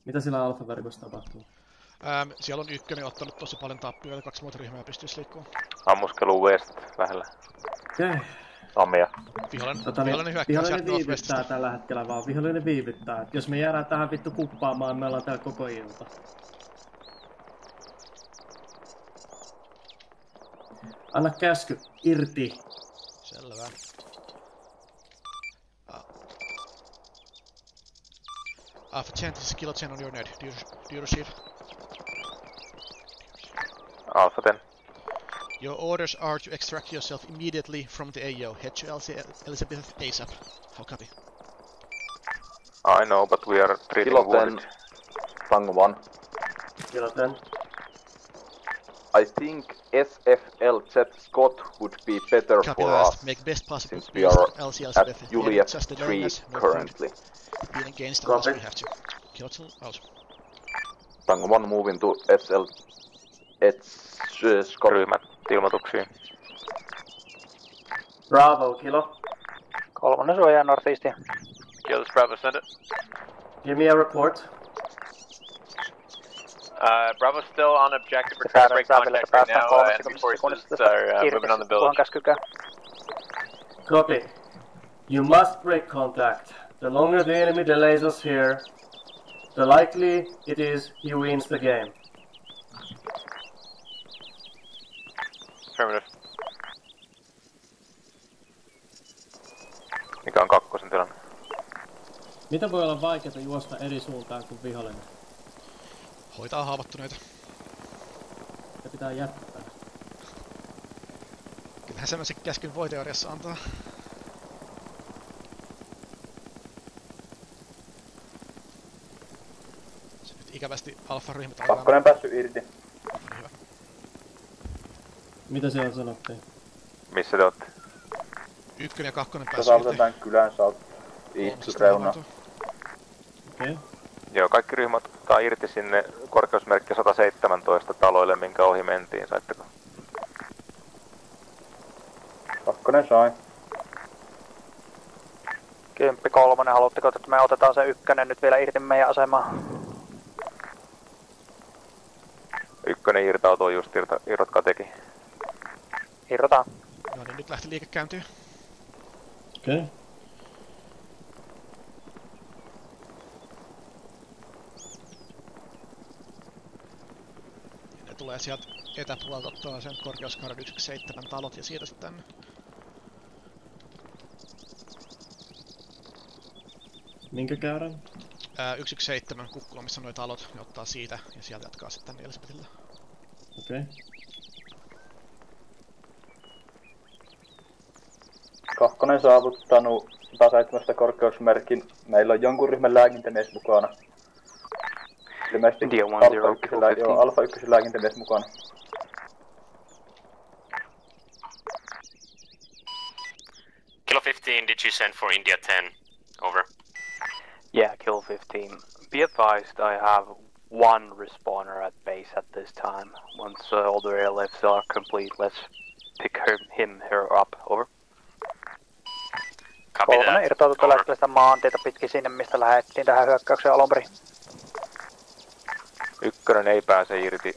Mitä sillä alfa-verkossa tapahtuu? Ähm, siellä on ykkönen ottanut tosi paljon tappioita, kaksi muuta ryhmää pystyisi liikkumaan. Ammuskelu west lähellä. Okei. Okay. Omia. Vihollinen, Tota, vihollinen hyökkää sieltä vihollinen northwestista. viivyttää tällä hetkellä vaan, vihollinen viivyttää. Et jos me jäädään tähän vittu kuppaamaan, me ollaan täällä koko ilta. Anna käsky, irti. Selvä. Ah. Alpha ten, this is Kilo ten on your net. Do you, do you receive? Alpha ten. Your orders are to extract yourself immediately from the A O. Head to L C Elizabeth ASAP. How copy? I know, but we are treating Kilo wounded. ten, Tango one. Kilo ten. I think S F L Z Scott would be better Copy for last. us, Make best possible since we are L C at Elizabeth. Juliet Just the three donors, no currently. food. Being against Copy. unless we have to. Kilo two out. Tango one moving to S L Z Scott. Ryhmät ilmoituksiin. Bravo, Kilo. Kolmonen suojaa northeastia. Kilo Bravo, send it. Give me a report. Uh, Bravo's still on objective. We're trying to break contact right now. Uh, enemy forces are uh, moving on the village. Copy. You must break contact. The longer the enemy delays us here, the likely it is he wins the game. Affirmative. Mikä on kakkosen tilanne? Mitä voi olla vaikeaa juosta eri suuntaan kuin vihollinen? Hoitaa haavoittuneita. Ja pitää jättää. Kyllähän semmoisen käskyn voi teoriassa antaa. Se nyt ikävästi alfa-ryhmät alkaa... Kakkonen päässyt irti. Hyvä. Mitä siellä sanottiin? Missä te ootte? Ykkönen ja kakkonen Se päässyt irti. saavutetaan kylän south east reuna. Okei. Okay. Joo, kaikki ryhmät ottaa irti sinne korkeusmerkki sata seitsemäntoista taloille, minkä ohi mentiin, saitteko? Kakkonen sai. Kymppi kolmonen, haluatteko, että me otetaan se ykkönen nyt vielä irti meidän asemaan? Ykkönen irtautui just irta, irrotkaa teki. Irrotaan. No niin, nyt lähti liike käyntiin. Okei. Okay. Ne tulee sieltä etäpuolelta ottaa sen korkeuskaaran yksi yksi seitsemän talot ja siitä sitten tänne. Minkä käyrän? Ää, yksi yksi seitsemän kukkula, missä on noi talot, ne ottaa siitä ja sieltä jatkaa sitten tänne Elizabethille. Okei. Okay. Kakkonen saavuttanut sata seitsemän korkeusmerkin. Meillä on jonkun ryhmän lääkintämies mukana. Ilmeisesti Alfa yksi lääkintämies mukana. Kilo fifteen, did you send for India ten? Over. Yeah, Kilo fifteen. Be advised, I have one respawner at base at this time. Once uh, all the airlifts are complete, let's pick her, him, her up. Over. Kolmonen irtautuu tällä hetkellä sitä maantietä pitkin sinne, mistä lähdettiin tähän hyökkäykseen alunperin. Ykkönen ei pääse irti.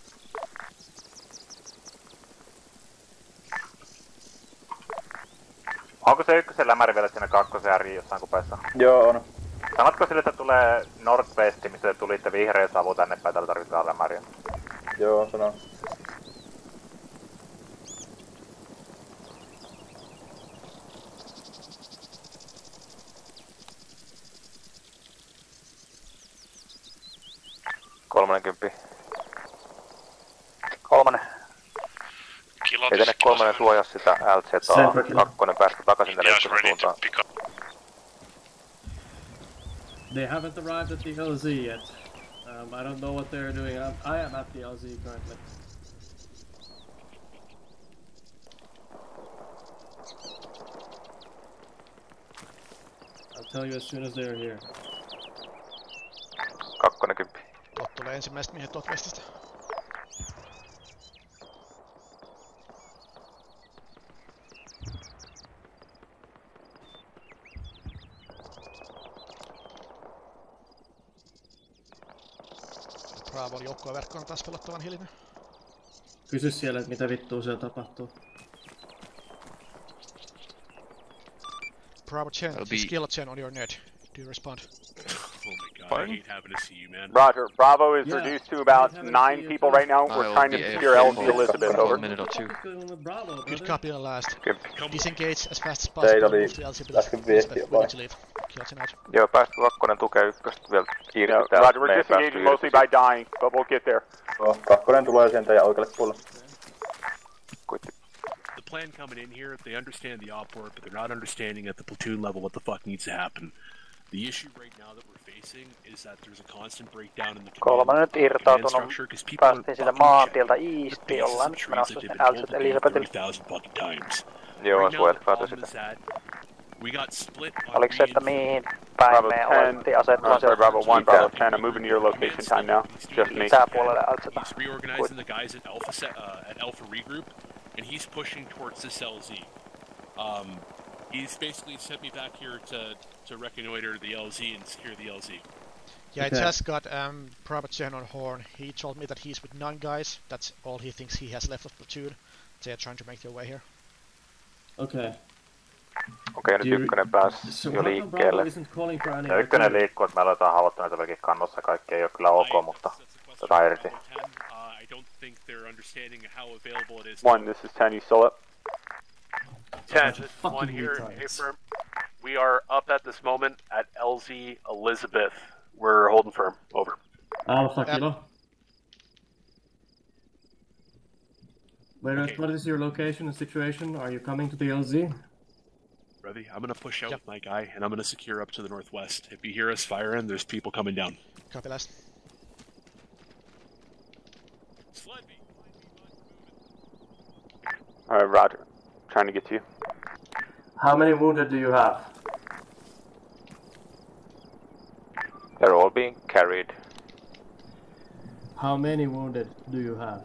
Onko se ykkösen lämäri vielä siinä kakkosen ääriin jossain kupeessa? Joo, on. Sanotko sille, että tulee Northwesti, missä te tulitte vihreä savu tänne päin, täällä tarvitaan lämäriä? Joo, sanon. Kolmonen kymppi. Kolmonen. Ei tänne kolmonen suojaa sitä L Z kakkonen päästä takaisin tänne ykkösen suuntaan. They haven't arrived at the L Z yet. Um, I don't know what they're doing. I'm, I am at the L Z currently. I'll tell you as soon as they're here. Kakkonen kymppi. Tuot tulee ensimmäiset miehet tuot westistä. Bravo, joukkueverkko on taas pelottavan hiljainen. Kysy siellä, että mitä vittua siellä tapahtuu. Bravo ten, be... skill ten on your net. Do you respond? Oh my god, Pardon? I hate having to see you, man. Roger, Bravo is yeah. reduced to about nine people right now. We're trying to secure L Z Elizabeth, over. A minute or two. Good copy on last. Good. Disengage as fast as possible. Move to L Z Elizabeth. We need to leave. Kill tonight. Joo, päästä kakkonen tukee ykköstä vielä irti. No, Roger, we're disengaging mostly by dying, but we'll get there. Oh, kakkonen tulee sieltä ja oikealle puolelle. The plan coming in here, they understand the op work, but they're not understanding at the platoon level what the fuck needs to happen. The issue right now that we're facing is that there's a constant breakdown in the Kolmonen nyt irtautunut, päästiin sieltä maantieltä iistiin, ollaan nyt menossa sinne L Z Elizabethille. Joo, suojatkaa sitä. Oliko se, että mihin päin me olettiin asettua sieltä? Bravo one, Bravo ten, I'm moving to your location time now. Just me. Sääpuolelle L Z. He's reorganizing the guys at Alpha, set, uh, at Alpha Regroup, and he's pushing towards this L Z. Um, he's basically sent me back here to to reconnoiter the L Z and secure the L Z. Yeah, I just got um, Bravo ten on horn. He told me that he's with nine guys. That's all he thinks he has left of platoon. They are trying to make their way here. Okay. Okei, nyt ykkönen pääsi jo liikkeelle. Ja ykkönen liikkuu, että me aletaan haavoittuneita väki kannossa. Kaikki ei ole kyllä ok, mutta tota irti. One, this is ten, you saw it? ten, this is one here. Hey, firm. We are up at this moment at L Z Elizabeth. We're holding firm. Over. Alpha Kilo. Where okay. What is your location and situation? Are you coming to the L Z? Ready? I'm gonna push out yep. my guy, and I'm gonna secure up to the northwest. If you hear us firing, there's people coming down. Copy last. Alright, Roger. Trying to get to you. How many wounded do you have? They're all being carried. How many wounded do you have?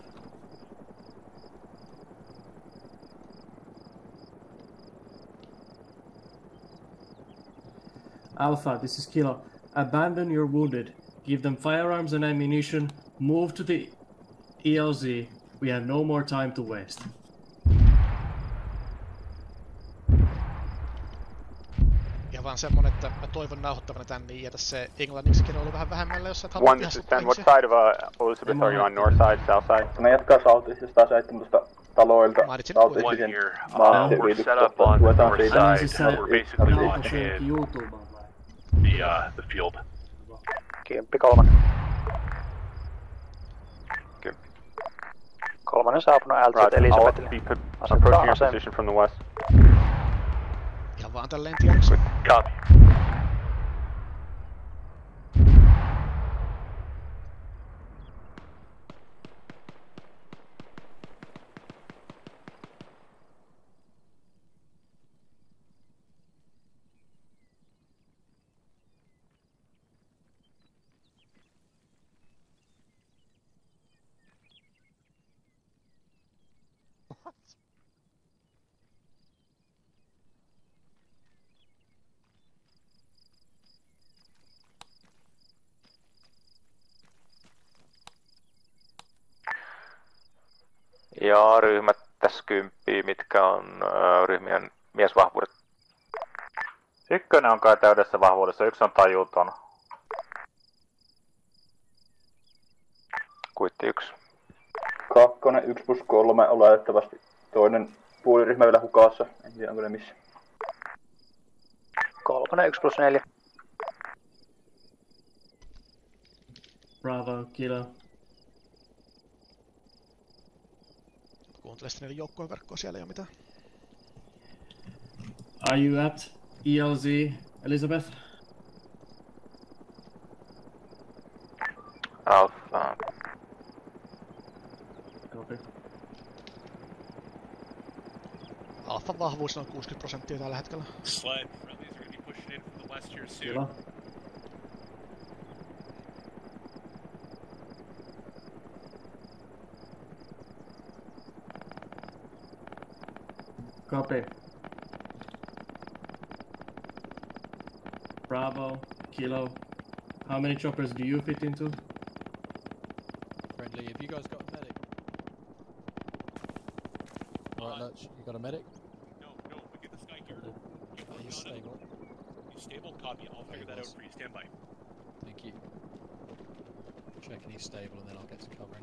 Alpha, this is Kilo. Abandon your wounded. Give them firearms and ammunition. Move to the E L Z. We have no more time to waste. Ihan vaan semmonen, että mä toivon nauhoittavana tän niin jätä se englanniksikin oli vähän vähemmällä, jos sä et halua One, this is ten. What side of uh, Elizabeth are you on? North side, south side? Me jatkaa Southeastista seitsemäntoista taloilta. One here. Uh, we're set up on the north side. We're basically locked in the, uh, the field. Kymppi kolmonen. Kymppi. Kolmonen saapunut L Z Elizabethille. Approaching your position from the west. Ihan vaan tälleen tiedoksi. Copy. Ja ryhmät tässä kymppii, mitkä on äh, ryhmien miesvahvuudet. Ykkönen on kai täydessä vahvuudessa, yksi on tajuton. Kuitti yksi. Kakkonen, yksi plus kolme oletettavasti. Toinen puoliryhmä vielä hukassa, en tiedä onko ne missä. Kolmonen, yksi plus neljä. Bravo, Kilo. Kuuntele sitten niiden joukkojen verkkoa, siellä ei oo mitään. Are you at E L Z, Elizabeth? Alpha. Copy. Alphan vahvuus on kuusikymmentä prosenttia tällä hetkellä. Sled, friendlies are gonna be pushing in from the west here soon. Kilo. Copy. Bravo, Kilo. How many choppers do you fit into? Watch, you got a medic? No, no, look at this guy here. Oh, he's stable. He's stable, copy. I'll figure that out for you. Stand by. Thank you. Checking he's stable and then I'll get to covering.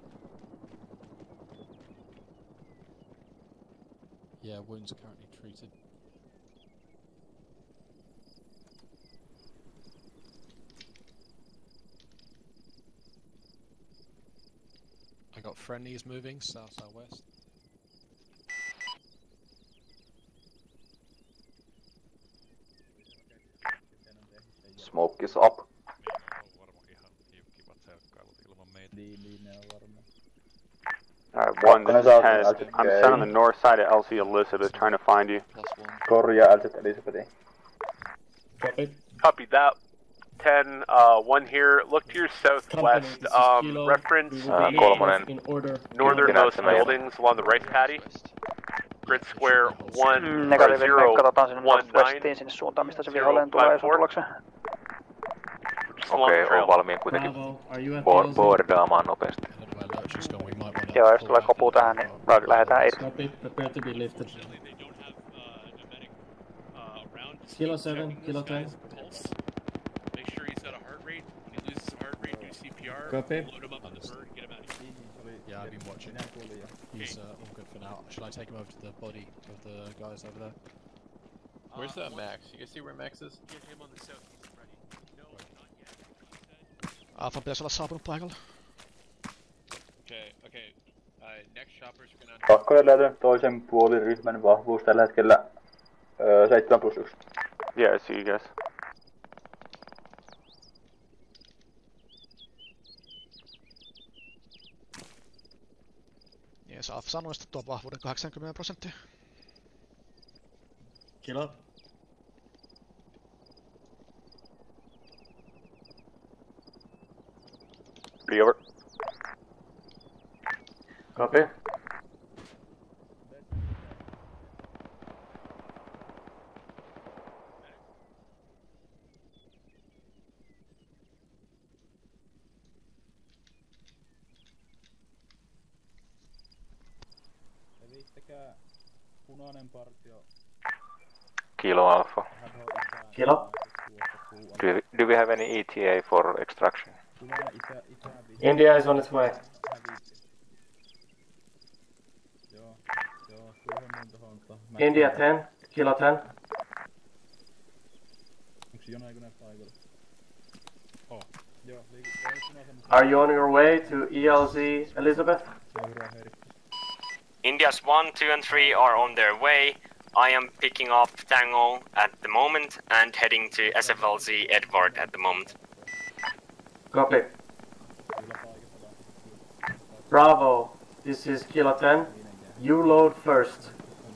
Yeah, wounds are currently treated. I got friendlies moving, south southwest. Smoke is up. Alright, one, this is ten. I'm set on the north side of L C Elizabeth, trying to find you. Korjaa L Z Elizabethin. Copy. Copy that. ten, uh, one here. Look to your southwest. Um, reference Uh, the kolmonen. northernmost buildings along the right, Patty. Grid square one Mm, negatiivit, me katsotaan sinne one northwestiin sinne suuntaan, mistä se vihollinen tulee, jos on tulokseen. Okei, okay, on valmiin kuitenkin bo- boardaamaan nopeasti. Joo, jos tulee kopu tähän, niin lähdetään irti. Copy, prepare to be lifted. Kilo seven, kilo ten. Make sure he's got a heart rate. When he loses heart rate, do C P R. Copy. Load him up on the bird, get him out of here. Yeah, I've been watching. He's uh, all good for now. Should I take him over to the body of the guys over there? Where's that Max? You can see where Max is? Get him on the south. He's ready. No, not yet. Alfa pitäisi olla saapunut paikalle. Okay, okay. Uh, next shoppers are gonna... Kakkonen löytyy toisen puoliryhmän vahvuus tällä hetkellä öö, seitsemän plus yksi. Yeah, I see you guys. Jees, Alfa saa nostettua vahvuuden kahdeksankymmentä prosenttia. Kilo. Ready, over. Copy. Levittäkää punainen partio. Kilo Alpha. Kilo. Do, you, do we have any E T A for extraction? India is on its way. India ten, kilo ten. Are you on your way to E L Z Elizabeth? India's one, two and three are on their way. I am picking up Tango at the moment and heading to S F L Z Edward at the moment. Copy. Bravo, this is Kilo ten. You load first.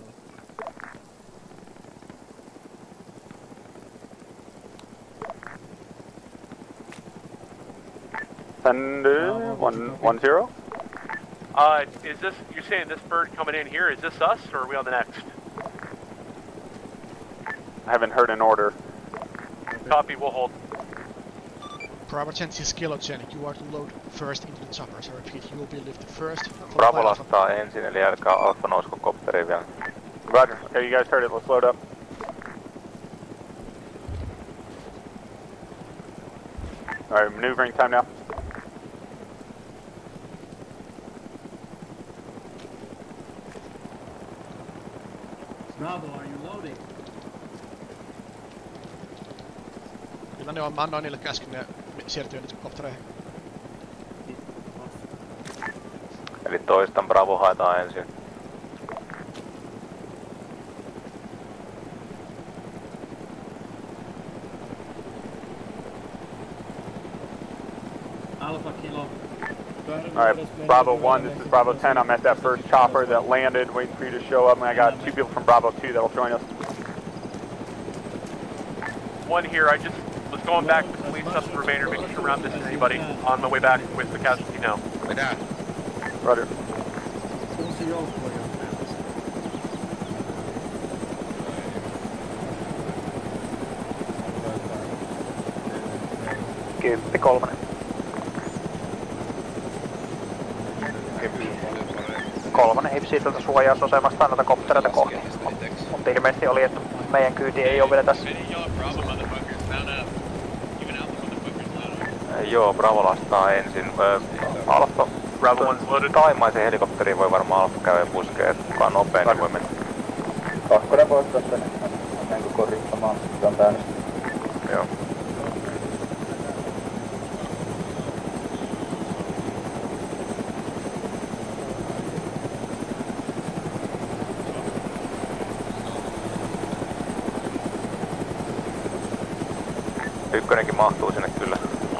And uh, one, one zero. Uh, is this, you're saying this bird coming in here, is this us, or are we on the next? I haven't heard an order. Copy, we'll hold. Bravo ten, this is Kilo ten. You are to load first into the choppers. I repeat, you will be lifted first. Bravo lastaa ensin, eli älkää Alfa nousko kopteriin vielä. Roger. Okay, you guys heard it. Let's load up. Alright, maneuvering time now. Bravo, are you loading? Kyllä ne on, mä annoin niille käskyn ja siirtyy nyt koptereihin. Eli toistan Bravo haetaan ensin. Alpha Kilo. Alright, Bravo one, this is Bravo ten. I'm at that first chopper that landed, waiting for you to show up, and I got two people from Bravo two that'll join us. One here, I just was going back to police up the remainder, making sure we're not missing anybody. On my way back with the casualty now. Like that. Roger. Kymppi kolmonen. kolmonen hipsii tältä suojausasemasta noita koptereita kohti. Mutta ilmeisesti oli, että meidän kyyti ei ole vielä tässä. Joo, Bravo lastaa ensin. Alfa, taimaisen helikopteriin voi varmaan Alfa käydä puskeen, että kukaan nopein niin voi mennä. Kakkonen voisi tässä ennen kuin korjuttamaan tämän päännistä. Joo. Ykkönenkin mahtuu sinne kyllä.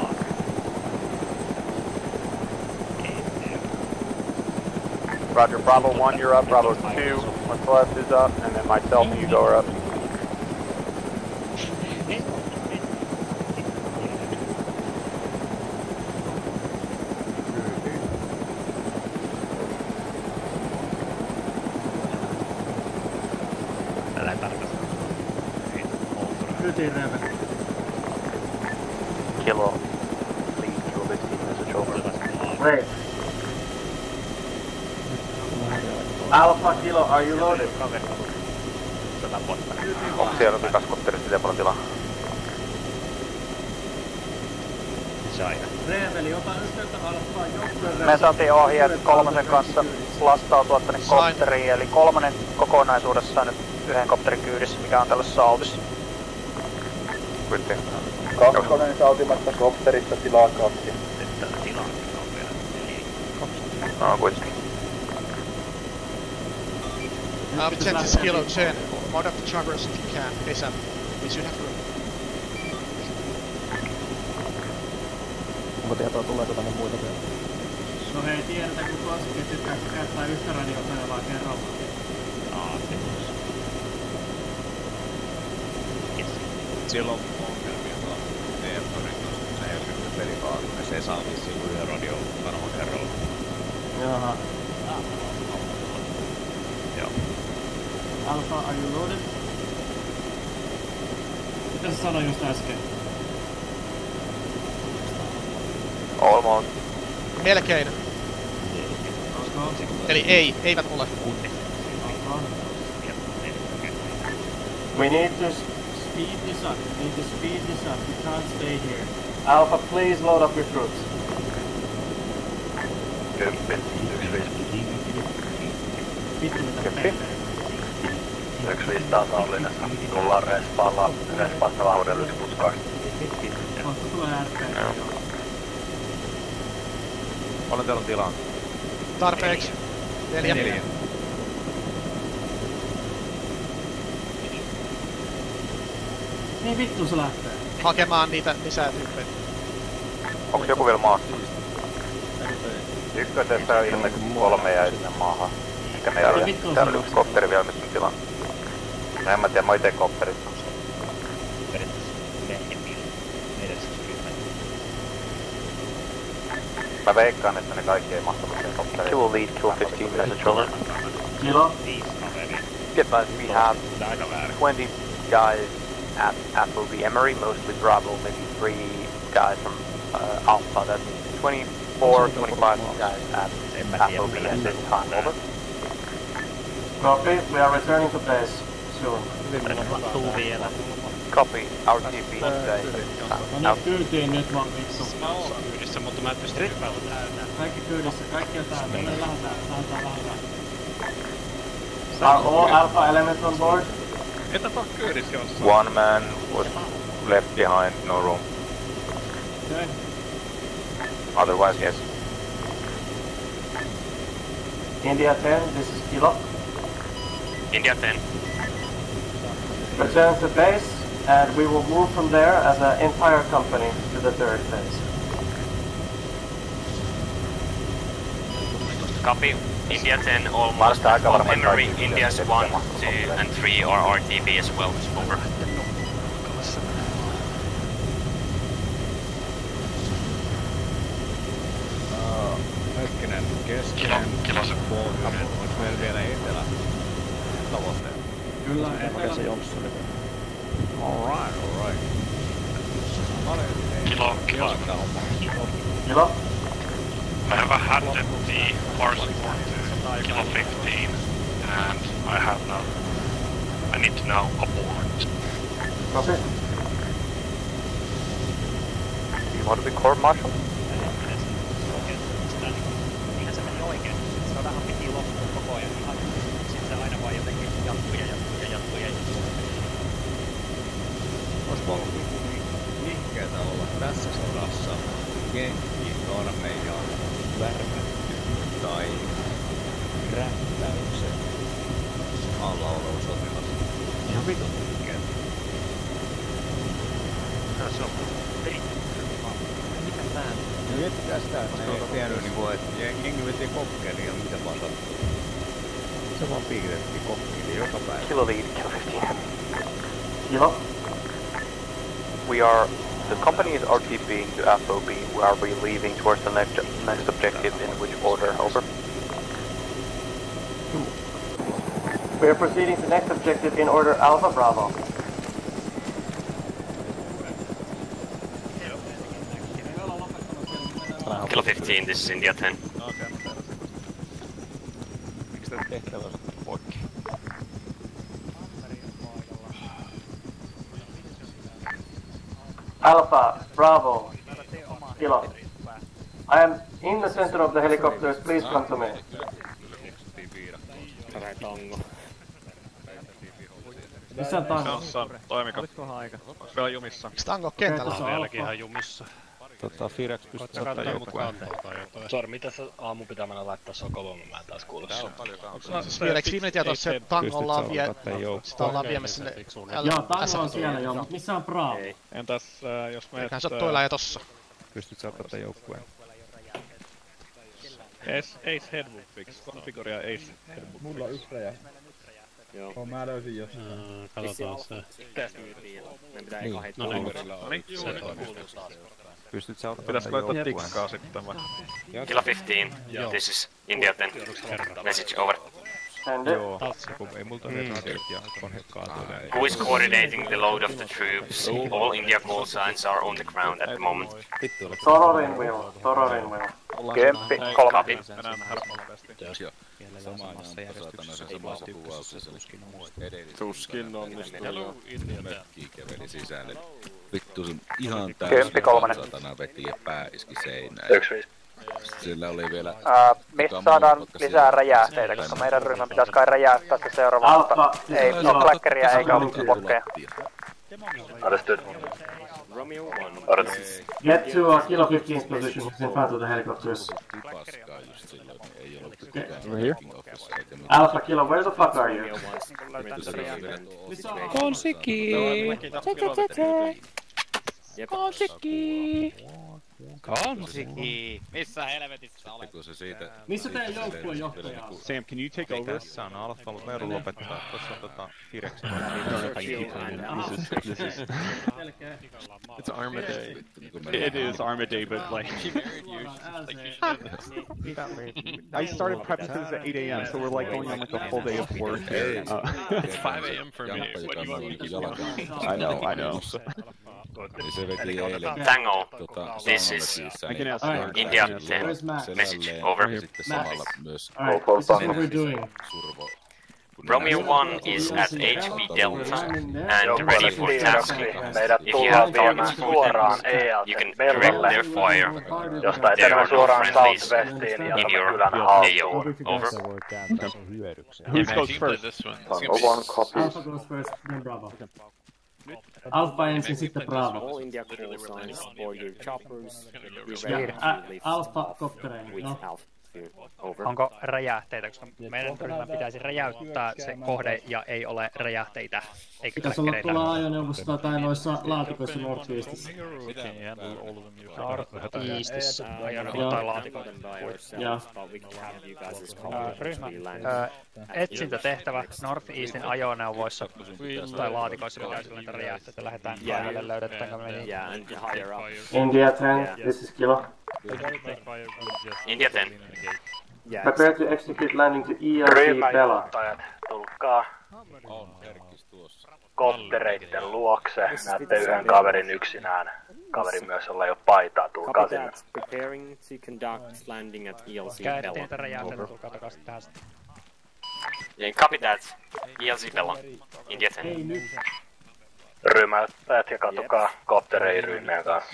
Roger, Bravo one, you're up, Bravo two, what's left is up, and then myself and you go are up. Älä tarkasta. Kyytiin Reven. Kilo. Lead, Kilo fifteen, message over. Wait. Alpha Kilo, are you loaded? Onko siellä jokin kaskotterissa miten paljon tilaa? Reveli, ota yhteyttä Alfaan joukkueen. Me saatiin ohjeet kolmosen kanssa lastautua tänne kopteriin, eli kolmonen kokonaisuudessaan nyt yhden kopterin kyydissä, mikä on tällä Sautissa. Kuitti. Kakkonen Sautimasta kopterissa tilaa kaksi. Tilaa on vielä. No, kuitti. Uh, pretend to Kilo ten. Mount up the traverse if you can, ASAP. We should have room. Onko tietoa, tuleeko tänne muita vielä? No hei, tiedetään kun klassikin tykkää käyttää yhtä radiokanavaa kerrallaan. Aa, se myös. Siellä on ongelmia tuolla Teertorin kanssa, kun se ei ole nyt pelikaartunut. Se ei saa vissiin kuin yhden radiokanavan kerralla. Jaha. Joo. Alpha, are you loaded? Mitä sä sanoit just äsken? Almost. Melkein. Eli ei, eivät ole. We need to speed this up. We need to speed this up. We can't stay here. Alpha, please load up your troops. Kymppi. Yksi viisi. Vittu mitä Kymppi. Yksi viisi taas on linjassa. Tullaan respaalla. Respaassa vauhdella yksi plus kaksi. Kohta tulee ärpeä. Paljon teillä on tilaa? Tarpeeksi. Neljä. Neljä. Niin vittu se lähtee. Hakemaan niitä lisää tyyppejä. Onko joku vielä maassa? Ykkösessä on ilmeisesti kolme jäi sinne maahan. Ehkä me jäädään. Täällä oli yksi kopteri vielä, missä on tilaa. No en mä tiedä, mä ite kopterissa. Mä veikkaan, että ne kaikki ei mahtunut siihen kopteriin. Kilo lead, Kilo fifteen, message over. Kilo? Get back, we have twenty guys at Apple V Emery, mostly Bravo, maybe three guys from uh, Alpha. That's twenty-four, twenty-five guys at Apple V at this time, over. Copy, we are returning to base soon. Copy, our T P today. No niin, kyytiin nyt vaan vittu. Mä oon kyydissä, mutta mä en pysty hypällä. Kaikki kyydissä, kaikki on täällä. Me lähdetään, lähdetään, lähdetään. Are all Alpha elements on board? Etä tää kyydissä jossain? One man was left behind, no room. Okay. Otherwise, yes. India ten, this is Kilo. India ten. Return to base, and we will move from there as an entire company to the third phase. Copy. India ten, almost from Emery, India's one, two, and three are R T B as well. Over. Hetkinen, keskinen, pohjoinen, onks meillä vielä etelä tavoitteena? Kyllä, etelä. Alright, alright. Kilo, kilo. Kilo? I have a hat at the bar support. Kilo fifteen, and I have now. I need to now abort. Copy. You want to be court martial? Niinhän se meni oikein. Se on vähän piti loppuun koko ajan. Sitten se aina vaan jotenkin jatkuu ja jatkuu ja jatkuu ja jatkuu. Ois voinut nihkeetä olla tässä sodassa jenkki armeijaan värvätty tai räppäyksen alla oleva sotilas. Ihan vitun nihkeetä. Se on mitä tää? No miettikää sitä, että ne ei tiennyt niinku, että jengi veti kokkelia ja mitä vaan sattuu. Se vaan piirrettiin kokkelia joka päivä. Kilo lead, Kilo fifteen. Kilo. We are, the company is RTBing to F O B. We are we leaving towards the next next objective in which order? Over. We are proceeding to next objective in order Alpha Bravo. Kilo fifteen, this is India ten. Okei. Miksi tää tehtävä on poikki? Alpha, Bravo, Kilo. I am in the center of the helicopters, please come to me. Tango. Missä on Tango? Kanssa, toimiko? Onks vielä jumissa? Miks Tango kentällä? On vieläkin ihan jumissa. Tota, Firex pystyt ottaa joukkueen. Sori, mitä sä aamu pitää mennä laittaa sokovoimaan, mä en taas kuule sun. Siis Firex viimeinen tieto on se, että Tango ollaan vie... Sitä ollaan viemässä sinne... Joo, Tango on siellä joo, mutta missä on Bravo? Entäs jos meet... Eiköhän se oo toilla ja tossa. Pystyt sä ottaa tän joukkueen? Ace Headwood fix, konfiguria Ace Headwood. Mulla on yksi räjä. Joo. Oh, mä löysin jos. Mm, katsotaan se. Meidän pitää eka heittää. No niin, no niin, se toimii. Pystyt sä ottaa tän joukkueen? Tikkaa sitten vai? Kilo fifteen, this is India ten. Message over. Joo, kun ei multa ole radiot ja kone kaatuu. Who is coordinating the load of the troops? All India call signs are on the ground at the moment. Tororin will, Tororin will. Kemppi, kolme. Copy. Mennään härmänopeasti. Samaan saatana se samassa kuvauksessa Tuskin onnistuu. Mökkiä käveli sisälle. Vittu sun ihan Kemppi, kolmonen. saatana veti ja pää iski seinään. Yksi viisi. Sillä oli vielä... Ää, mistä saadaan lisää räjähteitä, koska meidän ryhmän pitäisi kai räjäyttää se seuraava, mutta ei ole kläkkäriä eikä ole blokkeja. Understood. Romeo one. Get to uh, Kilo fifteen's position in front of the helicopters. We're here? Alpha Kilo, where the fuck are you? Konsiki! Konsiki! Konsiki! Missä helvetissä olet? Missä teidän joukkueen johtaja on? Sam, can you take over? Tässä on Alfalla Meru lopettaa. Tuossa on tota Firexin. This is... It's Arma Day. It is Arma Day, but like... I started prepping since at eight A M, so we're like going on like a full day of work here. Uh, It's five A M for me. What do you want me to do? I know, I know. Tango, this is India ten. Message over. Alright, this is what we're doing. Romeo one is at H P Delta and ready for task. If you have targets for them, you can direct their fire. There are no friendlies in your A O. Over. Who goes first? Alpha goes first, then Bravo. Alpha ensin, sitten Bravo. All India call signs for your choppers. Ja Alpha koptereihin, no. Onko räjähteitä, koska meidän ryhmän pitäisi räjäyttää se kohde ja ei ole räjähteitä eikä Pitäis olla kläkkereitä. tuolla ajoneuvossa tai noissa laatikoissa Northeastissä. Northeastissä ajoneuvo tai laatikoita. Joo. Ryhmä, etsintätehtävä Northeastin ajoneuvoissa tai laatikoissa pitäisi olla räjähteitä. Lähdetään kaivalle, löydetäänkö me niin. India ten, this is Kilo. India ten. Prepare to execute landing to E L T Bella. Ryhmänjohtajat, tulkaa koptereitten luokse. Näette yhden kaverin yksinään. kaveri myös, jolla ei oo paitaa, tulkaa Copy sinne. that. Preparing to conduct landing at E L C Käytettiin Bella. niitä räjähteitä, tulkaa takaisin tähän sitten. Yeah, copy that. E L C Bella. India ten. Rymäyttäjät ja katukaa koptereihin ryhmien kanssa.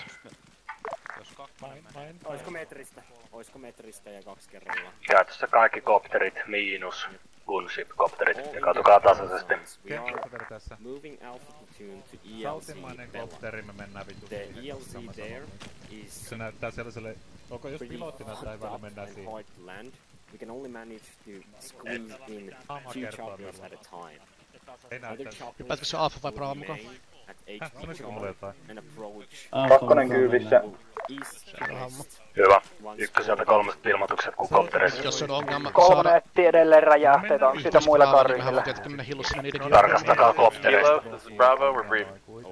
Oisko metristä? Oisko metristä ja kaksi kerralla? Käytössä kaikki kopterit miinus gunship-kopterit ja katukaa tasaisesti. We are moving Alpha platoon to E L C Bella. me mennään vittu. The E L C there is se näyttää sellaiselle... Onko jos pilotti näyttää hyvältä, hard mennään siihen. hard to land. We can only manage to squeeze in two choppers at a time. Hyppäätkö se Alpha vai Bravo mukaan? Häh, sanoisiko mulle jotain? Kakkonen kyyvissä. Hyvä. Ykköseltä kolmoset ilmoitukset kuin kopterissa. Jos on ongelma Kolmonen etsii edelleen räjähteitä, onko sitä muillakaan ryhmillä? Tarkastakaa koptereista. This is Bravo, we're brief.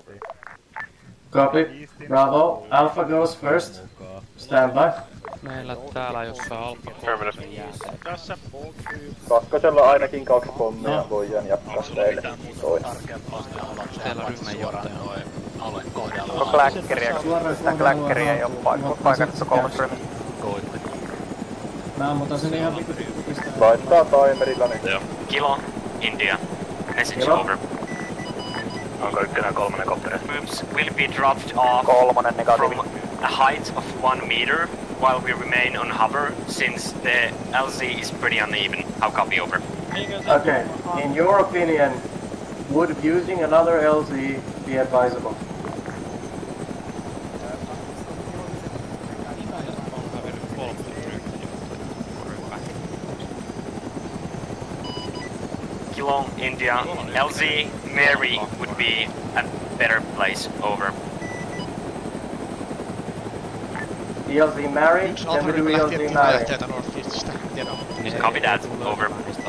Copy. Bravo. Alpha goes first. Stand by. Meillä täällä jossain Alpha Tässä. Kakkosella on ainakin kaksi pommia, voidaan jatkaa teille. Toinen. Teillä ryhmänjohtaja. Onko kläkkeriä? Sitä kläkkeriä ei oo paikannettu kolmas ryhmä. Mä ammutan sen ihan vittu. Laittaa timerilla nyt. Kilo, India. Message Kilo. over. Onko ykkönen ja kolmonen koptereissa? Moves will be dropped off Kolmonen negatiivi. from a height of one meter while we remain on hover, since the L Z is pretty uneven. How copy over? Okay. In your opinion, would using another L Z be advisable? Kilo, India. L Z, Mary would be a better place. Over. E L Z Mary, then we do E L Z Mary. Copy that. Over.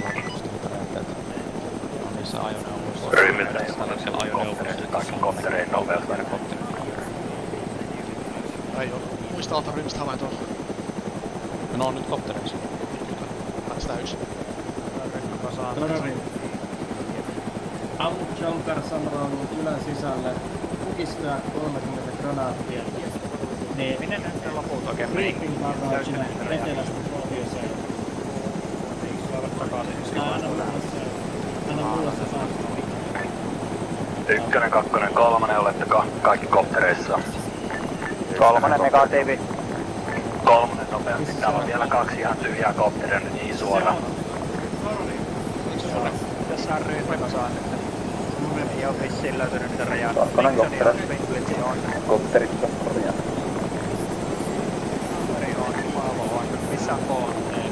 Ryhmiltä ilmoitukset kaikki kopterein nopeasti. Ei oo. Muista Alpha ryhmistä havaintoa. No on nyt koptereissa. Kans täysin. Todari. Ammut Jonker Samraulun kylän sisälle. Kukistaa kolmekymmentä granaattia. Niin. Minne nyt on loput oikein meni? Briefing varaa sinne etelästä pohjoiseen. Anna mulla se. Anna mulla se saa. Ykkönen, kakkonen, kolmonen, olette ka kaikki koptereissa. Kolmonen negatiivi. Kolmonen nopeasti. Täällä on vielä kaksi ihan tyhjää kopteria nyt niin suoraan. Tässä on ryhmä saa nyt. Ei oo vissiin löytynyt niitä räjähteitä. Kakkonen kopteri. Kopterissa korjaa. Meri on, Paavo on. Missä on Koon?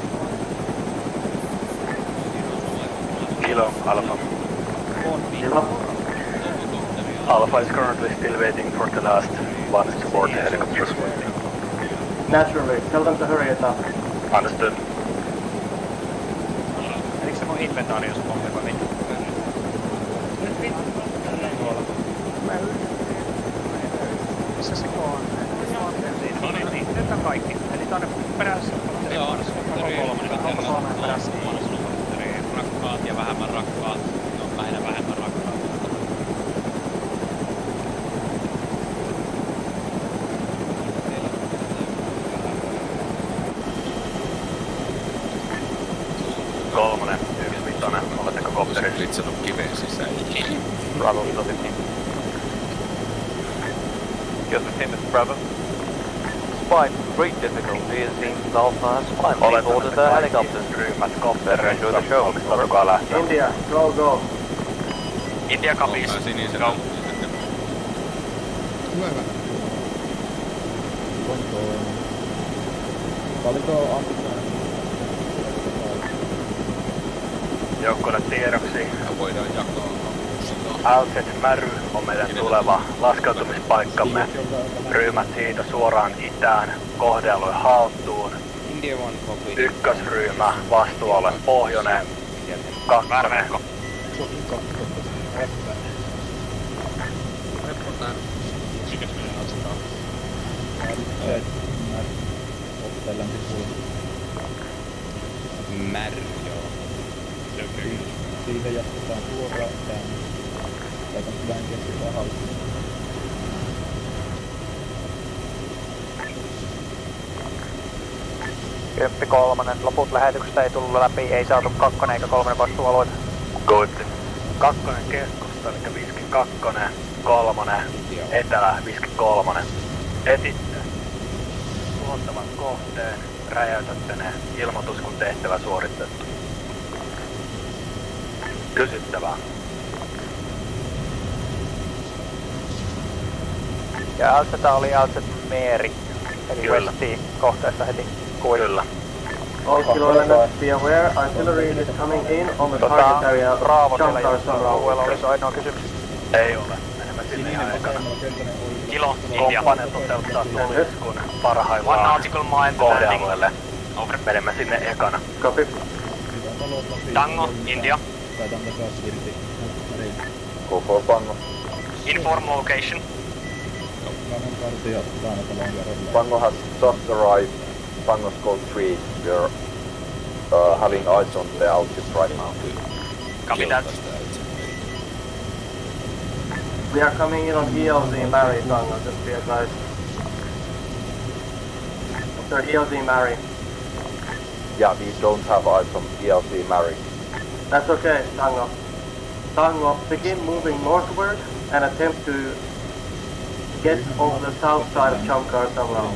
Kilo, Alpha. Kilo. Alpha is currently still waiting for the last one to board the helicopters. Naturally. Tell them to hurry it up. Understood. Elikö se mun inventaarios pommi vai mitä? Missä se Koon? No niin, niin, nyt on kaikki. Eli tonne perässä. Joo, on kolmonen. Onko kolmonen perässä? Rakkaat ja vähemmän rakkaat. No lähinnä vähemmän rakkaat. Kolmonen, yksi vitonen, oletteko kopterissa? Litsannut kiveen sisään. Bravo, Kilo fifteen. Kilo fifteen, Mister Bravo. Despite great difficulty, it seems Alpha has finally boarded the helicopters. Ryhmät koptereissa. Enjoy the show. Katukaa lähtee. India, go, go. India copies. Go. Hyvä. Paljonko amputaan? Joukkoille tiedoksi. Voidaan jakaa. Alfred Märy on meidän tuleva laskeutumispaikkamme. Ryhmät siitä suoraan itään, kohdealue haltuun. Ykkösryhmä, vastuualue pohjoinen. Kakkonen. Mikäs menee asetaan? Mär, joo. Siitä jatketaan suoraan tänne. Laitan vähän keskellä haltuun. Kymppi kolmonen. Loput lähetyksestä ei tullut läpi, ei saatu kakkonen eikä kolmonen vastuualueita. Good. Kakkonen keskusta, eli viski kakkonen, kolmonen, etelä, viski kolmonen. Etitte. Tuhottavan kohteen, räjäytätte ne. Ilmoitus kun tehtävä suoritettu. Kysyttävää. Ja Altseta oli Altset Meeri, eli Kyllä. Westiin kohteesta heti kuitenkin. Kyllä. All kilo eleven, be aware, artillery is coming in on the Tota, target area. Bravo siellä Jump jossain cars alueella olisi ainoa kysymys. Ei ole. Menemme sinne ihan ekana. Kilo, India. Kompane toteuttaa tuliskun parhaillaan kohdealueelle. Over. Menemme sinne ekana. Copy. Tango, India. Taitaan takas irti. Go for Pango. Inform location. Vanhan kartia taanata lonkerolla. Pango has just arrived. Pango's code three. We're uh, having eyes on the outfit right now. Copy that. We are coming in on E L Z Mary, Tango, just be advised. Sir, E L Z Mary. Yeah, we don't have eyes on E L C Mary. That's okay, Tango. Tango, begin moving northward and attempt to get over the south side of Chamkar somehow.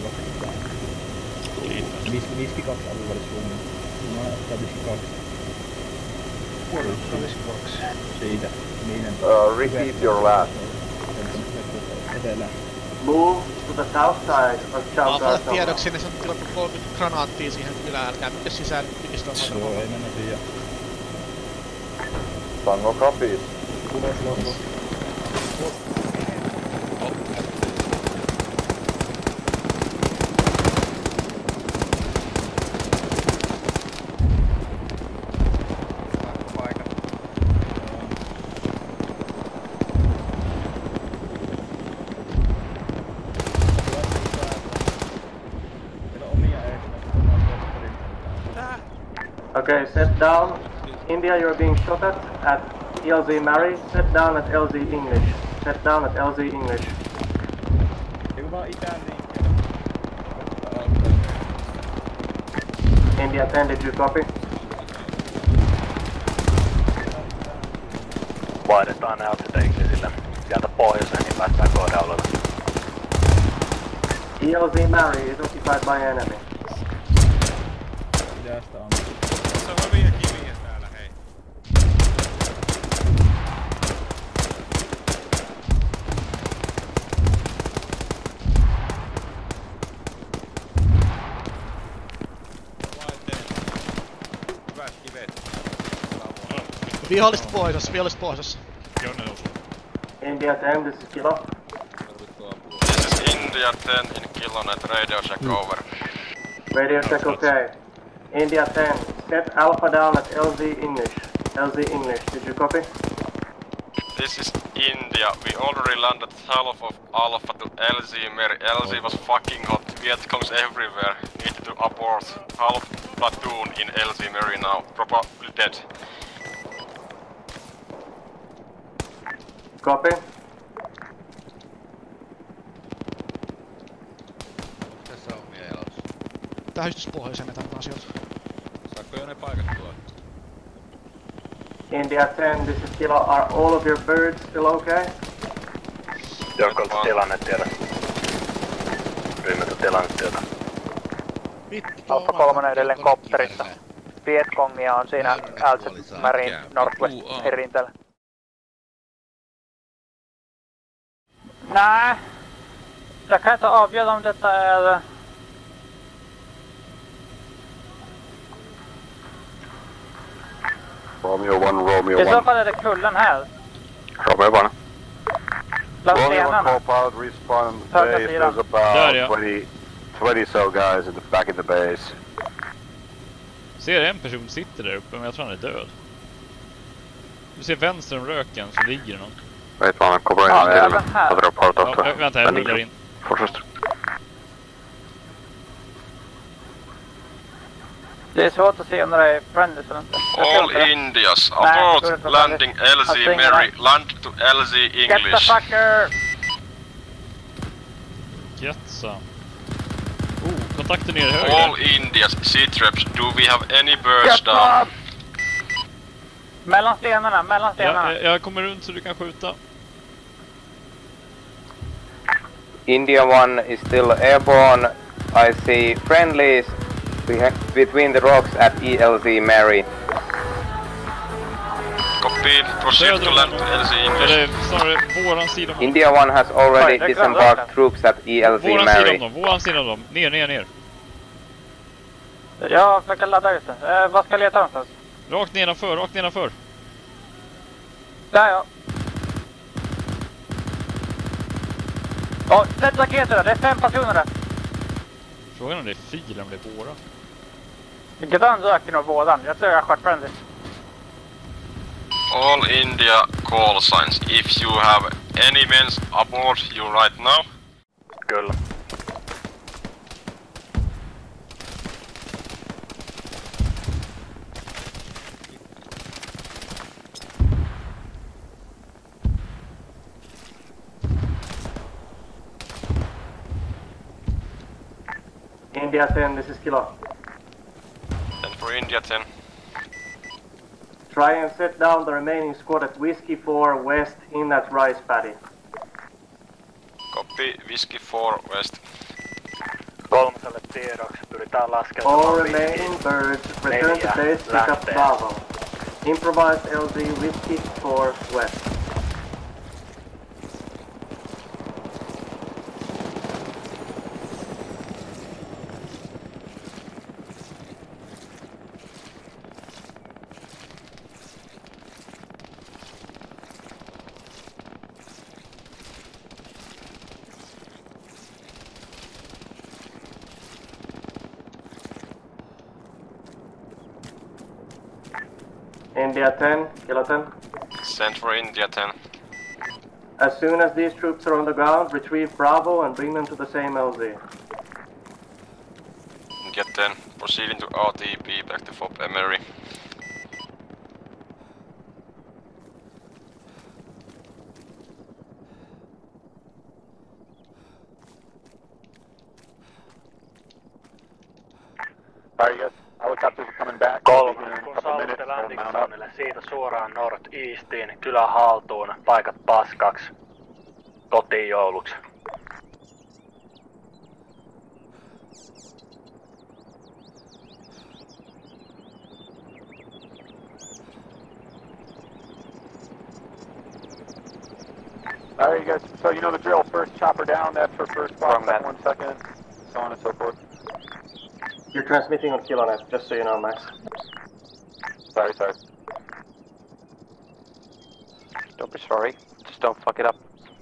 Viski, viski kaksi alueelle Suomeen. Mä ottaa viski kaksi. Puolella viski kaksi. Siitä. Niinen. Uh, repeat your last. Etelä. Move to the south side of Chamkar Alfalle somehow. tiedoksi, ne on tilattu kolmekymmentä granaattia siihen kylään, älkää mennä sisään, mistä on aika Joo, ei mennä tiedä. Tango copies. Ulos, ulos, ulos. Okay, set down. India, you're being shot at at E L Z Mary. Set down at L Z English. Set down at L Z English. Eiku vaan itään niin. India ten, did you copy? Vaihdetaan ne outfit Englishille. Sieltä pohjoiseen, niin päästään kohdealueelle. E L Z Mary is occupied by enemy. Idästä on. Tässä on hyviä kiviä täällä, hei. Hyvät kivet. Vihollista pohjoisessa, vihollista pohjoisessa. Joo, ne osuu. India ten, this is Kilo. This is India ten in Kilonet, radio check over. Radio check, okay. India ten, set Alpha down at L Z English. L Z English, did you copy? This is India. We already landed half of Alpha to L Z Mary. L Z was fucking hot. Vietcongs everywhere. Need to abort. Half platoon in L Z Mary now. Probably dead. Copy. Tässä on mielessä. Tähystys pohjoiseen näitä asioita. Saatko jo ne paikat tuoda? India ten, this is Kilo. Are all of your birds still okay? Joko tilannetiedä? Ryhmätä tilannetiedä. Alfa kolmonen edelleen kopterissa. Vietcongia on siinä Altset Marine Northwest erinteellä. Nej, jag kan inte avgöra om detta är... Romeo one, Romeo I så one. fall är det kullen här. Romeo one. Bland Romeo one, stenarna. co-pilot, respawn Högra base. sidan. There's about Där, ja. twenty, twenty so guys in the back in the base. Ser en person sitter där uppe, men jag tror han är död. Du ser vänster om röken, så ligger det någon. Wait one, I'm covering Ja, my det är enemy. den här. Other part of Ja, the... vänta, jag rullar in. Fortress. Det är svårt att se om det är friendlies eller inte. All Indias, Nej, jag abort tror inte landing L Z Alltså, ingen Mary. där. Land to L Z Get the English. fucker! Getsa. Oh, kontakten ner höger. All Indias C-traps, do we have any birds down? Mellan stenarna, mellan stenarna. Ja, jag kommer runt så du kan skjuta. India one is still airborne. I see friendlies between the rocks at E L Z Mary. Copy, proceed to land to L Z English. Eller snarare våran sida. India one has already disembarked troops at E L Z Mary. Våran sida om dem, våran sida om dem. Ner, ner, ner. Jag försöker ladda ut det. Eh, vad ska jag leta någonstans? Rakt nedanför, rakt nedanför. Där ja. Ja, sätt raketerna, det är fem personer där. Frågan om det är fyra eller om det är våra. Vilket ansöker nog våran? Jag tror jag har skört friendlies. All India call signs. If you have any men aboard you right now. Kyllä. India ten, this is Kilo. And for India ten. Try and set down the remaining squad at Whiskey four West in that rice paddy. Copy, Whiskey four West. Kolmoselle tiedoksi, pyritään laskemaan. All remaining birds, return to base, pick up Bravo. Improvised L Z Whiskey four West. India ten, Kilo ten. Send for India ten. As soon as these troops are on the ground, retrieve Bravo and bring them to the same L Z. India ten, proceeding to R T B back to F O B Emery. Very good. Helicopters are coming back. Kolmonen, kun saavutte landing zonelle, siitä suoraan north-eastiin, kylä haltuun, paikat paskaksi, kotiin jouluksi. Very good. So you know the drill. First chopper down, that's for first box, second one second, so on and so forth. You're transmitting on Kilonet, just so you know, Max. Sorry, sorry. Don't be sorry, just don't fuck it up.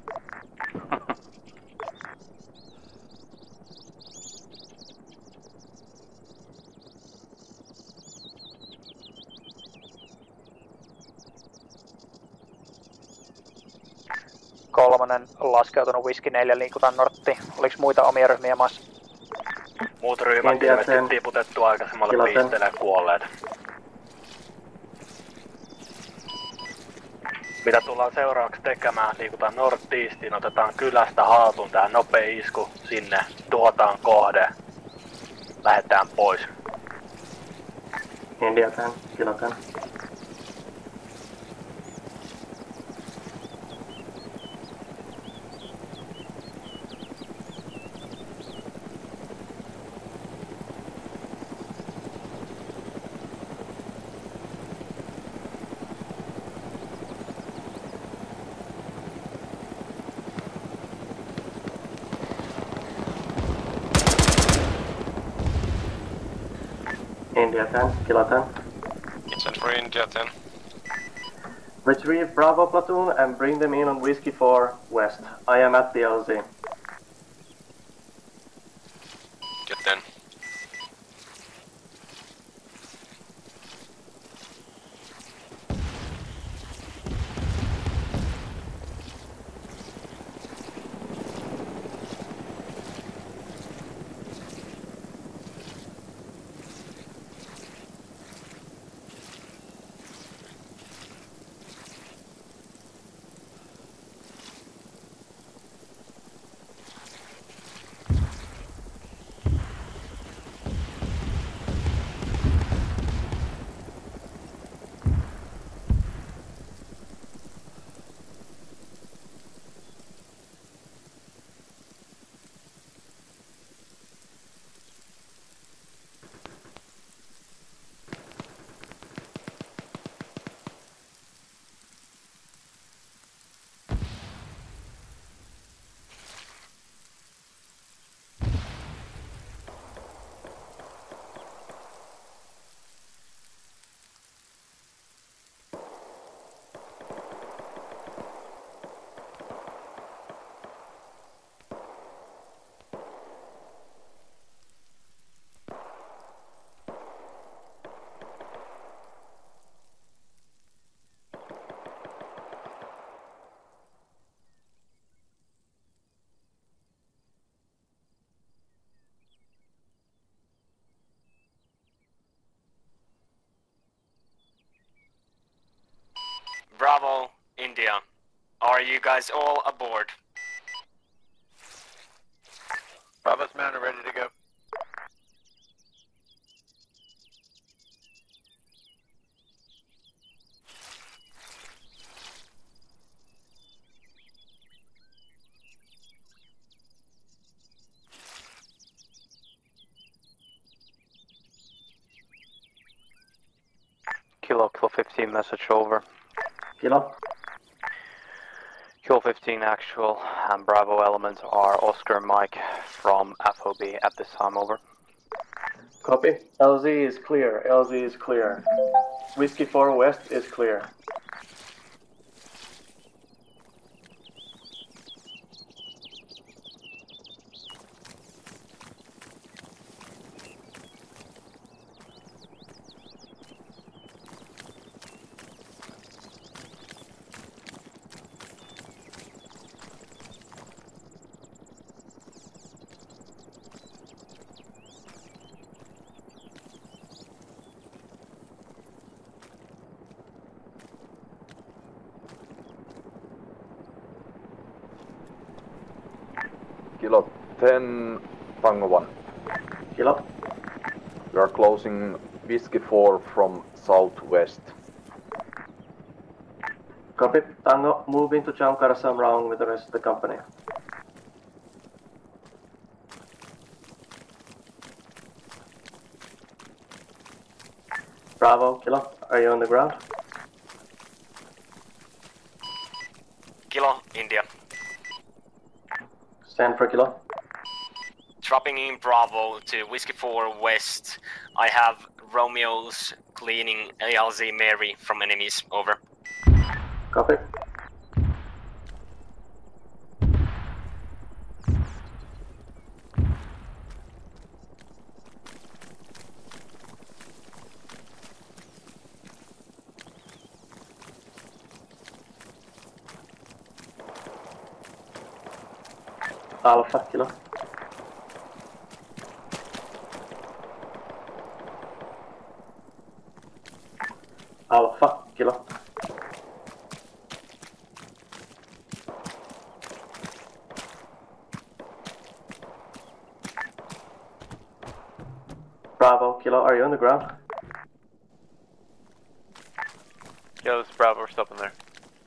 Kolmonen, laskeutunut Whiskey neljä, liikutaan nortti. Oliks muita omia ryhmiä maassa? Muut ryhmät ilmeisesti tiputettu aikaisemmalle pisteelle kuolleet. Mitä tullaan seuraavaksi tekemään? Liikutaan north-eastiin, otetaan kylästä haltuun tähän nopea isku sinne, tuhotaan kohde. Lähdetään pois. India ten, Kilo ten. India ten, Kilo ten. Send for India ten. Retrieve Bravo platoon and bring them in on Whiskey four West. I am at the L Z. Get ten. Bravo, India. Are you guys all aboard? Bravo's mounted, ready to go. Kilo, Kilo fifteen, message over. Kilo. Kilo fifteen actual, and Bravo elements are Oscar and Mike from F O B at this time, over. Copy. L Z is clear, L Z is clear. Whiskey four West is clear. Kilo ten, Tango one. Kilo. We are closing Whiskey four from southwest. Copy. Tango, move into Chamkara round with the rest of the company. Bravo, Kilo, are you on the ground? Kilo, India. Stand for Kilo. Dropping in Bravo to Whiskey four West. I have Romeo's cleaning A L Z Mary from enemies, over. Copy. Alpha, Kilo. Alpha, Kilo. Bravo, Kilo, are you on the ground? Yeah, this is Bravo, we're stopping there.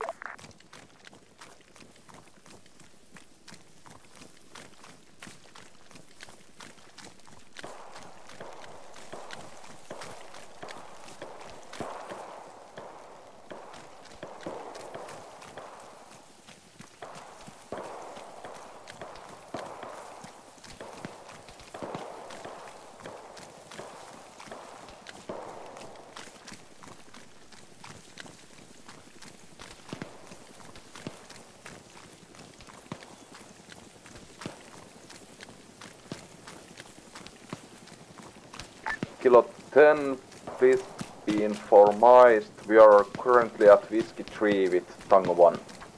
Kilo ten, please be informed. We are currently at Whiskey three with Tango one.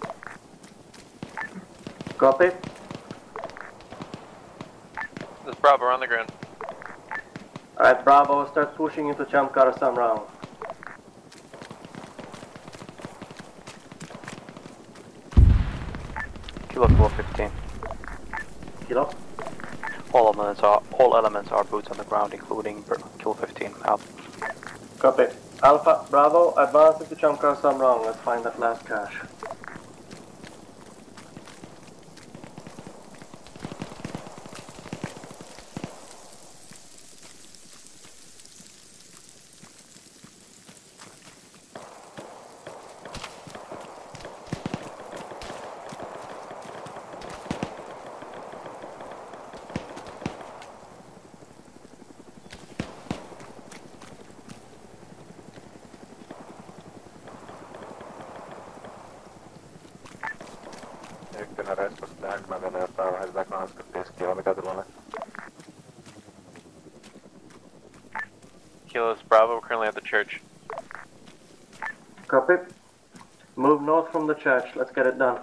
Copy. This is Bravo, we're on the ground. Alright, Bravo, start pushing into Chamkara round. Kilo, Kilo fifteen. Kilo. All elements are all elements are boots on the ground, including Kilo fifteen. Out. Copy. Alpha, Bravo, advance into Chamkara round. Let's find that last cache. Ykkönen respos tähän, mä menen ottaa vähän sitä kanskutiskia, mikä tilanne? Kilo, this is Bravo, we're currently at the church. Copy. Move north from the church, let's get it done.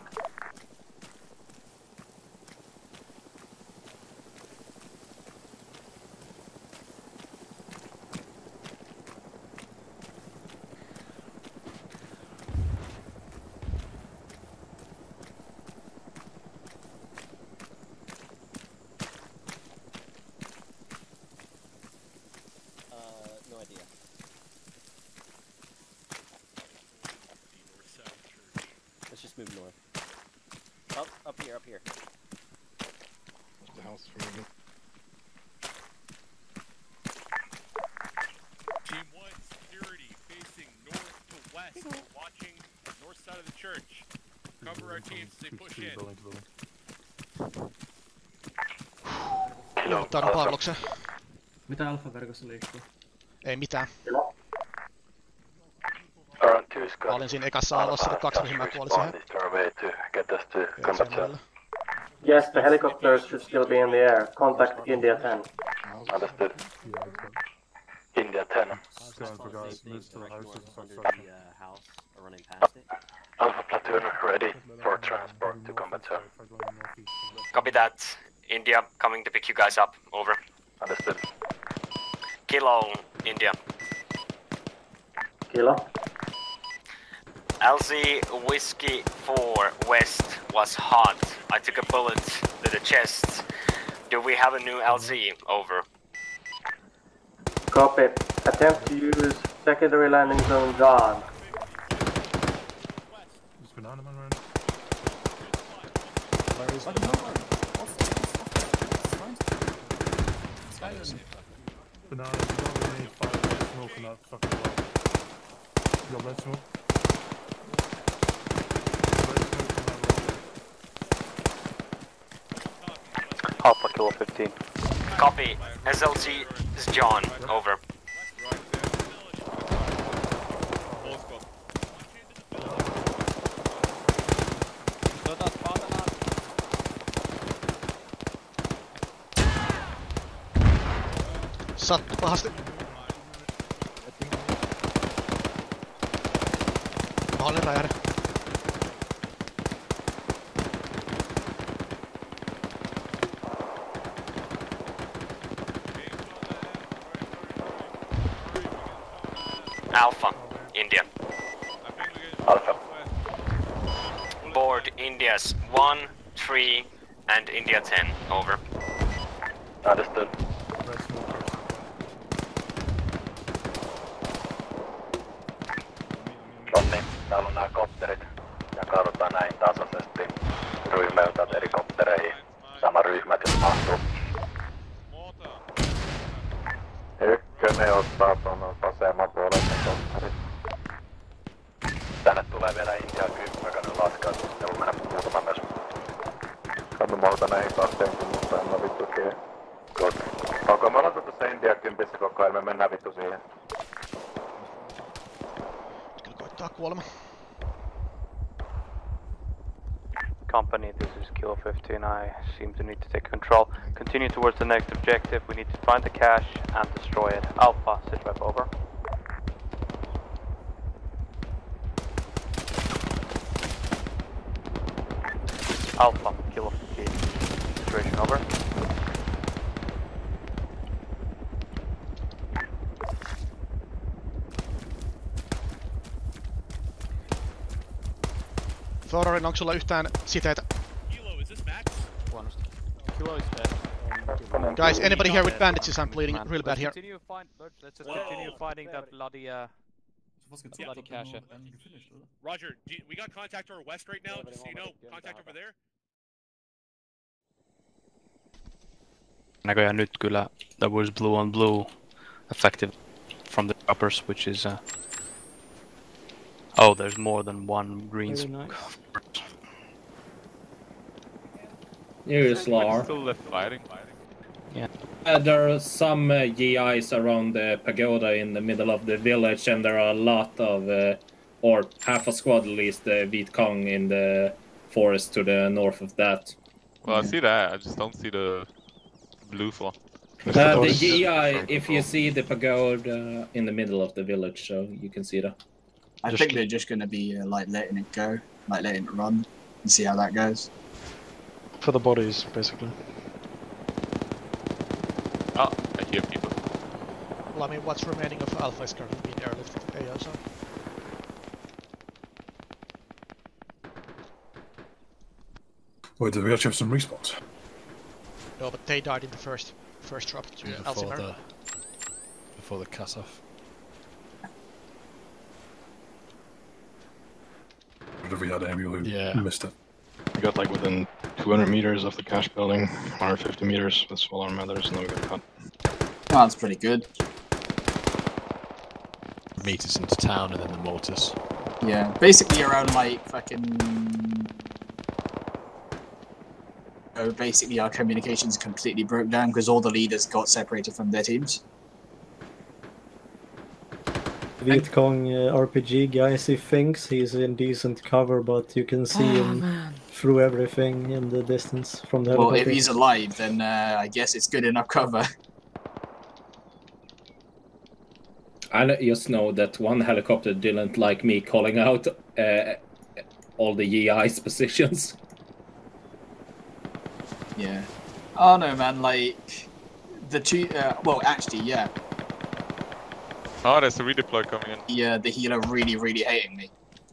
no idea. Let's just move north. Up, up here, up here. The house for me. Team one, security, facing north to west, watching north side of the church. Cover our teams as they push in. Ilmoittanut Pavloksen. Mitä alfa-verkossa liikkuu? Ei mitään. Mä olin siinä ekassa alossa, kaksi mihin mä kuolin siihen. Yes, the helicopters should still be in the air. Contact India ten. Understood. India ten. Alpha platoon ready for transport to combat zone. Copy that. India coming to pick you guys up. Over. Understood. Kilo, India. Kilo. L Z Whiskey four West was hot. I took a bullet to the chest. Do we have a new L Z? Over. Copy. Attempt to use secondary landing zone John. Where is it? Banana, you don't really need fire red smoke in that fucking way. You got red smoke? Red smoke in that road. Alpha Kilo fifteen. Copy. S L G is John. Over. Sattu pahasti. Mahdollinen räjähdä. Alpha, India. Alpha. Board India's one, three, and India ten. Over. Understood. Nonni, täällä on nää kopterit. Jakaudutaan näin tasaisesti ryhmältä eri koptereihin. Sama ryhmät, jos mahtuu. Ykkönen ottaa tuonne vasemman puolen kopterit. Tänne tulee vielä India kymmenen laskaa, sitten voi mennä muutama myös. Kannumauta näihin kahteenkin, mutta en mä vittu siihen. Onko me ollaan tuossa India kympissä koko ajan, me mennään vittu siihen. Kyllä koittaa kuolema. Company, this is Kilo fifteen. I seem to need to take control. Continue towards the next objective. We need to find the cache and destroy it. Alpha, sit rep over. Alpha, Kilo fifteen. Situation over. Thorin, onko sulla yhtään siteitä? Kilo, is this Max? Huonosti. Kilo is dead. Guys, anybody here with bandages? I'm bleeding real bad here. Continue find, let's just continue finding that bloody, uh, bloody cache. Roger, do you, we got contact over west right now, just so you know. Contact over there. Näköjään nyt kyllä that was blue on blue effective from the choppers, which is uh... oh, there's more than one green smoke. You Slar. Still left fighting. Yeah. Uh, there are some uh, G Is around the pagoda in the middle of the village, and there are a lot of, uh, or half a squad at least, the Viet Cong in the forest to the north of that. Well, I see that. I just don't see the blue flaw. Uh, the G I, if you see the pagoda in the middle of the village, so you can see that. I think they're just going to be uh, like letting it go, like letting it run, and see how that goes. For the bodies, basically. Oh, I hear people. Well, I mean, what's remaining of Alpha is currently being airlifted to A O, so... Wait, did we actually have some respawns? No, but they died in the first first drop to Before Alzheimer. the, before the cut-off. it if we had any who Yeah. missed it. We got like within two hundred meters of the cache building, one hundred fifty meters with small armor matters, and then we got cut. Oh, that's pretty good. Meters into town and then the mortars. Yeah, basically around like fucking. Oh, basically our communications completely broke down because all the leaders got separated from their teams. Viet Cong uh, R P G guys, he thinks he's in decent cover, but you can see Oh, him man. through everything in the distance from the Well, if helicopter. he's alive, then uh, I guess it's good enough cover. I just know that one helicopter didn't like me calling out uh, all the E I's positions. Yeah. Oh no, man, like the two. Uh, well, actually, yeah. Oh, there's a redeploy coming in. Yeah, the healer really, really hating me.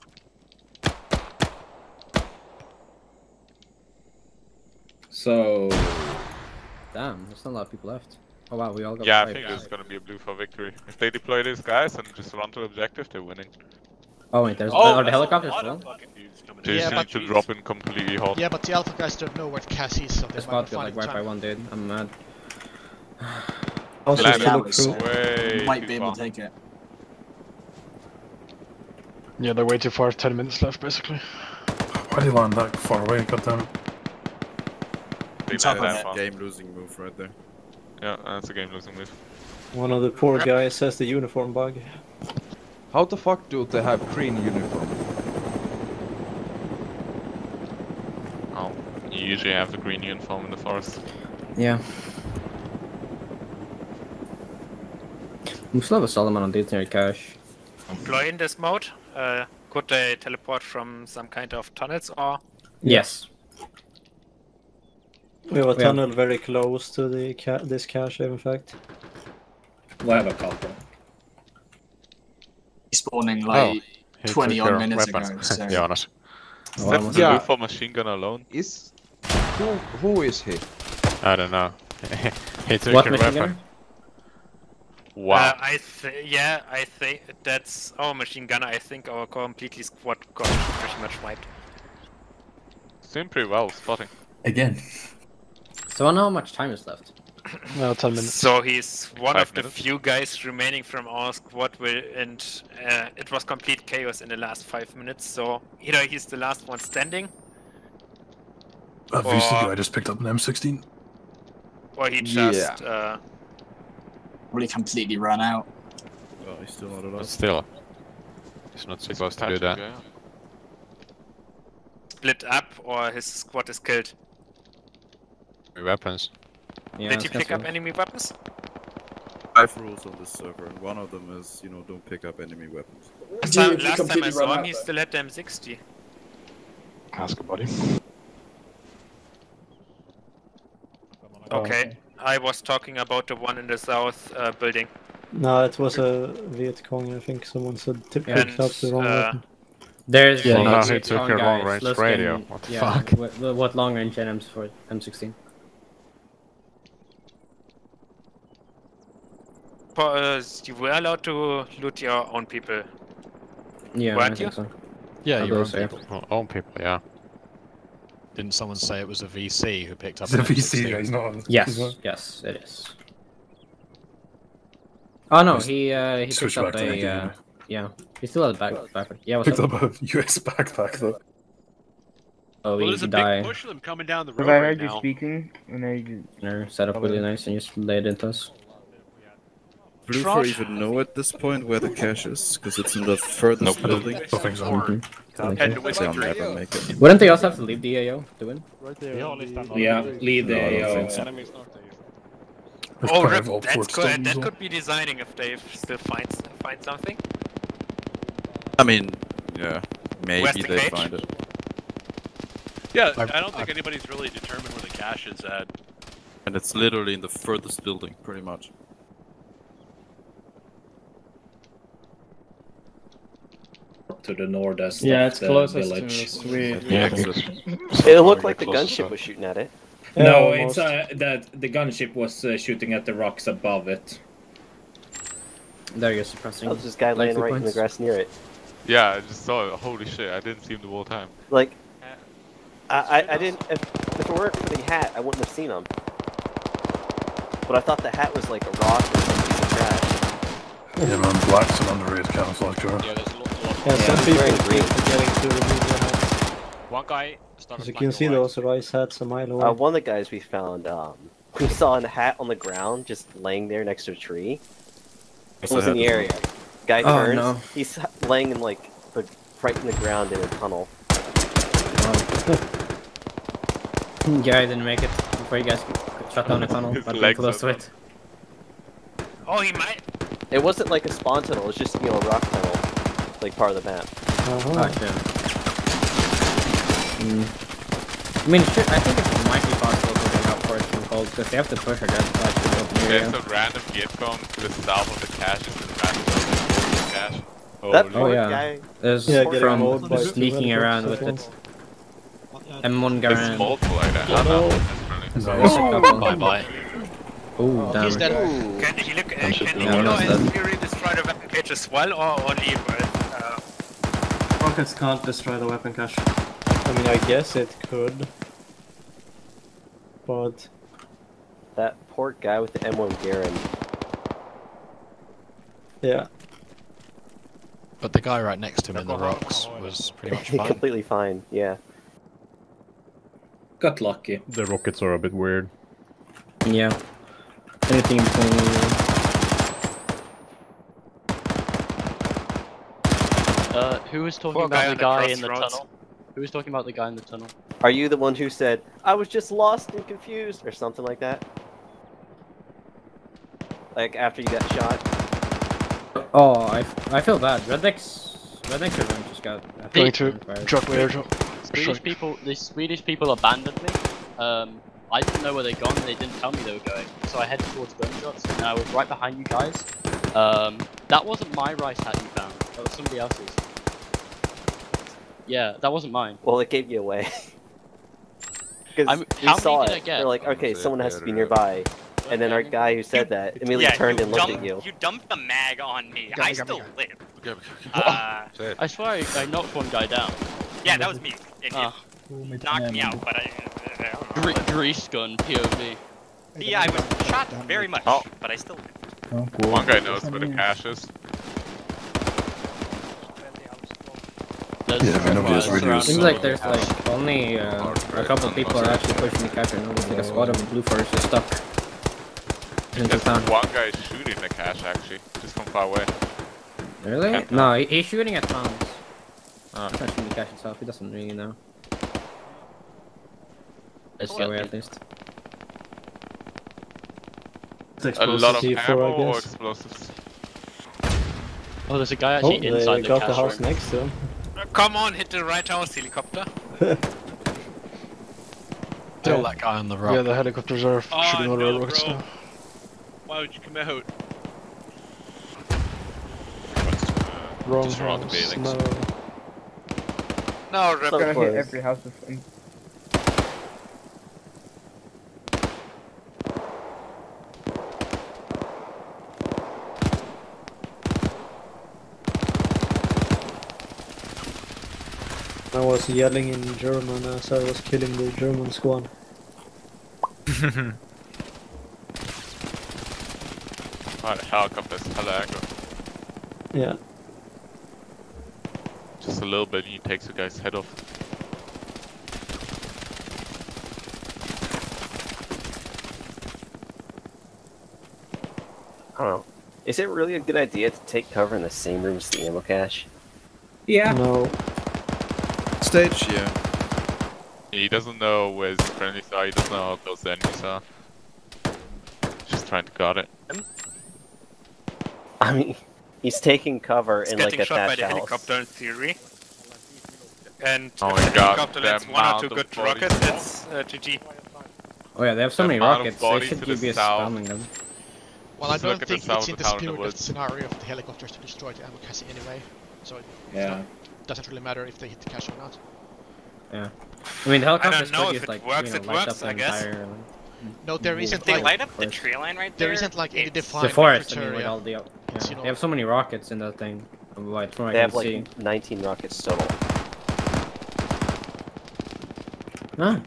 So. Damn, there's not a lot of people left. Oh wow, we all got Yeah, I five. think it's gonna be a blue for victory. If they deploy these guys and just run to the objective, they're winning. Oh wait, there's Oh, are the that's helicopters a lot still? of fucking dudes coming in. They Yeah, just but- need to drop in completely hot. Yeah, but the Alpha guys don't know where Cass is, so they This might not spot got find like it in wiped by time. one dude. I'm mad. Also, Land to look was through. way Might too be able far. to take it. Yeah, they're way too far. Ten minutes left, basically. Why did he land that far away? God damn it. They Top landed of that it. far. Game losing move right there. Yeah, that's a game losing move. One of the poor guys has the uniform bug. How the fuck do they have green uniform? Oh, you usually have the green uniform in the forest. Yeah. We still have a Solomon on dictionary cache. Deploy in this mode. Uh, could they teleport from some kind of tunnels or? Yes. We have a We have- tunnel very close to the ca this cache, in fact. We have a couple. Spawning like He twenty took odd your minutes weapons, ago. So. Jonas. Oh, Is that almost- blue Yeah. for machine gun alone? Is who who is he? I don't know. He took What your machine weapon. gunner? Wow. Uh, I th yeah, I think that's our machine gunner. I think our completely squad got pretty much wiped. Doing pretty well spotting. Again. So I don't know how much time is left. No, ten minutes. So he's one Five of the minutes. few guys remaining from our squad, will, and uh, it was complete chaos in the last five minutes. So either he's the last one standing, That V C Or- guy just picked up an M sixteen. or he just uh, Probably completely run out. Oh, he's still not But alive. still, he's not supposed to do that. split up, or his squad is killed. Weapons. Yeah, Did it's you pick kinda up enemy weapons? Five rules on this server, and one of them is, you know, don't pick up enemy weapons. Last Dude, time, you last time I completely saw run him, out, he though. still had the M sixty. Ask a buddy. Okay, I was talking about the one in the south uh, building. No, it was a Viet Cong, I think someone said to pick And, up the wrong uh, weapon. There's Yeah, a now he Viet took Cong your guy long-range looking- radio. What the yeah, fuck? What, what long range N Ms for M sixteen? Uh, you were allowed to loot your own people. Yeah, Weren't I think you? so. Yeah, I your own believe so, yeah. people. Oh, own people, yeah. Didn't someone say it was a V C who picked up He's a an V C M sixteen? guy, he's not. he's Yes, not- yes, it is. Oh no, he uh, he picked Switch up back to a Nike, uh, yeah. He still had a back backpack. Yeah, what's Picked up? up a U S backpack though. Oh, Well, we there's a die. big push of them coming down the road Because I right heard you now. speaking, and I just... No, set up really nice and just laid into us. Blue for Trot. even know at this point where the cache is, because it's in the furthest Nope. building. I think so. Mhm. Head to win They'll victory. never make it. Wouldn't they also have to leave the A O to win? Yeah, lead the No, I don't A O. think so. There's Oh, plenty Rip, of old that's forts good. still That usable. could be designing if they still find find something. I mean, yeah, Where's maybe the they cage? find it. Yeah, I don't think anybody's really determined where the cache is at. And it's literally in the furthest building, pretty much. To the northest Yeah, of it's the closest village. to Sweden. Yeah, It looked like the gunship was shooting at it. No, Yeah, it's uh, that the gunship was uh, shooting at the rocks above it. There you're suppressing. Oh, there's this guy laying likely right in the points. grass near it. Yeah, I just saw it. Holy shit, I didn't see him the whole time. Like, I, I, I didn't, if, if it weren't for the hat, I wouldn't have seen him. But I thought the hat was like a rock or some piece of trash. Yeah, man, black's an underrated camouflage color. Yeah, there's a lot, a lot Yeah, Yeah, some he's people wearing keep green. forgetting to remove their hats. One guy started As you flying can see away. those rice hats a mile away. Uh, one of the guys we found, um, we saw a hat on the ground just laying there next to a tree. It was in the area. Guy Oh, turns, no. he's laying in like, the, right in the ground in a tunnel. Yeah, I didn't make it before you guys shut down the tunnel, His but I'm legs close to are it. Oh, he might. It wasn't like a spawn tunnel, it was just, you know, a rock tunnel. Like part of the map. Uh-huh. Gotcha. Mm. I mean, sure, I think it might be possible to get out for it from cold, because they have to push, I guess, back to the open area. There's a random gate from to the south of the cache. It's a random cache. Oh, That look. Oh poor yeah, guy. there's Yeah, getting mowed from by sneaking two around with helicopters it. M one There's Garand. multiple like that. Yeah, Oh, no. no. That's funny. Bye bye. Ooh, damn. He's dead. Can he look? Uh, can should he be Yeah, know that's in dead. theory destroy the weapon cage as well, or only with? Uh, Rockets can't destroy the weapon cache. I mean, I guess it could. But... That poor guy with the M one Garand. Yeah. But the guy right next to him in the rocks was pretty much fine. Completely fine, yeah. Got lucky. The rockets are a bit weird. Yeah. Anything between... Uh, who was talking Poor guy about the on the guy in the crossroads. tunnel? Who was talking about the guy in the tunnel? Are you the one who said, I was just lost and confused, or something like that? Like, after you got shot? Oh, I, I feel bad. Redneck's... Redneck's event just got... Going to drop Swedish people, the Swedish people abandoned me. Um, I didn't know where they'd gone, they didn't tell me they were going. So I headed towards gunshots, and I was right behind you guys. Um, that wasn't my rice hat you found, that was somebody else's. Yeah, that wasn't mine. Well, it gave you away. Because I'm- we how many saw did I it, get? they're like, okay, someone has to be nearby. And then our guy who said that immediately yeah, turned you and looked dumped, at you. You dumped the mag on me. Go, I go, still go. live. Okay, okay, Uh, I swear I, I knocked one guy down. yeah, that was me. It, Ah. it knocked me out, but I. I don't know. Gre Grease gun, P O V. Yeah, I was shot very much, Oh. but I still. Oh, cool. One guy knows where the cache is. There's Yeah, I know tripwires his videos. around Seems the like world. there's like only uh, a couple people are actually pushing the cache, and there's like a squad of blue forest just stuck into There's town. one guy shooting the cache actually, just from far away. Really? Can't No, he, he's shooting at towns. Oh. He's not shooting the cache itself, he doesn't really know. That's the way at least. A lot of C four, I ammo or guess. explosives. Oh, there's a guy Oh, actually inside they the got cache the house room. next to him. Come on, hit the right house, helicopter. Still that guy on the rock. Yeah, the helicopters are Oh, shooting all no, the rockets bro. now. Why would you come out? Wrong Just around the house. buildings. No. No, So Rep. close. every house with him. I was yelling in German as I was killing the German squad. Oh, the helicopter's hella aggro. Yeah. Just a little bit and he takes the guy's head off. I don't know. Is it really a good idea to take cover in the same room as the ammo cache? Yeah. No. Stage, yeah. He doesn't know where his friendlies are, he doesn't know how close the enemies are. Just trying to guard it. I mean, he's taking cover He's in like getting a shot by thatched the house. helicopter in theory. And Oh if my the God, helicopter the lands one or amount two of good bodies. rockets, it's uh, G G. Oh yeah, they have so The many amount of rockets, they bodies should to the be south. spamming them. Well, I Just look don't at the think south it's in of the the town in the spirit of the woods. scenario of the helicopters to destroy the ammo cache anyway. So it Yeah. doesn't really matter if they hit the cache or not. Yeah. I mean, the helicopters know could if just it like, works, you know, it light works, up I the guess. entire... No, there Mm, isn't If they like light up the course. tree line right there there, isn't like any it's- defined The forest, I mean, criteria. with all the... Yeah. It's, you know, They have so many rockets in that thing. Right, from what They I have can like see. nineteen rockets total. Ah.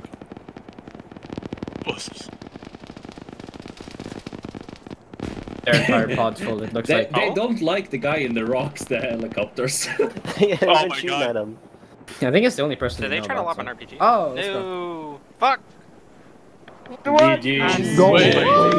Their entire pod's full, it looks They, like. they don't like the guy in the rocks, the helicopters. Yeah, they've Oh been my shooting God. at him. I think it's the only person Did we they know try to about, lob so. an R P G? Oh, let's no. go. Fuck. G G. Go. Wait.